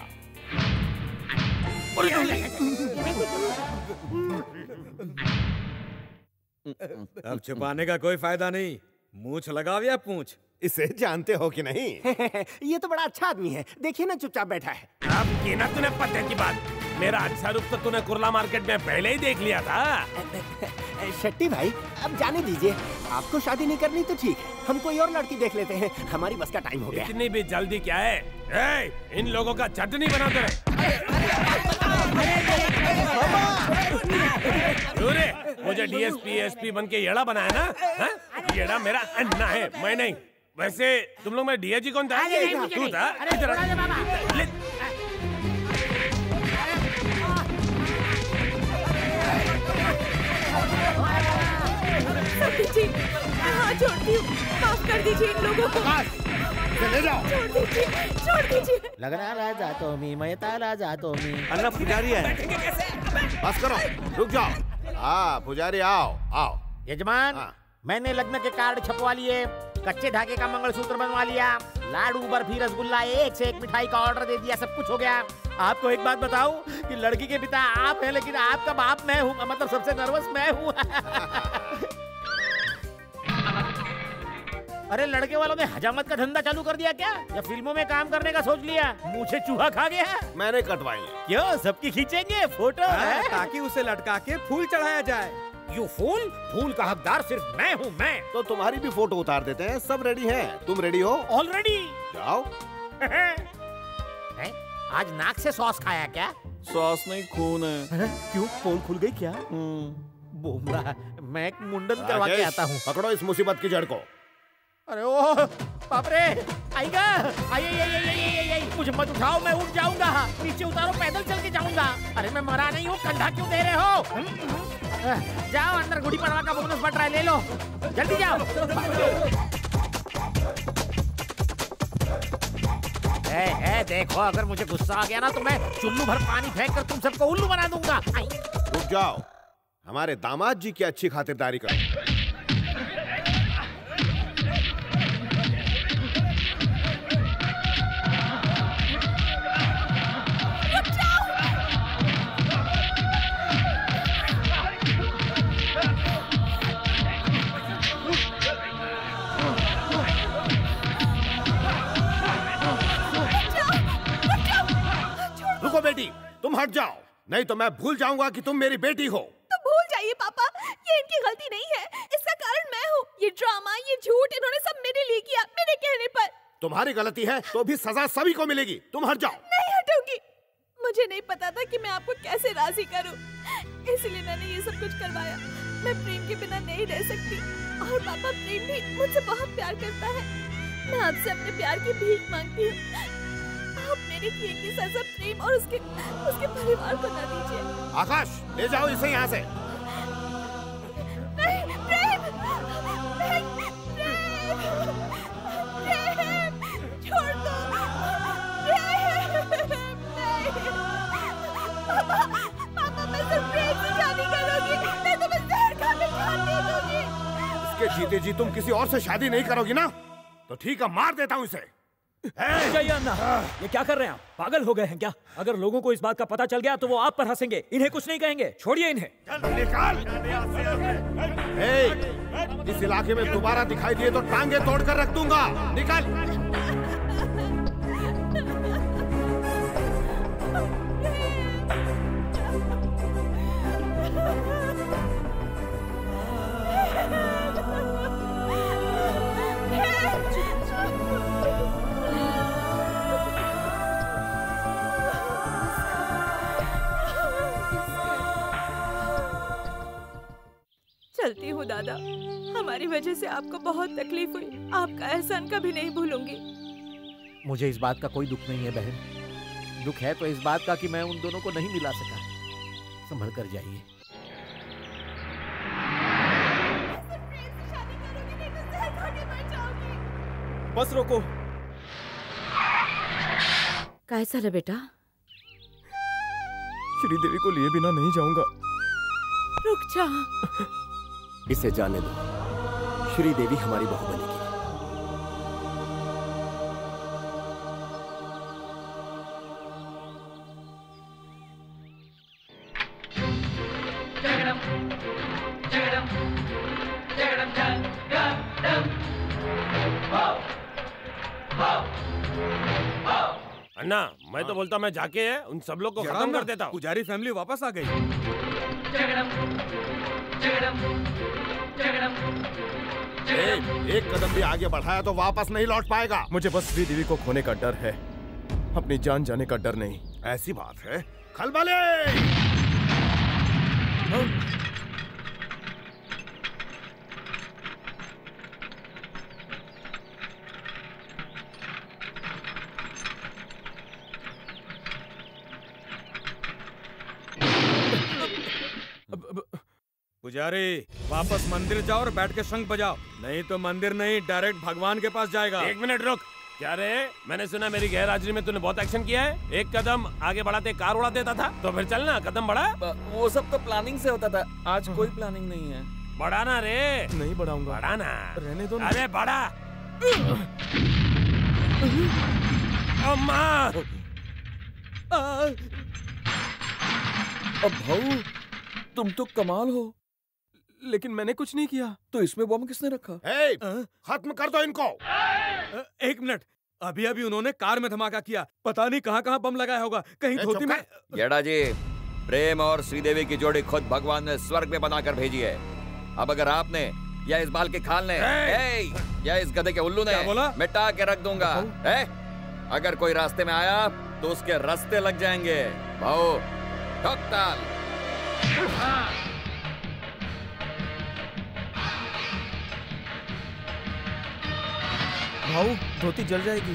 अब छुपाने का कोई फायदा नहीं। मूंछ लगाओ या पूंछ। इसे जानते हो कि नहीं? ये तो बड़ा अच्छा आदमी है, देखिए ना चुपचाप बैठा है। अब की ना तूने पते की बात। मेरा अच्छा रूप तो तूने कुर्ला मार्केट में पहले ही देख लिया था। शेट्टी भाई अब जाने दीजिए, आपको शादी नहीं करनी तो ठीक है, हम कोई और लड़की देख लेते हैं, हमारी बस का टाइम हो गया। इतनी भी जल्दी क्या है? ए, इन लोगों का चटनी बना दे। मुझे डीएसपी एसपी बन के येड़ा बनाया ना? हा? येड़ा मेरा अन्ना है, मैं नहीं। वैसे तुम लोग में डीएजी कौन था? तू था? इधर जी, मैं हाथ जोड़ती हूँ, माफ कर दीजिए इन लोगों को। ले जाओ। छोड़ दीजिए, छोड़ दीजिए। लगना राजा तो मी, मैं ताला जा तो मी। अन्ना पुजारी है। बस करो, रुक जाओ। हाँ पुजारी आओ, आओ। यजमान, मैंने लग्न के कार्ड छपवा लिए, कच्चे धागे का मंगलसूत्र बनवा लिया, लाडू बर्फी रसगुल्ला एक से एक मिठाई का ऑर्डर दे दिया, सब कुछ हो गया। आपको एक बात बताऊं कि लड़की के पिता आप हैं लेकिन आपका बाप मैं हूँ, मतलब सबसे नर्वस मैं हूँ। अरे लड़के वालों ने हजामत का धंधा चालू कर दिया क्या? या फिल्मों में काम करने का सोच लिया? मुझे चूहा खा गया है। मैंने कटवाई है। क्यों, सबकी खींचेंगे फोटो? है? ताकि उसे लटका के फूल चढ़ाया जाए। You fool? फूल का हकदार सिर्फ मैं हूँ, मैं। तो तुम्हारी भी फोटो उतार देते हैं, सब रेडी है। तुम रेडी हो? ऑलरेडी। जाओ। आज नाक से सॉस खाया क्या? सॉस नहीं, खून है। क्यों, पोल खुल गई क्या? बोमरा, मैं एक मुंडन करवा के आता हूँ। पकड़ो इस मुसीबत की जड़ को। अरे ओ बाप रे, आएगा। आई आई आई आई आई आई, मुझे मत उठाओ, मैं उठ जाऊंगा। नीचे उतारो, पैदल चल के जाऊंगा। अरे मैं मरा नहीं हूँ, कंधा क्यों दे रहे हो? जाओ अंदर, गुड़ी पड़वा का बोनस बट रहा है, ले लो, जल्दी जाओ। ए, ए, देखो अगर मुझे गुस्सा आ गया ना तो मैं चुल्लू भर पानी फेंक कर तुम सबको उल्लू बना दूंगा। रुक जाओ, हमारे दामाद जी की अच्छी खातिरदारी करो। बेटी तुम हट जाओ, नहीं तो मैं भूल जाऊंगा कि तुम मेरी बेटी हो। तो भूल जाइए पापा, ये इनकी गलती नहीं है, इसका कारण मैं हूँ। ये ड्रामा, ये झूठ इन्होंने सब मेरे लिए किया, मेरे कहने पर। तुम्हारी गलती है तो भी सजा सभी को मिलेगी, तुम हट जाओ। नहीं हटूंगी, मुझे नहीं पता था कि मैं आपको कैसे राजी करूं, इसलिए मैंने ये सब कुछ करवाया। मैं प्रेम के बिना नहीं रह सकती, और पापा प्रेम भी मुझसे बहुत प्यार करता है। मैं आपसे अपने प्यार की भीख मांगती हूँ, आप मेरे किए की सजा प्रेम और उसके उसके परिवार को न दीजिए। आकाश, ले जाओ इसे यहाँ से। नहीं, प्रेम, प्रेम, प्रेम, छोड़ दो, प्रेम, नहीं। पापा, पापा मैं सिर्फ प्रेम से शादी करूंगी, नहीं तो मैं जहर खा के जान दे दूंगी। इसके जीते जी तुम किसी और से शादी नहीं करोगी ना? तो ठीक है, मार देता हूँ इसे। जाइए अन्ना, ये क्या कर रहे हैं आप? पागल हो गए हैं क्या? अगर लोगों को इस बात का पता चल गया तो वो आप पर हंसेंगे, इन्हें कुछ नहीं कहेंगे। छोड़िए इन्हें। निकाल। ए, इस इलाके में दोबारा दिखाई दिए तो टांगे तोड़कर रख दूंगा। निकाल। चलती हूँ दादा, हमारी वजह से आपको बहुत तकलीफ हुई, आपका एहसान कभी नहीं भूलूंगी। मुझे इस बात का कोई दुख नहीं है बहन। दुख है तो इस बात का कि मैं उन दोनों को नहीं मिला सका। संभल कर जाइए। बस रोको। कैसा रे बेटा? श्रीदेवी को लिए बिना नहीं जाऊंगा। रुक जा। इसे जाने दो, श्रीदेवी हमारी बहू बनेगी। अन्ना, मैं तो बोलता मैं जाके है उन सब लोग को खत्म कर देता हूँ। पुजारी फैमिली वापस आ गई। एक, एक कदम भी आगे बढ़ाया तो वापस नहीं लौट पाएगा। मुझे बस श्रीदेवी को खोने का डर है, अपनी जान जाने का डर नहीं। ऐसी बात है? खलबले! पुजारी वापस मंदिर जाओ और बैठ के शंख बजाओ, नहीं तो मंदिर नहीं डायरेक्ट भगवान के पास जाएगा। एक मिनट रुक। क्या रे, मैंने सुना मेरी गैर हाजिरी में तूने बहुत एक्शन किया है। एक कदम आगे बढ़ाते कार उड़ा देता था, तो फिर चलना कदम बढ़ा। वो सब तो प्लानिंग से होता था, आज कोई प्लानिंग नहीं है। बढ़ाना रे। नहीं बढ़ाऊंगा। बढ़ाना। रहने दो ना। अरे बढ़ा। अम्मा। अब भाऊ तुम तो कमाल हो। लेकिन मैंने कुछ नहीं किया। तो इसमें बम किसने रखा? ए, खत्म कर दो इनको। एक मिनट, अभी अभी उन्होंने कार में धमाका किया, पता नहीं कहाँ कहाँ बम लगाया होगा, कहीं धोती में। गेड़ा जी, प्रेम और श्रीदेवी की जोड़ी खुद भगवान ने स्वर्ग में बनाकर भेजी है। अब अगर आपने या इस बाल के खाल ने ए, या इस गधे के उल्लू ने मिटा के रख दूंगा। ए, अगर कोई रास्ते में आया तो उसके रास्ते लग जाएंगे। भाऊ ठोक ताल। भाऊ धोती जल जाएगी।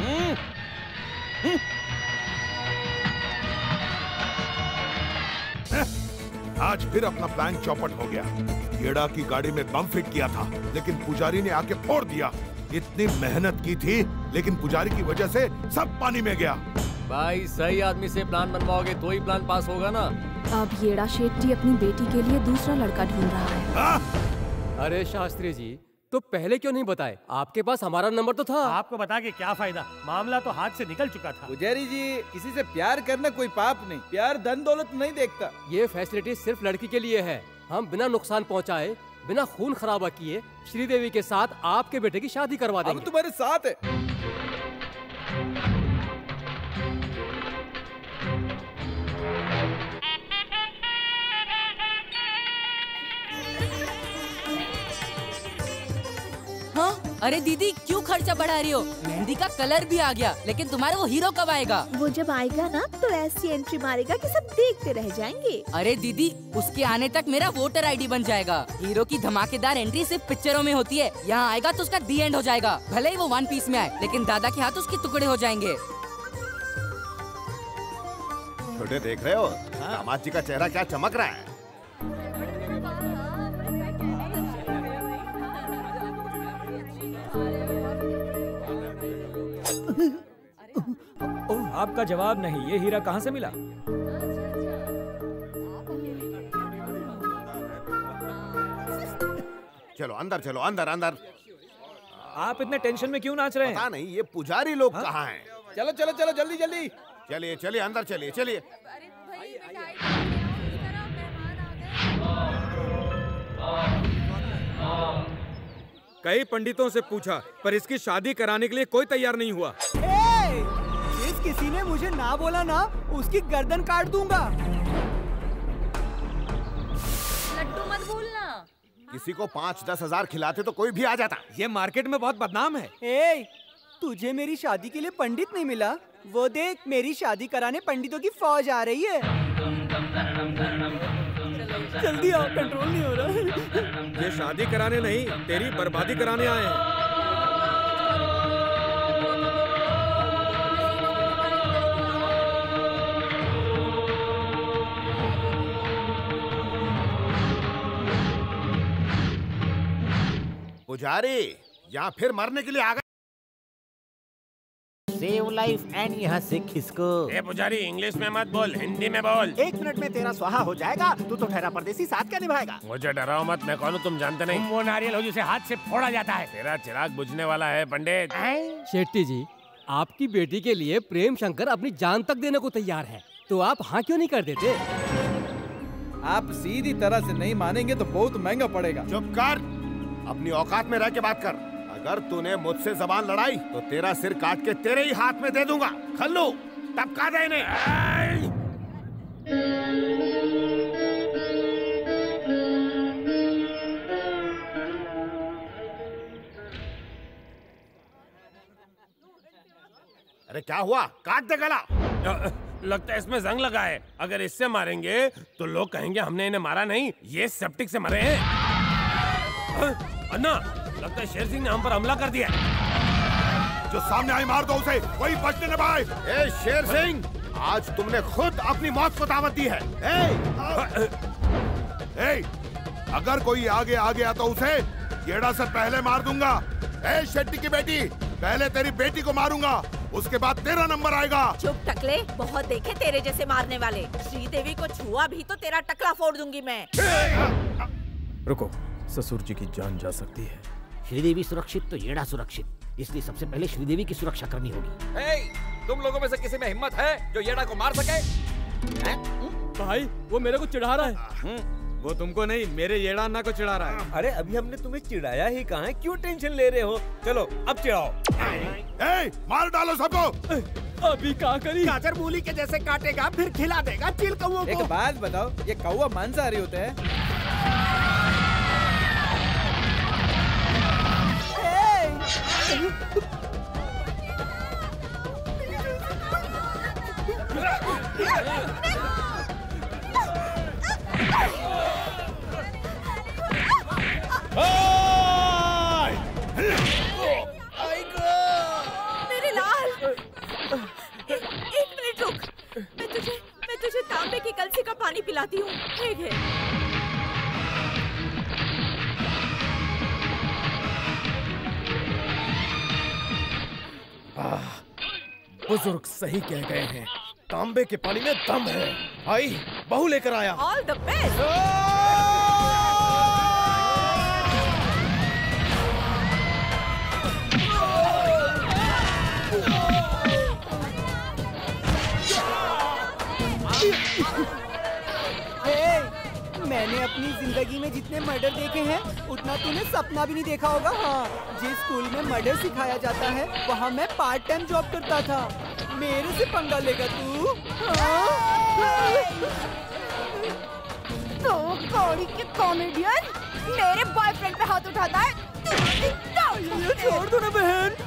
आज फिर अपना प्लान चौपट हो गया। गेड़ा की गाड़ी में बम फिट किया था, लेकिन पुजारी ने आके फोड़ दिया। इतनी मेहनत की थी, लेकिन पुजारी की वजह से सब पानी में गया। भाई सही आदमी से प्लान बनवाओगे तो ही प्लान पास होगा ना। अब येड़ा शेट्टी अपनी बेटी के लिए दूसरा लड़का ढूंढ रहा है। अरे शास्त्री जी, तो पहले क्यों नहीं बताए? आपके पास हमारा नंबर तो था। आपको बता के क्या फायदा, मामला तो हाथ से निकल चुका था। पुजारी जी, किसी से प्यार करना कोई पाप नहीं, प्यार धन दौलत नहीं देखता। ये फैसिलिटी सिर्फ लड़की के लिए है। हम बिना नुकसान पहुंचाए, बिना खून खराबा किए श्रीदेवी के साथ आपके बेटे की शादी करवा देंगे। हम तुम्हारे साथ है। हाँ? अरे दीदी क्यों खर्चा बढ़ा रही हो? मेहंदी का कलर भी आ गया, लेकिन तुम्हारे वो हीरो कब आएगा? वो जब आएगा ना तो ऐसी एंट्री मारेगा कि सब देखते रह जाएंगे। अरे दीदी, उसके आने तक मेरा वोटर आईडी बन जाएगा। हीरो की धमाकेदार एंट्री सिर्फ पिक्चरों में होती है, यहाँ आएगा तो उसका दी एंड हो जाएगा। भले ही वो वन पीस में आए, लेकिन दादा के हाथ उसके टुकड़े हो जाएंगे। छोटे देख रहे हो, दामाद जी का चेहरा क्या चमक रहा है। ओह, आपका जवाब नहीं। ये हीरा कहाँ से मिला? चलो अंदर, चलो अंदर अंदर। आप इतने टेंशन में क्यों नाच रहे हैं? पता नहीं ये पुजारी लोग कहाँ हैं। चलो चलो चलो जल्दी जल्दी। चलिए चलिए अंदर चलिए चलिए। कई पंडितों से पूछा, पर इसकी शादी कराने के लिए कोई तैयार नहीं हुआ। ए, जिस किसी ने मुझे ना बोला ना, उसकी गर्दन काट दूंगा। लड्डू मत भूलना। किसी को पाँच दस हजार खिलाते तो कोई भी आ जाता। ये मार्केट में बहुत बदनाम है। ए, तुझे मेरी शादी के लिए पंडित नहीं मिला? वो देख, मेरी शादी कराने पंडितों की फौज आ रही है। जल्दी आओ, कंट्रोल नहीं हो रहा। ये शादी कराने नहीं, तेरी बर्बादी कराने आए हैं। पुजारी यहाँ फिर मरने के लिए आ गए। सेव लाइफ एंड यहाँ से खिसको। ए पुजारी इंग्लिश में मत बोल, हिंदी में बोल। एक मिनट में तेरा स्वाहा हो जाएगा। तू तो ठहरा परदेसी, साथ क्या निभाएगा? मुझे डराओ मत, मैं कौन हूँ तुम जानते नहीं। तुम वो नारियल हो जिसे हाथ से फोड़ा जाता है। तेरा चिराग बुझने वाला है पंडित। शेट्टी जी, आपकी बेटी के लिए प्रेम शंकर अपनी जान तक देने को तैयार है, तो आप हाँ क्यों नहीं कर देते? आप सीधी तरह से नहीं मानेंगे तो बहुत महंगा पड़ेगा। चुप कर, अपनी औकात में रह के बात कर। अगर तूने मुझसे जबान लड़ाई तो तेरा सिर काट के तेरे ही हाथ में दे दूंगा। खल्लू, टपका दे इन्हें। अरे क्या हुआ? काट दे गला। लगता है इसमें जंग लगा है। अगर इससे मारेंगे तो लोग कहेंगे हमने इन्हें मारा नहीं, ये सेप्टिक से मरे हैं। अन्ना, लगता है शेर सिंह ने हम पर हमला कर दिया। जो सामने आई मार दो उसे, वही बचने न पाए। ए शेर सिंह, आज तुमने खुद अपनी मौत को दावत दी है। ए! ए, अगर कोई आगे आ गया तो उसे गेड़ा से पहले मार दूंगा। ए शेट्टी की बेटी, पहले तेरी बेटी को मारूंगा, उसके बाद तेरा नंबर आएगा। चुप टकले, बहुत देखे तेरे जैसे मारने वाले। श्रीदेवी को छुआ भी तो तेरा टकला फोड़ दूंगी मैं। रुको, ससुर जी की जान जा सकती है। श्रीदेवी सुरक्षित तो येड़ा सुरक्षित, इसलिए सबसे पहले श्रीदेवी की सुरक्षा करनी होगी। ए, तुम लोगों में से किसी में हिम्मत है जो येड़ा को मार सके? भाई वो मेरे को चिढ़ा रहा है। वो तुमको नहीं, मेरे येड़ा अन्ना को चिढ़ा रहा है। अरे अभी हमने तुम्हें चिढ़ाया ही कहाँ है, क्यों टेंशन ले रहे हो? चलो अब चिढ़ाओ। ए, मार डालो सबको। अभी क्या करी? गाजर मूली के जैसे काटेगा, फिर खिला देगा चील कौओं को। एक बात बताओ, ये कौवा मांसाहारी होते हैं? मेरे लाल, एक मिनट रुक। मैं तुझे मैं तुझे तांबे की कलसी का पानी पिलाती हूँ। ठीक है। बुजुर्ग सही कह गए हैं, तांबे के पानी में दम है। आई, बहू लेकर आया। All the best. मैंने अपनी जिंदगी में जितने मर्डर देखे हैं उतना तूने सपना भी नहीं देखा होगा। हाँ, जिस स्कूल में मर्डर सिखाया जाता है वहाँ मैं पार्ट टाइम जॉब करता था। मेरे से पंगा लेगा तू? तो कौड़ी के कॉमेडियन मेरे बॉयफ्रेंड पे हाथ उठाता है। ये छोड़ दो ना बहन।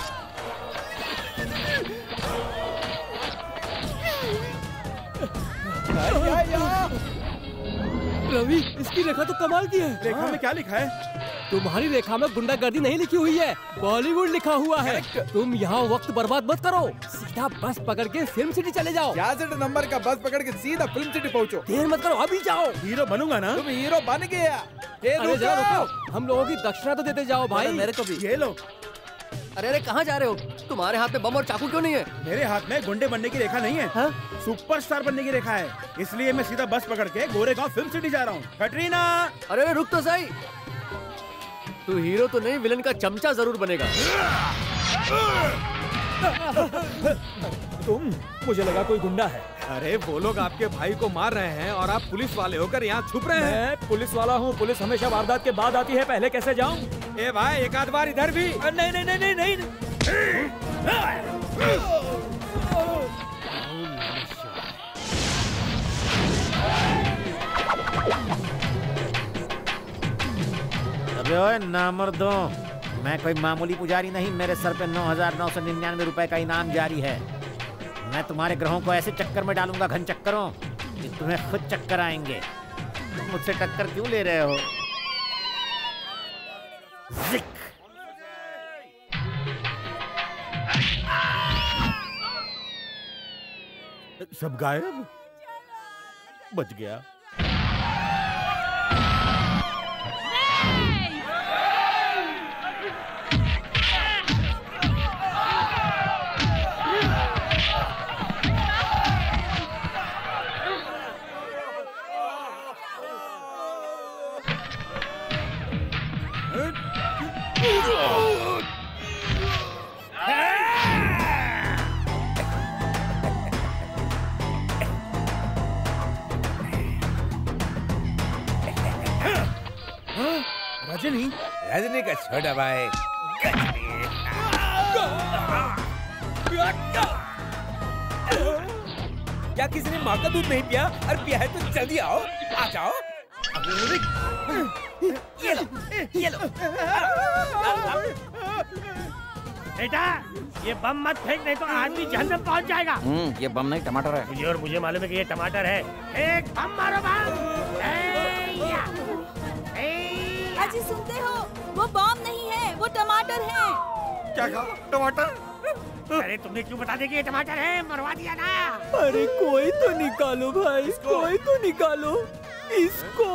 या, या। रवि, इसकी रेखा तो कमाल की है। रेखा में क्या लिखा है? तुम्हारी रेखा में गुंडागर्दी नहीं लिखी हुई है, बॉलीवुड लिखा हुआ है। तुम यहाँ वक्त बर्बाद मत करो, सीधा बस पकड़ के फिल्म सिटी चले जाओ। छियासठ नंबर का बस पकड़ के सीधा फिल्म सिटी पहुँचो। देर मत करो, अभी जाओ। हीरो बनूंगा ना? तुम हीरो बन गया। अरे जरा रुको, हम लोगों की दक्षिणा तो देते जाओ भाई। मेरे को भी। ये लो। अरे अरे कहाँ जा रहे हो? तुम्हारे हाथ में बम और चाकू क्यों नहीं है? मेरे हाथ में गुंडे बनने की रेखा नहीं है, हा? सुपरस्टार बनने की रेखा है। इसलिए मैं सीधा बस पकड़ के गोरेगांव फिल्म सिटी जा रहा हूँ। कटरीना, अरे अरे रुक तो सही। तू हीरो तो नहीं, विलन का चमचा जरूर बनेगा। तुम, मुझे लगा कोई गुंडा है। अरे वो लोग आपके भाई को मार रहे हैं और आप पुलिस वाले होकर यहाँ छुप रहे हैं। मैं पुलिस वाला हूँ, पुलिस हमेशा वारदात के बाद आती है, पहले कैसे जाऊँ? ए भाई, एक आध बार इधर भी। नहीं नहीं नहीं नहीं नहीं, नहीं। अबे ओए नामर्दो, मैं कोई मामूली पुजारी नहीं। मेरे सर पे नौ हजार नौ सौ निन्यानवे रुपए का इनाम जारी है। मैं तुम्हारे ग्रहों को ऐसे चक्कर में डालूंगा, घन चक्करों, कि तुम्हें खुद चक्कर आएंगे। तुम मुझसे टक्कर क्यों ले रहे हो? जिक। सब गायब। बच गया। रजनी रजनी का छोटा भाई क्या किसी ने माँ का दूध नहीं पिया? अरे पिया है तो जल्दी आओ, आ जाओ। ये लो, ये लो। बेटा ये बम मत फेंक, नहीं तो आदमी जहन्नम पहुंच जाएगा। हम्म, ये बम नहीं टमाटर है। मुझे और मुझे मालूम है कि ये टमाटर है। एक बम मारो बम। अजी सुनते हो? वो बम नहीं है, वो टमाटर है। क्या कहा? टमाटर? अरे तुमने क्यों बता दिया कि ये टमाटर है? मरवा दिया ना। अरे कोई तो निकालो भाई, कोई तो निकालो इसको।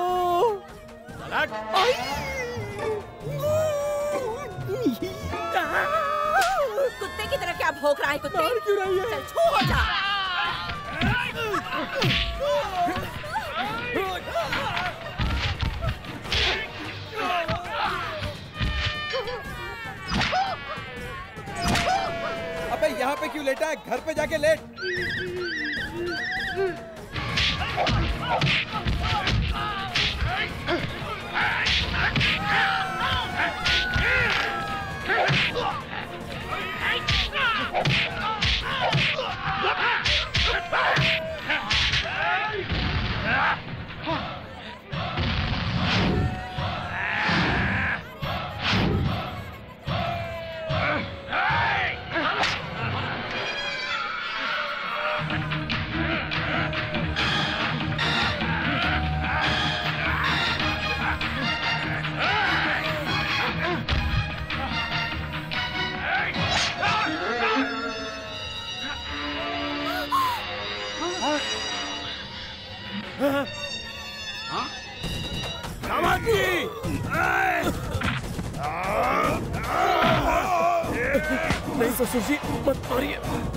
कुत्ते की तरह क्या भौंक रहा है कुत्ते? क्यों रही है? चल छू हो जा। अबे यहाँ पे क्यों लेटा है? घर पे जाके लेट। नहीं ससुर जी मत मारिए।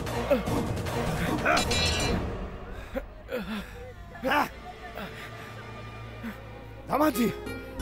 दामाद जी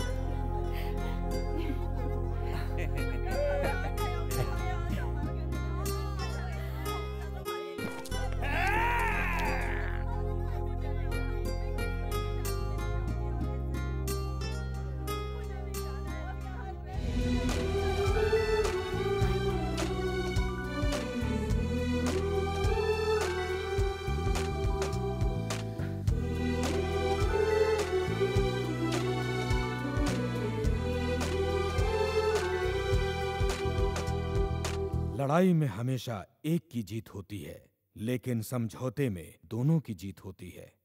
लड़ाई में हमेशा एक की जीत होती है, लेकिन समझौते में दोनों की जीत होती है।